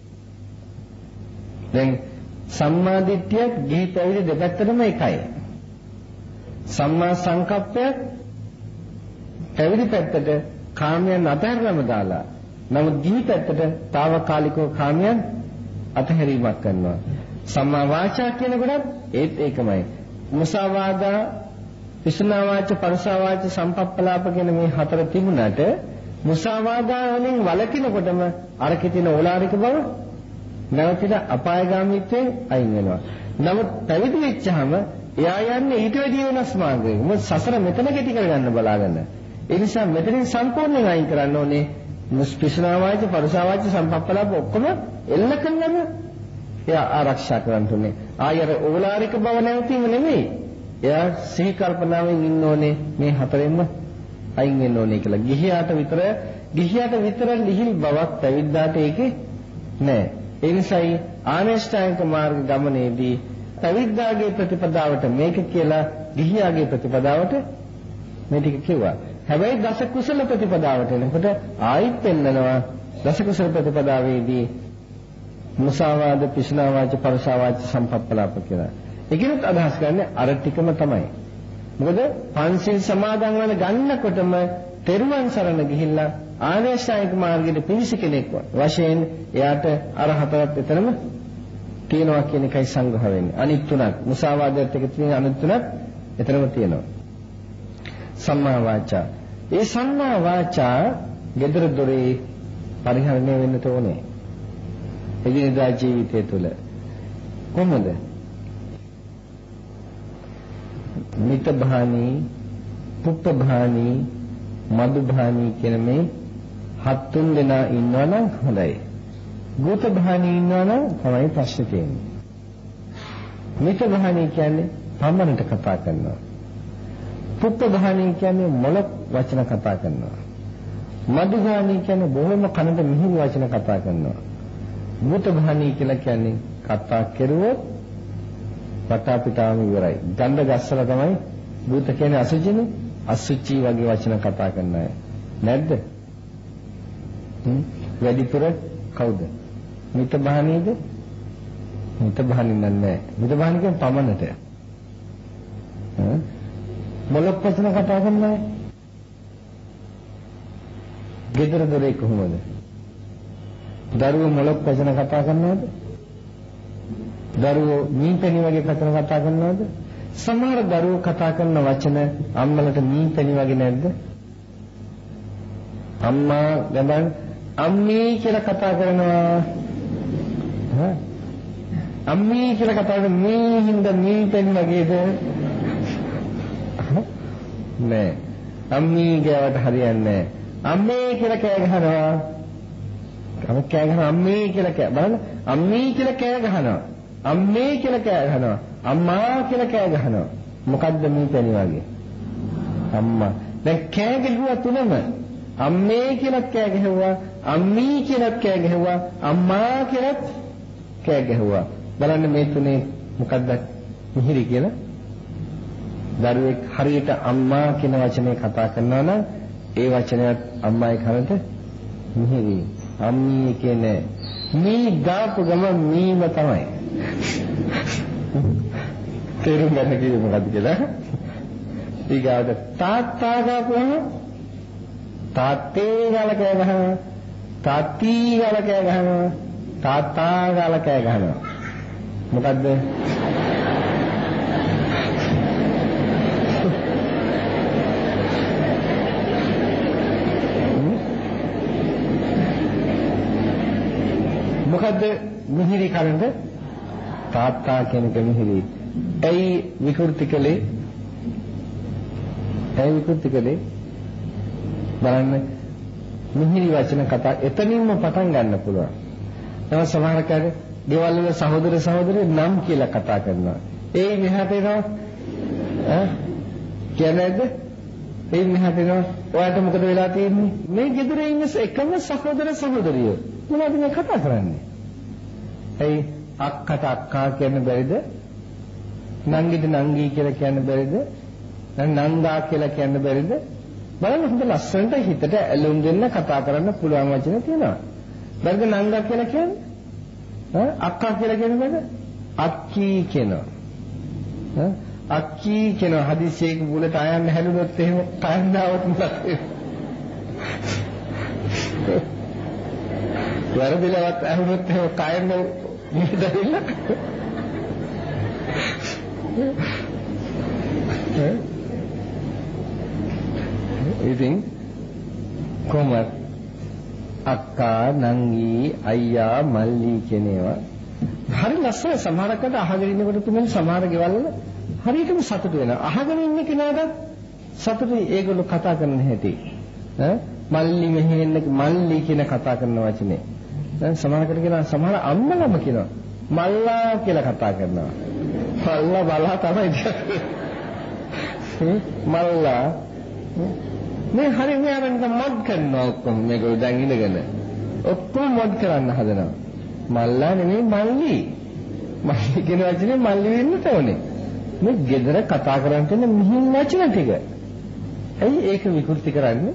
දැන් සම්මා දිට්ඨිය ගිහි පැවිදි දෙපැත්තටම එකයි. සම්මා සංකප්පය පැවිදි පැත්තට කාමයන් අතහැරලම දාලා, නමුත් ගිහි පැත්තට తాවකාලිකව කාමයන් අතහැරීමක් කරනවා. සම්මා වාචා කියනකොටත් ඒත් ඒකමයි. මුසාවාදා, පිසුනා වාච, පරුසා වාච, සම්පප්පලාප කියන මේ හතර තිබුණාට මුසාවාදා වලින් වළකිනකොටම අරකේ තියෙන ඕලාරික බව නැවතිලා අපායගාමීත්වයෙන් අයින් වෙනවා. නමුත් පැවිදි වෙච්චාම එයා යන්නේ ඊට වැඩිය වෙනස් මාර්ගයක. මොකද සසර මෙතන කෙටි කරගන්න බලාගන්න. ඒ නිසා මෙතනින් සම්පූර්ණයෙන් අයින් කරන්න ඕනේ මුස්පිෂ්ණාවාච, පරුසාවාච, සම්පප්පලාප ඔක්කොම එල්ල කරනම එයා ආරක්ෂා කරන්න ඕනේ. ආයර ඕලාරික බව නැවතීම නෙමෙයි. එයා සිහි කල්පනාවෙන් ඉන්න ඕනේ මේ හතරෙන්ම අයින් වෙන්න ඕනේ කියලා. ගිහියාට විතර ගිහියාට විතර ලිහිල් බවක් පැවිද්දාට ඒකේ නෑ. ඒ නිසායි ආනේෂ්ඨාංග මාර්ග ගමනේදී පැවිද්දාගේ ප්‍රතිපදාවට මේක කියලා, ගිහියාගේ ප්‍රතිපදාවට මේ ටික කිව්වා. හැබැයි දස කුසල ප්‍රතිපදාවට එනකොට ආයිත් පෙන්නනවා දස කුසල ප්‍රතිපදාවේදී මුසාවාද, පිසුනාවාච, පරුසාවාච, සම්පප්පලාප කියලා. ඒකෙත් අදහස් කරන්නේ අර ටිකම තමයි. මොකද පංචශීල සමාදන් වල ගන්නකොටම තෙරුවන් සරණ ගිහිල්ලා ආර්ය ශ්‍රාණික මාර්ගයේ පිවිස කෙනෙක් වශයෙන් එයාට අර හතරත් එතරම් තියෙනවා කියන එකයි සංග්‍රහ වෙන්නේ. අනිත් තුනක් මුසාවාදයට එක තියෙන අනිත් තුනක් එතරම් තියෙනවා. සම්මා වාචා. ඒ සම්මා වාචා gedara dore පරිහරණය වෙන්න ඕනේ. එදිනෙදා ජීවිතය තුළ කොහොමද? මිතභානී, පුප්පභානී, මදුභානී කියන මේ හත් තුන් දෙනා ඉන්නවා නම් හොඳයි. ගෝතභානී ඉන්නවා නම් තමයි ප්‍රශ්නේ තියෙන්නේ. මිතභානී කියන්නේ පමණට කතා කරනවා. පුප්පභානී කියන්නේ මොළක් වචන කතා කරනවා. මදුභානී කියන්නේ බොහොම කනට මිහිරි වචන කතා කරනවා. ගෝතභානී කියලා කියන්නේ කතා කෙරුවොත් වටා පිටාම ඉවරයි. ගඳ ගස්සලා තමයි භූත කියන්නේ අසුචිනේ. අසුචි වගේ වචන කතා කරන අය නැද්ද? හ්ම් වැඩිපුර කවුද? මිතභානීද? මිතභානී නෑ. මිතභානී කියන්නේ පමණට. හ්ම් මොලොක් වචන කතා කරන අය. ගෙදර දොරේ කොහොමද? දරුවෝ මොලොක් වචන කතා කරනවද? දරුවෝ මීපැණි වගේ කතා කතා කරනවද? සමහර දරුවෝ කතා කරන වචන අම්මලට මීපැණි වගේ නැද්ද? අම්මා ගමන් අම්මී කියලා කතා කරනවා. හා අම්මී කියලා කතා කරන මේ හින්දා මීපැණි වගේද? නෑ. අම්මී කියවට හරියන්නේ නෑ. අම්මේ කියලා කෑ ගහනවා. කම කෑ ගහන අම්මේ කියලා කෑ බලන්න අම්මී කියලා කෑ ගහනවා. අම්මේ කියලා කෑ ගහනවා. අම්මා කියලා කෑ ගහනවා. මොකද්ද මීපැණි වගේ? අම්මා. දැන් කෑ ගැහුවා තුනම අම්මේ කියලා කෑ ගැහුවා, අම්මී කියලා කෑ ගැහුවා, අම්මා කියලා කෑ ගැහුවා. බලන්න මේ තුනේ මොකද්ද මිහිරි කියලා? දරුවෙක් හරියට අම්මා කියන වචනේ කතා කරනවා නම් ඒ වචනයත් අම්මායි කරට මිහිරි. අම්මී කියන්නේ මේ ගාපු ගම මීම තමයි. තේරුම් ගන්න කිව්වේ මොකද්ද කියලා? ඊගාට තාත්තා ගාපුවම තාත්තේ ගාලා කෑ ගහනවා. තාත්ති ගාලා කෑ ගහනවා. තාත්තා ගාලා කෑ ගහනවා. මොකද්ද? මොකද්ද මිහිරි කරන්ද? තාත්තා කියන එක මිහිරි. ඇයි විකෘති කළේ? ඇයි විකෘති කළේ? බලන්න මිහිරි වචන කතා එතනින්ම පටන් ගන්න පුළුවන්. තව සමහර කාගේ ගෙවල් වල සහෝදර සහෝදරයෝ නම් කියලා කතා කරනවා. ඒ මෙහාට එනවා ඈ කියන්නේද? ඒ මෙහාට එනවා. ඔයාලට මොකද වෙලා තියෙන්නේ? මේ ගෙදර ඉන්න එකම සහෝදර සහෝදරියෝ මොනවද මේ කතා කරන්නේ? ඒ අක්කට අක්කා කියන්න බැරිද? නංගිට නංගී කියලා කියන්න බැරිද? නංගා කියලා කියන්න බැරිද? බලන්න හොඳ ලස්සනට හිතට ඇලුම් දෙන්න කතා කරන්න පුළුවන් වචන තියෙනවා. බැරිද නංගා කියලා කියන්නේ? ඈ අක්කා කියලා කියන්නේ බැරිද? අක්කී කියනවා. ඈ අක්කී කියනවා. හදිසියෙක බුලට ආයන්න හැලුනොත් එහෙම කයන්නාවත් මොකක්ද? වරදිලවත් අහුනොත් එහෙම කයන්න නිදෙන්න. ඈ ඉතින් කොහොමද අක්කා නංගී අයියා මල්ලි කියන ඒවා හරි ලස්සන සමහරකට අහගෙන ඉන්නකොට තුමෙන් සමහර ගෙවල් වල හරියටම සතුට වෙනවා. අහගෙන ඉන්න කෙනාට සතුටුයි ඒගොල්ලෝ කතා කරන හැටි. ඈ මල්ලි මෙහෙ එන්න මල්ලි කියන කතා කරන වචනේ. දැන් සමහරකට කියනවා සමහර අම්මලම කියනවා මල්ලා කියලා කතා කරනවා. මල්ලා බලා තමයි මල්ලා මේ හරි මෙයාට මඩ් කරනවා ඔක්කොම මේගොල්ලෝ දැන් ඉඳගෙන ඔක්කොම මඩ් කරන්න හදනවා. මල්ලා නෙමෙයි මල්ලි. මල්ලි කියන වචනේ මල්ලි වෙන්න ඕනේ. මේ ගෙදර කතා කරන් තියෙන මිහින් වචන ටික. ඇයි ඒක විකෘති කරන්නේ?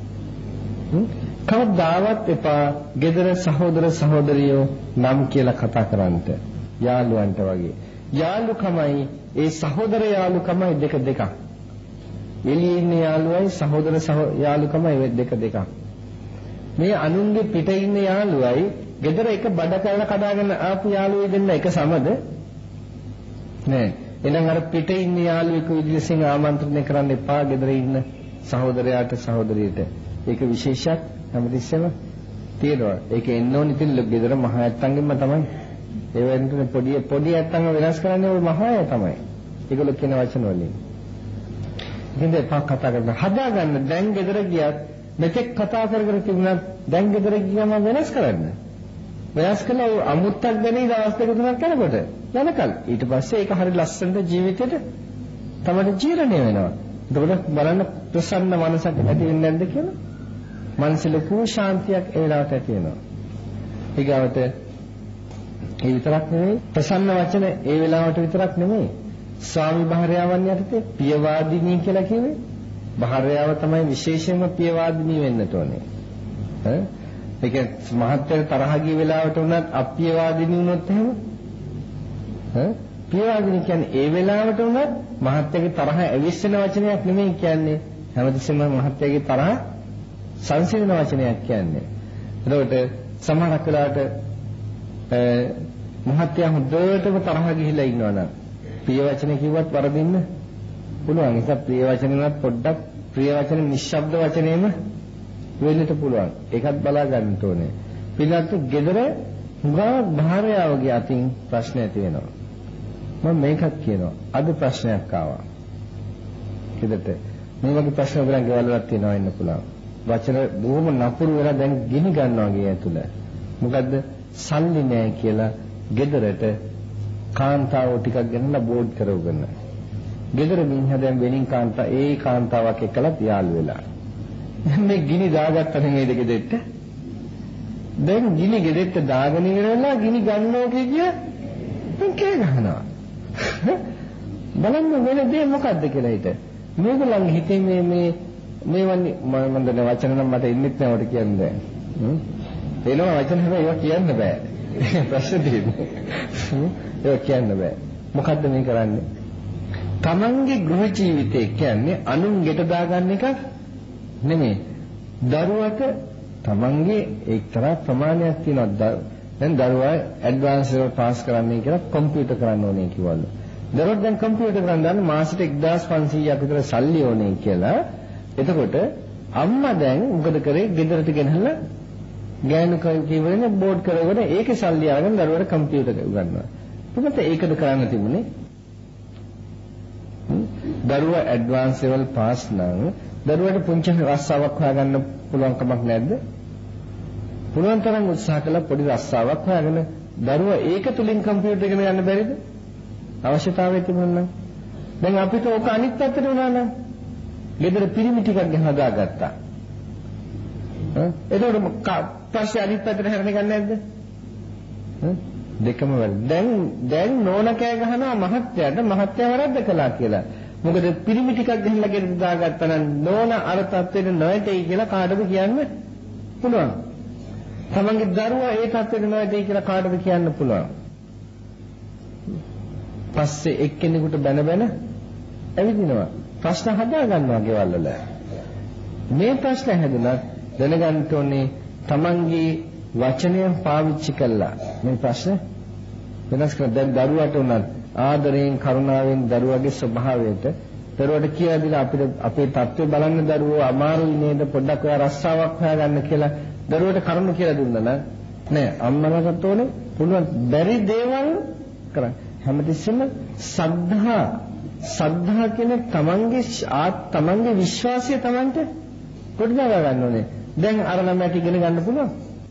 කවදාවත් එපා ගෙදර සහෝදර සහෝදරියෝ නම් කියලා කතා කරන්නට. යාළුවන්ට වගේ. යාළුකමයි ඒ සහෝදර යාළුකමයි දෙක දෙකක්. එළියේ ඉන්න යාළුවයි සහෝදර යාළුකමයි දෙක දෙකක්. මේ අනුන්ගේ පිට ඉන්න යාළුවයි ගෙදර එක බඩ කරලා කඩාගෙන ආපු යාළුවෝ දෙන්න එක සමද? නෑ. එහෙනම් අර පිට ඉන්න යාළුවෙකු විදිහට ආමන්ත්‍රණය කරන්න එපා ගෙදර ඉන්න සහෝදරයාට සහෝදරියට. ඒක විශේෂයක් හැමතිස්සෙම තියෙනවා. ඒක එන්න ඕනේ ඉතින් ගෙදර මහා ඇත්තන්ගෙන්ම තමයි. ඒ වෙනතුනේ පොඩි පොඩි ඇත්තන්ව වෙනස් කරන්නේ ওই මහා අය තමයි. ඒගොල්ලෝ කියන වචන වලින්. ඉතින් එපා කතා කරන්න. හදාගන්න දැන් ගෙදර ගියත් මෙතෙක් කතා කර කර තිබුණත් දැන් ගෙදර ගියම වෙනස් කරන්න. වෙනස් කළා අමුත්තක් දැනේ දවස් දෙක තුනක් යනකොට යනකල් ඊට පස්සේ ඒක හරි ලස්සනට ජීවිතේට තමයි ජීර්ණය වෙනවා. එතකොට බලන්න ප්‍රසන්න මනසක් ඇති වෙන්නේ නැද්ද කියලා? මනසේ ලොකු ශාන්තියක් ඒ වෙලාවට ඇති වෙනවා. ඊගාවට ඒ විතරක් නෙවෙයි ප්‍රසන්න වචන ඒ වෙලාවට විතරක් නෙවෙයි ස්වාමි භාර්යාවන් යටතේ පියවාදිනී කියලා කිව්වේ භාර්යාව තමයි විශේෂයෙන්ම පියවාදිනී වෙන්නට ඕනේ. ඈ ඒක මහත්තයා තරහ ගිය වෙලාවට උනත් අප්පියවාදිනී වුණොත් එහෙම ඈ පියවාදිනී කියන්නේ ඒ වෙලාවට උනත් මහත්තයාගේ තරහ ඇවිස්සෙන වචනයක් නෙමෙයි කියන්නේ හැමතිස්සෙම මහත්තයාගේ තරහ සංසිඳන වචනයක් කියන්නේ. එතකොට සමහරක් වෙලාවට මහත්ය හොඳටම තරහ ගිහිලා ඉන්නවනම් ප්‍රිය වචන කිව්වත් වරදින්න පුළුවන්. ඒක ප්‍රිය වචනෙවත් පොඩ්ඩක් ප්‍රිය වචන නිශ්ශබ්ද වචනේම වෙන්නට පුළුවන්. ඒකත් බලා ගන්න ඕනේ. පිළිගත්ත gedara හුඟා භාර්යාවගේ අතින් ප්‍රශ්න ඇති වෙනවා. මම මේකත් කියනවා. අද ප්‍රශ්නයක් ආවා. ගෙදරට මේ වගේ ප්‍රශ්න ඔයගලන් ගෙවල් වලත් තියෙනවා ඉන්න පුළුවන්. වචන බොහොම නපුරු වෙලා දැන් ගිනි ගන්නවා ගේ ඇතුළ. මොකද්ද? සල්ලි නැහැ කියලා ගෙදරට කාන්තාව ටිකක් ගෙනලා බෝඩ් කරවගෙන. ගෙදර මිනිහා දැන් වෙනින් කාන්තා ඒ කාන්තාවක් එක්කලා යාළු වෙලා. දැන් මේ ගිනි දාගත්ත නෙමෙයිද ගෙදෙට්ට? දැන් ගිනි ගෙදෙට්ට දාගෙන ඉවරලා ගිනි ගන්නවා කිය දැන් කෑ ගහනවා. බලන්න වෙන දේ මොකද්ද කියලා හිත. මේගොල්ලන් හිතේ මේ මේ මේවන්නේ මම දන්නේ වචන නම් මට ඉන්නෙත් නෑ වට කියන්නේ. හ්ම්. එනවා වචන හැබැයි ඒවා කියන්න බෑ. ප්‍රශ්න තියෙන්නේ. ඒක කියන්න බෑ. මොකද්ද මේ කරන්නේ? තමන්ගේ ගෘහ ජීවිතය කියන්නේ අනුන් ගෙට දාගන්න එකක් නෙමෙයි. දරුවට තමන්ගේ එක්තරා ප්‍රමාණයක් තියෙනවා. දැන් දරුවා ඇඩ්වාන්ස් ලෙවල් පාස් කරන්නයි කියලා කම්පියුටර් කරන්න ඕනේ කිව්වලු. දරුවට දැන් කම්පියුටර් කරන්න දාන්න මාසෙට එක්දාස් පන්සීයක් විතර සල්ලි ඕනේ කියලා. එතකොට අම්මා දැන් මොකද කරේ? ගෙදරට ගෙනහලා ගෑනු කීවරනේ බෝඩ් කරගෙන ඒකේ සල්ලි අරගෙන දරුවට කම්පියුටර් උගන්වනවා. මොකද ඒකද කරන්න තිබුණේ? දරුවා ඇඩ්වාන්ස් ලෙවල් පාස් නම් දරුවට පුංචි රස්සාවක් හොයාගන්න පුළුවන් කමක් නැද්ද? පුළුවන් තරම් උත්සාහ කළා පොඩි රස්සාවක් හොයාගෙන දරුවා ඒක තුලින් කම්පියුටර් ඉගෙන ගන්න බැරිද? අවශ්‍යතාවය තිබුණා නම්. දැන් අපිට ඕක අනිත් පැත්තට වුණා නම් ගෙදර පිරිමි ටිකක් ගෙන හදාගත්තා. හ්ම් එතකොට පස්සේ අනිත් පැත්තට හැරෙන්න ගන්න නැද්ද? හ්ම් දෙකම වැරදි. දැන් දැන් නෝන කෑ ගහනවා මහත්තයාට මහත්තයා වරද්ද කළා කියලා. මොකද පිරිමි ටිකක් ගහලා ගෙදර දාගත්තා නම් නෝන අර තත්ත්වෙට නොයටයි කියලා කාටද කියන්න පුළුවන්. තමන්ගේ දරුවා ඒ තත්ත්වෙට නොයටයි කියලා කාටද කියන්න පුළුවන්. පස්සේ එක්කෙනෙකුට බැන බැන ඇවිදිනවා. ප්‍රශ්න හදා ගන්නවා ගෙවල් වල. මේ ප්‍රශ්න හැදුනත් දැනගන්න ඕනේ තමන්ගේ වචනය පාවිච්චි කළා. මේ ප්‍රශ්න වෙනස් කර දැන් දරුවට උනත් ආදරයෙන් කරුණාවෙන් දරුවගේ ස්වභාවයට දරුවට කියලා දීලා අපිට අපේ තත්ත්වය බලන්න දරුවෝ අමාරුයි නේද පොඩ්ඩක් ඔයා රස්සාවක් හොයාගන්න කියලා දරුවට කරුණු කියලා දුන්නා නම් නෑ අම්මලාට ඕනේ පුළුවන් බැරි දේවල් කරන්න. හැමතිස්සෙම සද්ධා සද්ධා කියන්නේ තමන්ගේ තමන්ගේ විශ්වාසය තමන්ට ගොඩනගා ගන්න ඕනේ. දැන් අර ළමයට ඉගෙන ගන්න පුළුවන්.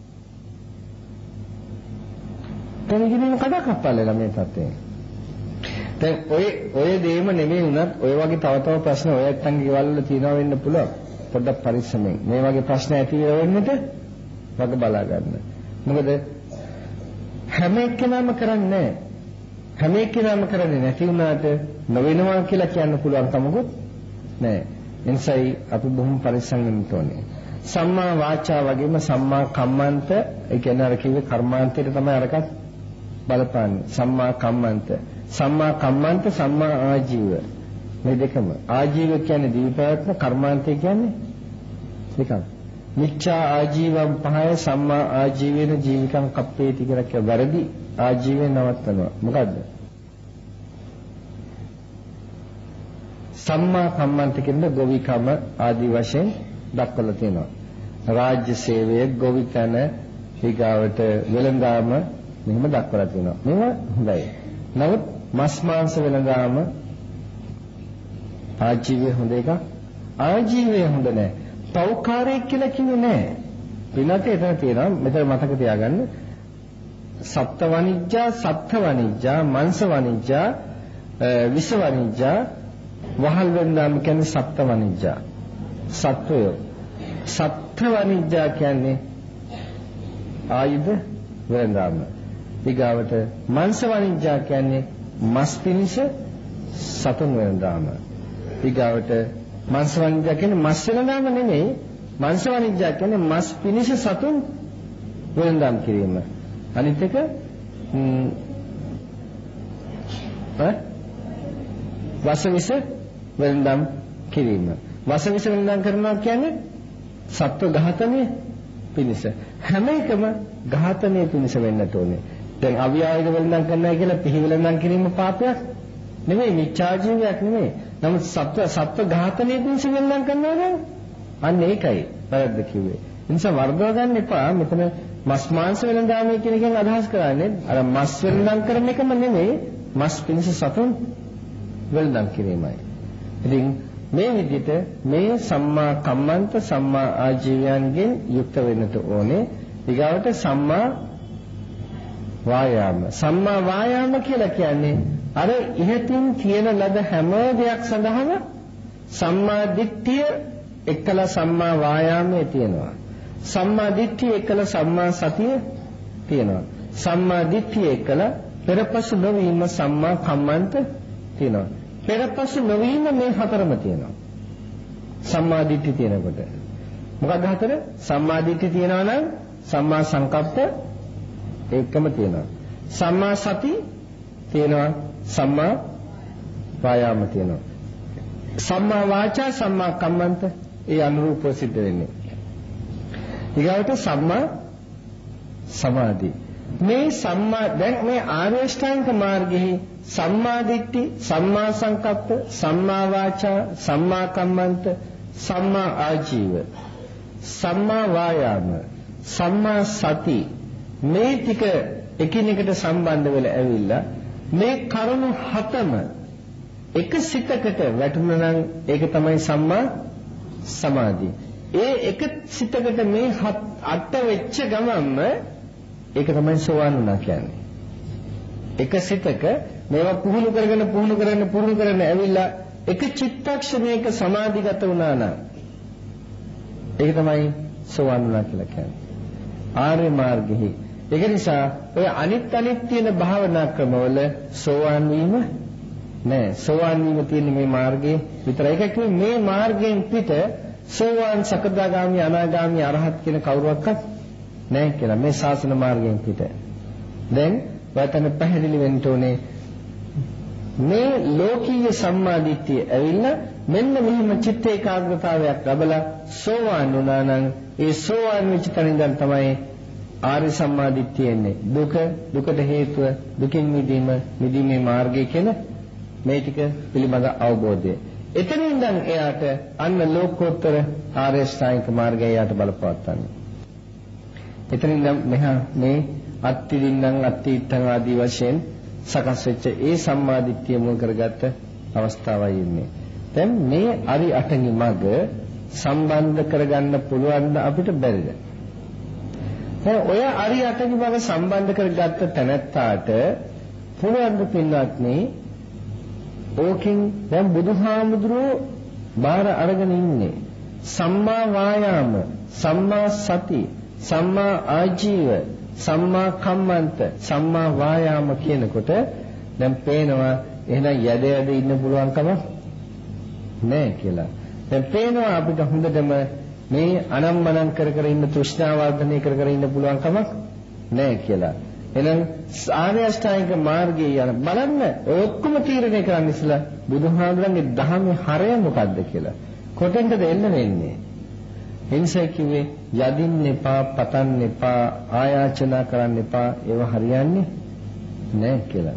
තනියම කඩක් අප්පල්ලා මේ තත්ත්වය. දැන් ඔය ඔය දෙයම නෙමෙයි වුණත් ඔය වගේ තව තව ප්‍රශ්න ඔය ඇත්තන්ගේ ගෙවල් වල තියෙනවා වෙන්න පුළුවන්. පොඩ්ඩක් පරිස්සමෙන්. මේ වගේ ප්‍රශ්න ඇති වෙන්නට වග බලා ගන්න. මොකද හැම එක්කෙනාම කරන්නේ හැම එක්කෙනාම කරන්නේ නැති වුණාට නොවෙනවා කියලා කියන්න පුළුවන් කමකුත් නැහැ. එනිසායි අපි බොහොම පරිස්සම් වෙන්න ඕනේ. සම්මා වාචා වගේම සම්මා කම්මන්ත ඒ කියන්නේ අර කිව්වේ කර්මාන්තයට තමයි අරකට බලපාන්නේ. සම්මා කම්මන්ත සම්මා කම්මන්ත සම්මා ආජීව මේ දෙකම. ආජීව කියන්නේ දීපයත්න කර්මාන්තය කියන්නේ දෙකක්. මිච්ඡා ආජීවම් පහය සම්මා ආජීවේන ජීවිකං කප්පේති කියලා කිය වැරදි ආජීවය නවත්තනවා. මොකද්ද? සම්මා කම්මන්ත කියන්නේ ගොවිකම ආදි වශයෙන් දක්වලා තියෙනවා. රාජ්‍ය සේවය, ගොවිතැන, ඊගාවට වෙළඳාම මෙහෙම දක්වලා තියෙනවා. මේවා හොඳයි. නමුත් මස් මාංශ වෙළඳාම ආජීවය හොඳ එකක්. ආජීවය හොඳ නැහැ. පෞකාරයක් කියලා කිව්වේ නැහැ. පිනත එතන තියෙනවා. මෙතන මතක තියාගන්න. සත්ත්ව වනිජ්ජා, සත්ත්ව වනිජ්ජා, මාංශ වනිජ්ජා, විස වනිජ්ජා, වහල් වෙළඳාම කියන්නේ සත්ත්ව වනිජ්ජා. සත්වය සත්ත්ව වනිජ්ජා කියන්නේ ආයුධ වෙළඳාම. ඊගාවට මාංශ වනිජ්ජා කියන්නේ මස් පිණිස සතුන් වෙළඳාම. ඊගාවට මාංශ වනිජ්ජා කියන්නේ මස් වෙළඳාම නෙමෙයි. මාංශ වනිජ්ජා කියන්නේ මස් පිණිස සතුන් වෙළඳාම් කිරීම. අනිත් එක ඈ වසවිස වෙළඳාම් කිරීම. වසවිස වෙළඳාම් කරනවා කියන්නේ සත්ව ඝාතනය පිණිස. හැම එකම ඝාතනය පිණිස වෙන්නට ඕනේ. දැන් අවියාවිද වෙලඳන් කරනවා කියලා පිළිවෙලඳන් කිරීම පාපයක් නෙමෙයි, මිච්ඡා ජීවයක් නෙමෙයි. නමුත් සත්ව සත්ව ඝාතනයේ පිණිස වෙලඳන් කරනවා නම් අන්න ඒකයි වැරද්ද කිව්වේ. ඒ නිසා වර්ධව ගන්න එපා. මෙතන මස් මාංශ වෙලඳාමේ කියන එකෙන් අදහස් කරන්නේ අර මස් වෙලඳන් කරන එකම නෙමෙයි, මස් පිණිස සතුන් වෙලඳන් කිරීමයි. ඉතින් මේ විදිහට මේ සම්මා කම්මන්ත සම්මා ආජීවයන්ගෙන් යුක්ත වෙන්නට ඕනේ. ඊගාවට සම්මා වායාම. සම්මා වායාම කියලා කියන්නේ අර ඉහතින් කියන ලද හැම දෙයක් සඳහාම සම්මා දිට්ඨිය එක්කලා සම්මා වායාමයේ තියෙනවා. සම්මා දිට්ඨිය එක්කලා සම්මා සතිය තියෙනවා. සම්මා දිට්ඨිය එක්කලා පෙරපසු නොවීම සම්මා කම්මන්ත තියෙනවා. පෙරපසු නොවීම මේ හතරම තියෙනවා. සම්මා දිට්ඨිය තියෙනකොට මොකක්ද හතර? සම්මා දිට්ඨිය තියෙනවා නම් සම්මා සංකප්ප ඒකම තියෙනවා. සම්මා සති තියෙනවා. සම්මා වායාම තියෙනවා. සම්මා වාචා සම්මා කම්මන්ත ඒ අනුරූපව සිද්ධ වෙන්නේ. ඊගාවට සම්මා සමාධි. මේ සම්මා දැන් මේ ආර්ය අෂ්ටාංග මාර්ගයේ සම්මා දිට්ඨි, සම්මා සංකප්ප, සම්මා වාචා, සම්මා කම්මන්ත, සම්මා ආජීව, සම්මා වායාම, සම්මා සති මේ ටික එකිනෙකට සම්බන්ධ වෙලා ඇවිල්ලා මේ කරුණු හතම එක සිතකට වැටුණා නම් ඒක තමයි සම්මා සමාධි. ඒ එක සිතකට මේ අට වෙච්ච ගමන්ම ඒක තමයි සෝවාන් වුණා කියන්නේ. එක සිතක මේවා පුහුණු කරගෙන පුහුණු කරගෙන පුහුණු කරගෙන ඇවිල්ලා එක චිත්තක්ෂණයක සමාධිගත වුණා නම් ඒක තමයි සෝවාන් වුණා කියලා කියන්නේ. ආර්ය මාර්ගෙහි. ඒක නිසා ඔය අනිත් අනිත් තියෙන භාවනා ක්‍රමවල සෝවාන් වීම නෑ. සෝවාන් වීම තියෙන්නේ මේ මාර්ගයේ විතරයි. ඒක කියන්නේ මේ මාර්ගයෙන් පිට සෝවාන් සකදාගාමි අනාගාමි අරහත් කියන කවුරුවක්වත් නෑ කියලා. මේ ශාසන මාර්ගයෙන් පිට. දැන් වතන පැහැදිලි වෙන්න ඕනේ මේ ලෝකීය සම්මාදිට්ඨිය ඇවිල්ලා මෙන්න මෙහිම චිත්ත ඒකාග්‍රතාවයක් ලැබලා සෝවාන් වුණා නම් ඒ සෝවාන් වෙච්ච තැනින්දන් තමයි ආර්ය සම්මාදිට්ඨිය එන්නේ. දුක, දුකට හේතුව, දුකින් මිදීම, මිදීමේ මාර්ගය කියන මේ ටික පිළිබඳ අවබෝධය. එතනින් ඉඳන් එයාට අන්න ලෝකෝත්තර ආර්ය ශ්‍රායික මාර්ගය එයාට බලපවත්වන්නේ. එතනින් ඉඳන් මෙහා මේ අත්ති දින්නම් අත්ති ඉත්තන් ආදී වශයෙන් සකස් වෙච්ච ඒ සම්මාදිට්ඨිය මුල් කරගත්ත අවස්ථාවයි ඉන්නේ. දැන් මේ අරි අටඟි මඟ සම්බන්ධ කරගන්න පුළුවන් අපිට බැරිද? දැන් ඔය අරි අටඟි මඟ සම්බන්ධ කරගත්ත තැනැත්තාට පුළුවන් ද පින්වත්නි ඕකින් දැන් බුදුහාමුදුරුවෝ බාර අරගෙන ඉන්නේ සම්මා වායාම, සම්මා සති, සම්මා ආජීව, සම්මා කම්මන්ත, සම්මා වායාම කියනකොට දැන් පේනවා එහෙනම් යද යද ඉන්න පුළුවන් කමක් නෑ කියලා. දැන් පේනවා අපිට හොඳටම මේ අනම්මනම් කර කර ඉන්න තෘෂ්ණාව වර්ධනය කර කර ඉන්න පුළුවන් කමක් නෑ කියලා. එහෙනම් ආර්ය අෂ්ටාංගික මාර්ගයේ යන බලන්න ඔක්කොම තීරණය කරන්න ඉස්සලා බුදුහාමුදුරන්ගේ ධර්මයේ හරය මොකද්ද කියලා. කොතෙන්ද එන්න වෙන්නේ? එනිසා කිව්වේ යදින්න එපා, පතන්න එපා, ආයාචනා කරන්න එපා, ඒව හරියන්නේ නැහැ කියලා.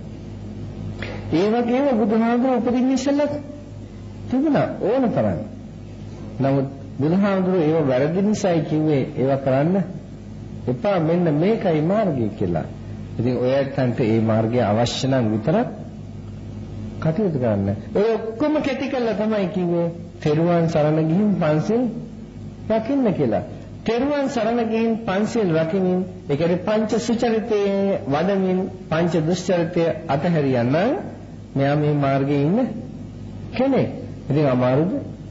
ඒ වගේම බුදුහාමුදුරුවෝ උපදින්න ඉස්සෙල්ලා තිබුණා ඕන තරම්. නමුත් බුදුහාමුදුරුවෝ ඒව වැරදි නිසායි කිව්වේ ඒව කරන්න එපා, මෙන්න මේකයි මාර්ගය කියලා. ඉතින් ඔයයන්ට මේ මාර්ගය අවශ්‍ය නම් විතරක් කටයුතු කරන්න. ඔය ඔක්කොම කැටි කළා තමයි කිව්වේ තෙරුවන් සරණ ගිහින් පන්සිල් රකින්න කියලා. තෙරුවන් සරණ ගිහින් පන්සිල් රකිමින් ඒ කියන්නේ පංච සුචරිතයේ වඩමින් පංච දුෂ්චරිතය අතහැරියනම් මෙයා මේ මාර්ගයේ ඉන්න කෙනෙක්. ඉතින් අමාරුද?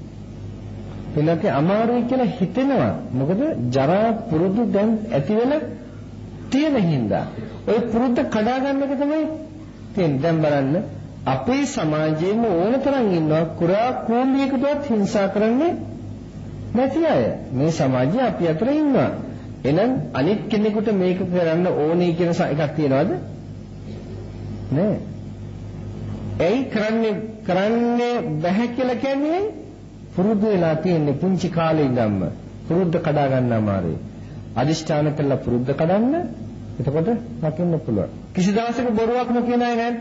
එලකේ අමාරුයි කියලා හිතෙනවා. මොකද ජරා පුරුදු දැන් ඇති වෙන තියෙන හින්දා. ওই පුරුද්ද කඩා ගන්න එක තමයි තියෙන්නේ. දැන් බලන්න අපේ සමාජයේම ඕනතරම් ඉන්නවා කුරා කෝඹියකටවත් හිංසා කරන්නේ නැති අය. මේ සමාජයේ අපි අතර ඉන්නවා. එහෙනම් අනිත් කෙනෙකුට මේක කරන්න ඕනේ කියන එකක් තියනවද? නෑ. ඒ කරන්නේ කරන්නේ බෑ කියලා කියන්නේ පුරුදු වෙලා තියෙන පුංචි කාලේ ඉඳන්ම පුරුද්ද කඩා ගන්න අමාරුයි. අදිෂ්ඨාන කළා පුරුද්ද කඩන්න එතකොට රකින්න පුළුවන්. කිසි දවසක බොරුවක් නොකියන අය නැද්ද?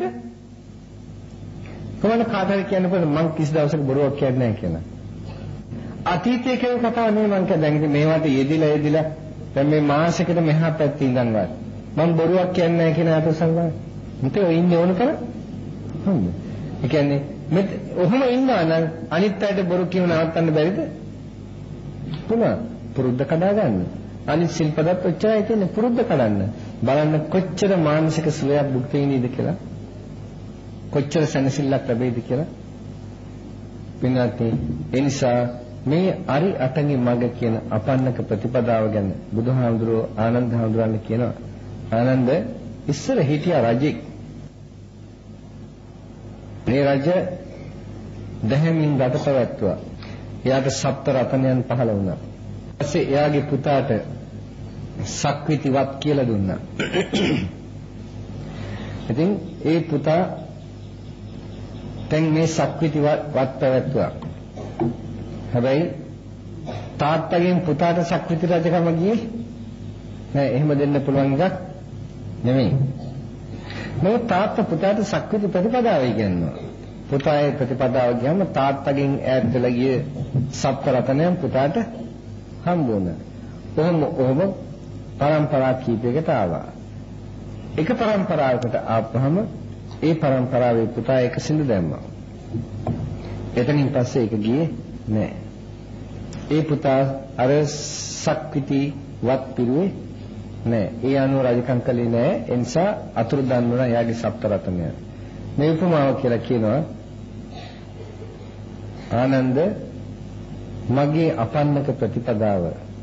කොහොමද කාටද කියන්නකොට මං කිසි දවසක බොරුවක් කියන්නේ නැහැ කියලා. අතීතයේ කියන කතාව නෙමෙයි මං කියන්නේ. දැන් ඉතින් මේවට යෙදිලා යෙදිලා දැන් මේ මාසෙකට මෙහා පැත්තේ ඉඳන් වත් මං බොරුවක් කියන්නේ නැහැ කියන අත සංගාය. මට ඔය ඉන්නේ ඕන කර. හරිද? ඒ කියන්නේ මෙත් ඔහොම ඉන්නවා නම් අනිත් අයට බොරු කියව නවත්තන්න බැරිද? පුළුවන්. පුරුද්ද කඩා ගන්න. අනිත් සිල්පදත් ඔච්චරයි තියෙන්නේ පුරුද්ද කඩන්න. බලන්න කොච්චර මානසික සුවයක් භුක්ති විඳිනද කියලා. කොච්චර සැනසෙල්ලක් ලැබෙයිද කියලා. පින්වත්නි, ඒ නිසා මේ අරි අටඟි මග කියන අපන්නක ප්‍රතිපදාව ගැන බුදුහාමුදුරුවෝ ආනන්ද හාමුදුරන් කියනවා. ආනන්ද ඉස්සර හිටියා රජෙක්. මේ රජ දහමින් රට පැවැත්තුවා. එයාට සප්ත රතනයන් පහළ වුණා. ඊපස්සේ එයාගේ පුතාට සක්විතිවත් කියලා දුන්නා. ඉතින් ඒ පුතා දැන් මේ සක්විතිවත් පැවැත්තුවා. හැබැයි තාත්තගෙන් පුතාට සක්විති රජකම ගියේ නෑ. එහෙම දෙන්න පුළුවන් එකක් නෙමෙයි. මේ තාත්තා පුතාට සක්විති ප්‍රතිපදාව ඉගෙනනවා. පුතාගේ ප්‍රතිපදාව ගියාම තාත්තගෙන් ඈත් වෙලා ගිය සප්ත රතනයන් පුතාට හම්බ වුණා. කොහොම කොහොම පරම්පරා කීපයකට ආවා. එක පරම්පරාවකට ආපහම ඒ පරම්පරාවේ පුතා එක සිඳ දැම්මා. එතනින් පස්සේ ඒක ගියේ නෑ. ඒ පුතා අර සක්විති වත් පිරුවේ නෑ. ඒ අනුව රජකම් කළේ නෑ. ඒ නිසා අතුරුදන් වුණා එයාගේ සප්ත රතනය. මේ උපමාව කියලා කියනවා ආනන්ද මගේ අපන්නක ප්‍රතිපදාව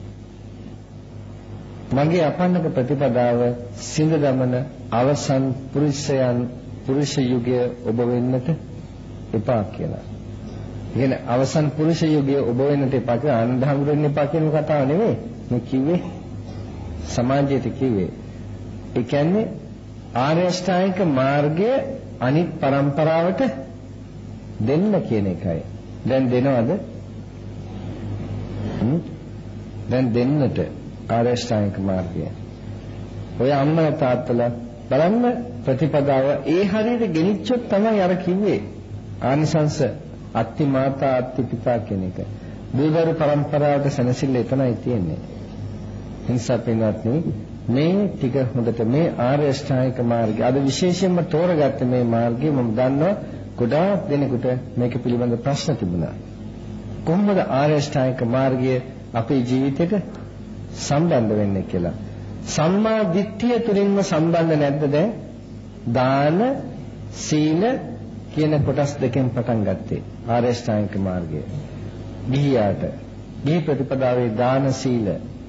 මගේ අපන්නක ප්‍රතිපදාව සිඳ දමන අවසන් පුරුෂයන් පුරුෂ යුගය ඔබ වෙන්නට එපා කියලා. ඉතින් අවසන් පුරුෂ යුගය ඔබ වෙන්නට එපා කියලා ආනන්ද හඳුරන්න එපා කියන කතාව නෙවෙයි. මේ කිව්වේ සමාජයට කිව්වේ. ඒ කියන්නේ ආර්ය අෂ්ටාංගික මාර්ගය අනිත් પરම්පරාවට දෙන්න කියන එකයි. දැන් දෙනවද? දැන් දෙන්නට ආර්ය අෂ්ටාංගික මාර්ගය. ඔය අම්මලා තාත්තලා බලන්න ප්‍රතිපදාව ඒ හරියට ගෙනිච්චොත් තමයි අර කිව්වේ ආනිසංස අත්ති මාතා අත්ති පිතා කියන එක. බුදුදරු પરම්පරාවට සැනසෙල්ල එතනයි තියෙන්නේ. හිංසා පින්වත්නි මේ ටික හොඳට මේ ආර්ය අෂ්ටාංගික මාර්ගය අද විශේෂයෙන්ම තෝරගත්ත මේ මාර්ගය මම දන්නවා ගොඩාක් දෙනෙකුට මේක පිළිබඳ ප්‍රශ්න තිබුණා. කොහොමද ආර්ය අෂ්ටාංගික මාර්ගය අපේ ජීවිතයට සම්බන්ධ වෙන්නේ කියලා. සම්මා දිට්ඨිය තුලින්ම සම්බන්ධ නැද්ද දැන්? දාන සීල කියන කොටස් දෙකෙන් පටන් ගත්තේ ආර්ය අෂ්ටාංගික මාර්ගය. ගිහියාට ගිහි ප්‍රතිපදාවේ දාන සීල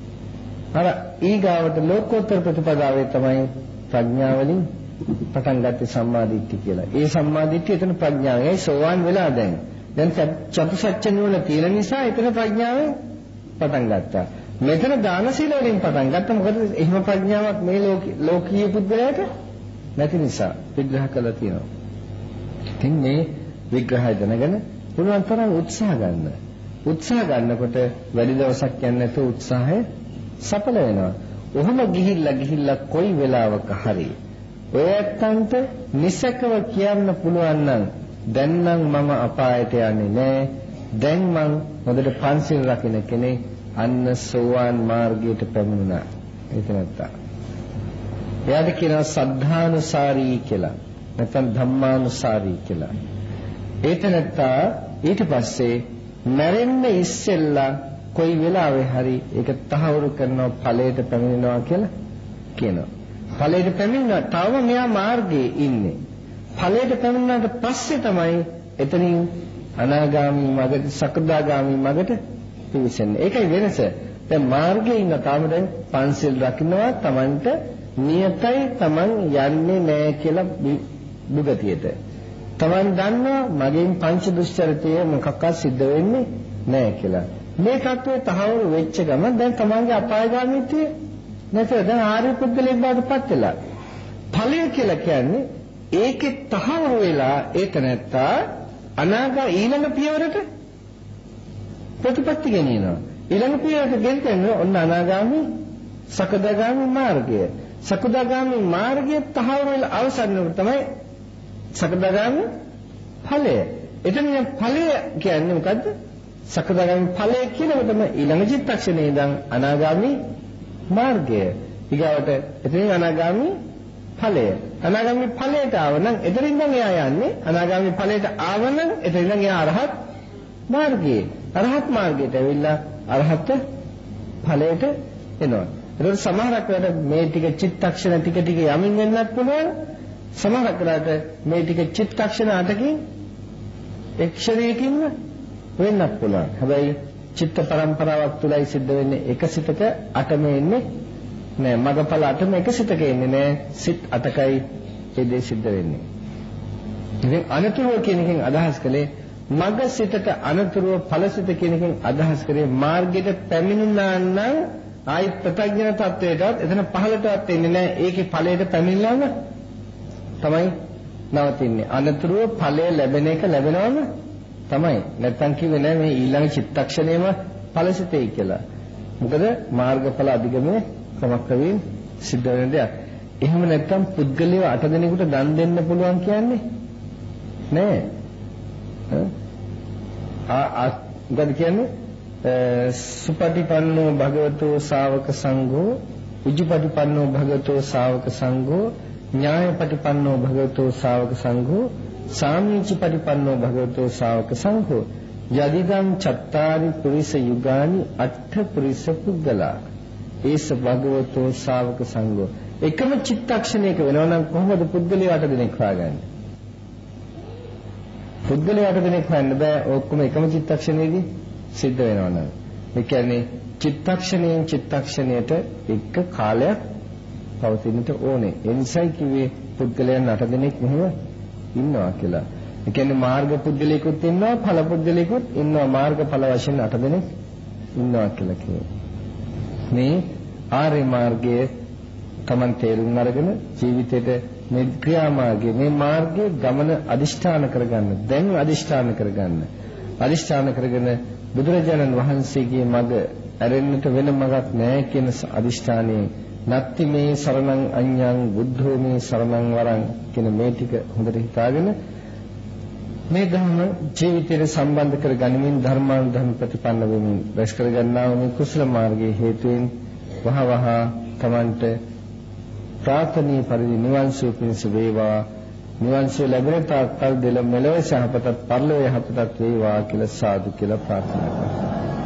අර ඊගාවට ලෝකෝත්තර ප්‍රතිපදාවේ තමයි ප්‍රඥාවලින් පටන් ගත්තේ සම්මාදිට්ඨිය කියලා. ඒ සම්මාදිට්ඨිය එතන ප්‍රඥාවයි සෝවාන් වෙලා දැන්. දැන් චතුසත්‍ය නුවණ තියෙන නිසා එතන ප්‍රඥාවෙන් පටන් ගත්තා. මෙතන දාන සීල වලින් පටන් ගත්තා. මොකද එහෙම ප්‍රඥාවක් මේ ලෝකීය පුද්ගලයාට නැති නිසා විග්‍රහ කළා තියෙනවා. ඉතින් මේ විග්‍රහය දැනගෙන පුළුවන් තරම් උත්සාහ ගන්න. උත්සාහ ගන්නකොට වැඩි දවසක් යන්නේ නැතුව උත්සාහය සඵල වෙනවා. ඔහොම ගිහිල්ලා ගිහිල්ලා කොයි වෙලාවක හරි ඔය ඇත්තන්ට නිසකව කියන්න පුළුවන් නම් දැන් නම් මම අපායට යන්නේ නැහැ. දැන් මං හොඳට පන්සිල් රකින්න කෙනෙක් අන්න සෝවාන් මාර්ගයට පැමිණුණා. ඒක නැත්තා. එයාට කියනවා සද්ධානුසාරී කියලා. නැත්නම් ධම්මානුසාරී කියලා. ඒක නැත්තා ඊට පස්සේ මැරෙන්න ඉස්සෙල්ලා කොයි වෙලාවෙ හරි ඒක තහවුරු කරනවා ඵලයට පැමිණෙනවා කියලා කියනවා. ඵලයට පැමිණෙනවා තව මෙයා මාර්ගයේ ඉන්නේ. ඵලයට පැමිණුණාට පස්සේ තමයි එතනින් අනාගාමී මගට සකදාගාමී මගට පිවිසෙන්නේ. ඒකයි වෙනස. දැන් මාර්ගයේ ඉන්න තාම දැන් පන්සිල් රකින්නවා Tamanට නියතයි Taman යන්නේ නැහැ කියලා දුගතියට. Taman දන්නවා මගෙන් පංච දුස්චරිතය මොකක්වත් සිද්ධ වෙන්නේ නැහැ කියලා. මේ தත්ත්වය තහවුරු වෙච්ච ගමන් දැන් Tamanගේ අපායගාමීත්වය නැතර දැන් ආර්ය පුද්ගලයෙක් බවට පත් වෙලා. ඵලය කියලා කියන්නේ ඒකේ තහවුරු වෙලා ඒක නැත්තා අනාගත ඊළඟ පියවරට ප්‍රතිපත්ති ගෙනියනවා. ඊළඟ පියවරට ගෙනියන ඔන්න අනාගාමී සකදාගාමී මාර්ගය. සකදාගාමි මාර්ගයේ තහවුරු වෙලා අවසන් වෙනකොට තමයි සකදාගාමි ඵලය. එතන ඵලය කියන්නේ මොකද්ද? සකදාගාමි ඵලය කියනකොටම ඊළඟ චිත්තක්ෂණේ ඉඳන් අනාගාමි මාර්ගය. ඊගාවට එතනින් අනාගාමි ඵලය. අනාගාමි ඵලයට ආවනම් එතනින් නම් එයා යන්නේ අනාගාමි ඵලයට ආවනම් එතනින් නම් එයා අරහත් මාර්ගයේ. අරහත් මාර්ගයට ඇවිල්ලා අරහත් ඵලයට එනවා. ඒක සමහරක් වෙලාවට මේ ටික චිත්තක්ෂණ ටික ටික යමින් වෙන්නත් පුළුවන්. සමහරක් වෙලාවට මේ ටික චිත්තක්ෂණ අටකින් එක්ෂණයකින් වෙන්නත් පුළුවන්. හැබැයි චිත්ත පරම්පරාවක් තුලයි සිද්ධ වෙන්නේ එක සිතක අටම එන්නේ නෑ. මගපල අටම එක සිතක එන්නේ නෑ. සිත් අටකයි ඒ දේ සිද්ධ වෙන්නේ. ඉතින් අනතුරුව කියන එකෙන් අදහස් කළේ මග සිතට අනතුරුව ඵලසිත කියන එකෙන් අදහස් කරේ මාර්ගයට පැමිණුණා නම් ආයි ප්‍රත්‍යඥ තත්වයටවත් එතන පහළටවත් එන්නේ නැහැ. ඒකේ ඵලයට පැමිණලාම තමයි නවතින්නේ. අනතුරුව ඵලය ලැබෙන එක ලැබෙනවම තමයි. නැත්තම් කිව්වේ නෑ මේ ඊළඟ චිත්තක්ෂණයම ඵලසිතේ කියලා. මොකද මාර්ගඵල අධිගමයේ ක්‍රමක්‍රමයෙන් සිද්ධ වෙන දෙයක්. එහෙම නැත්තම් පුද්ගලයව අට දිනෙකට දන් දෙන්න පුළුවන් කියන්නේ නෑ. ආ මොකද කියන්නේ? සුපටිපන්නෝ භගවතෝ ශාවක සංඝෝ උජුපටිපන්නෝ භගවතෝ ශාවක සංඝෝ ඥායපටිපන්නෝ භගවතෝ ශාවක සංඝෝ සාමීචිපටිපන්නෝ භගවතෝ ශාවක සංඝෝ යදිදං චත්තාරි පුරිස යුගානි අට්ඨ පුරිස පුද්ගලා ඒස භගවතෝ ශාවක සංඝෝ. එකම චිත්තක්ෂණයක වෙනවා නම් කොහොමද පුද්ගලයා අට දිනක් හොයාගන්නේ? පුද්ගලයා අට දිනක් හොයන්න බෑ. ඔක්කොම එකම චිත්තක්ෂණයේදී සිද්ධ වෙනවා නම්. ඒ කියන්නේ චිත්තක්ෂණයෙන් චිත්තක්ෂණයට එක කාලයක් පවතින්නට ඕනේ. ඒ නිසායි කිව්වේ පුද්ගලයන් අට දිනක් මෙහෙම ඉන්නවා කියලා. ඒ කියන්නේ මාර්ග පුද්ගලයෙකුත් ඉන්නවා, ඵල පුද්ගලයෙකුත් ඉන්නවා. මාර්ගඵල වශයෙන් අට දිනක් ඉන්නවා කියලා කියනවා. මේ ආර්ය මාර්ගයේ Taman තේරුම් අරගෙන ජීවිතේට මේ ක්‍රියාමාර්ගයේ මේ මාර්ගයේ ගමන අදිෂ්ඨාන කරගන්න. දැන් අදිෂ්ඨාන කරගන්න. අදිෂ්ඨාන කරගෙන බුදුරජාණන් වහන්සේගේ මඟ ඇරෙන්නට වෙන මඟක් නැහැ කියන අදිෂ්ඨානයේ නත්ති මේ සරණං අඤ්ඤං බුද්ධෝ මේ සරණං වරං කියන මේ ටික හොඳට හිතාගෙන මේ ධර්ම ජීවිතයට සම්බන්ධ කර ගනිමින් ධර්මානුධර්ම ප්‍රතිපන්න වෙමින් රැස් කර ගන්නා වූ මේ කුසල මාර්ගයේ හේතුවෙන් වහ වහ Tamanට ප්‍රාර්ථනීය පරිදි නිවන් සුව පිණිස වේවා. නිවන් සුව ලැබෙන තාක් කල් දෙල මෙලොව සහපතත් පරලොව යහපතත් වේවා කියලා සාදු කියලා ප්‍රාර්ථනා කරනවා.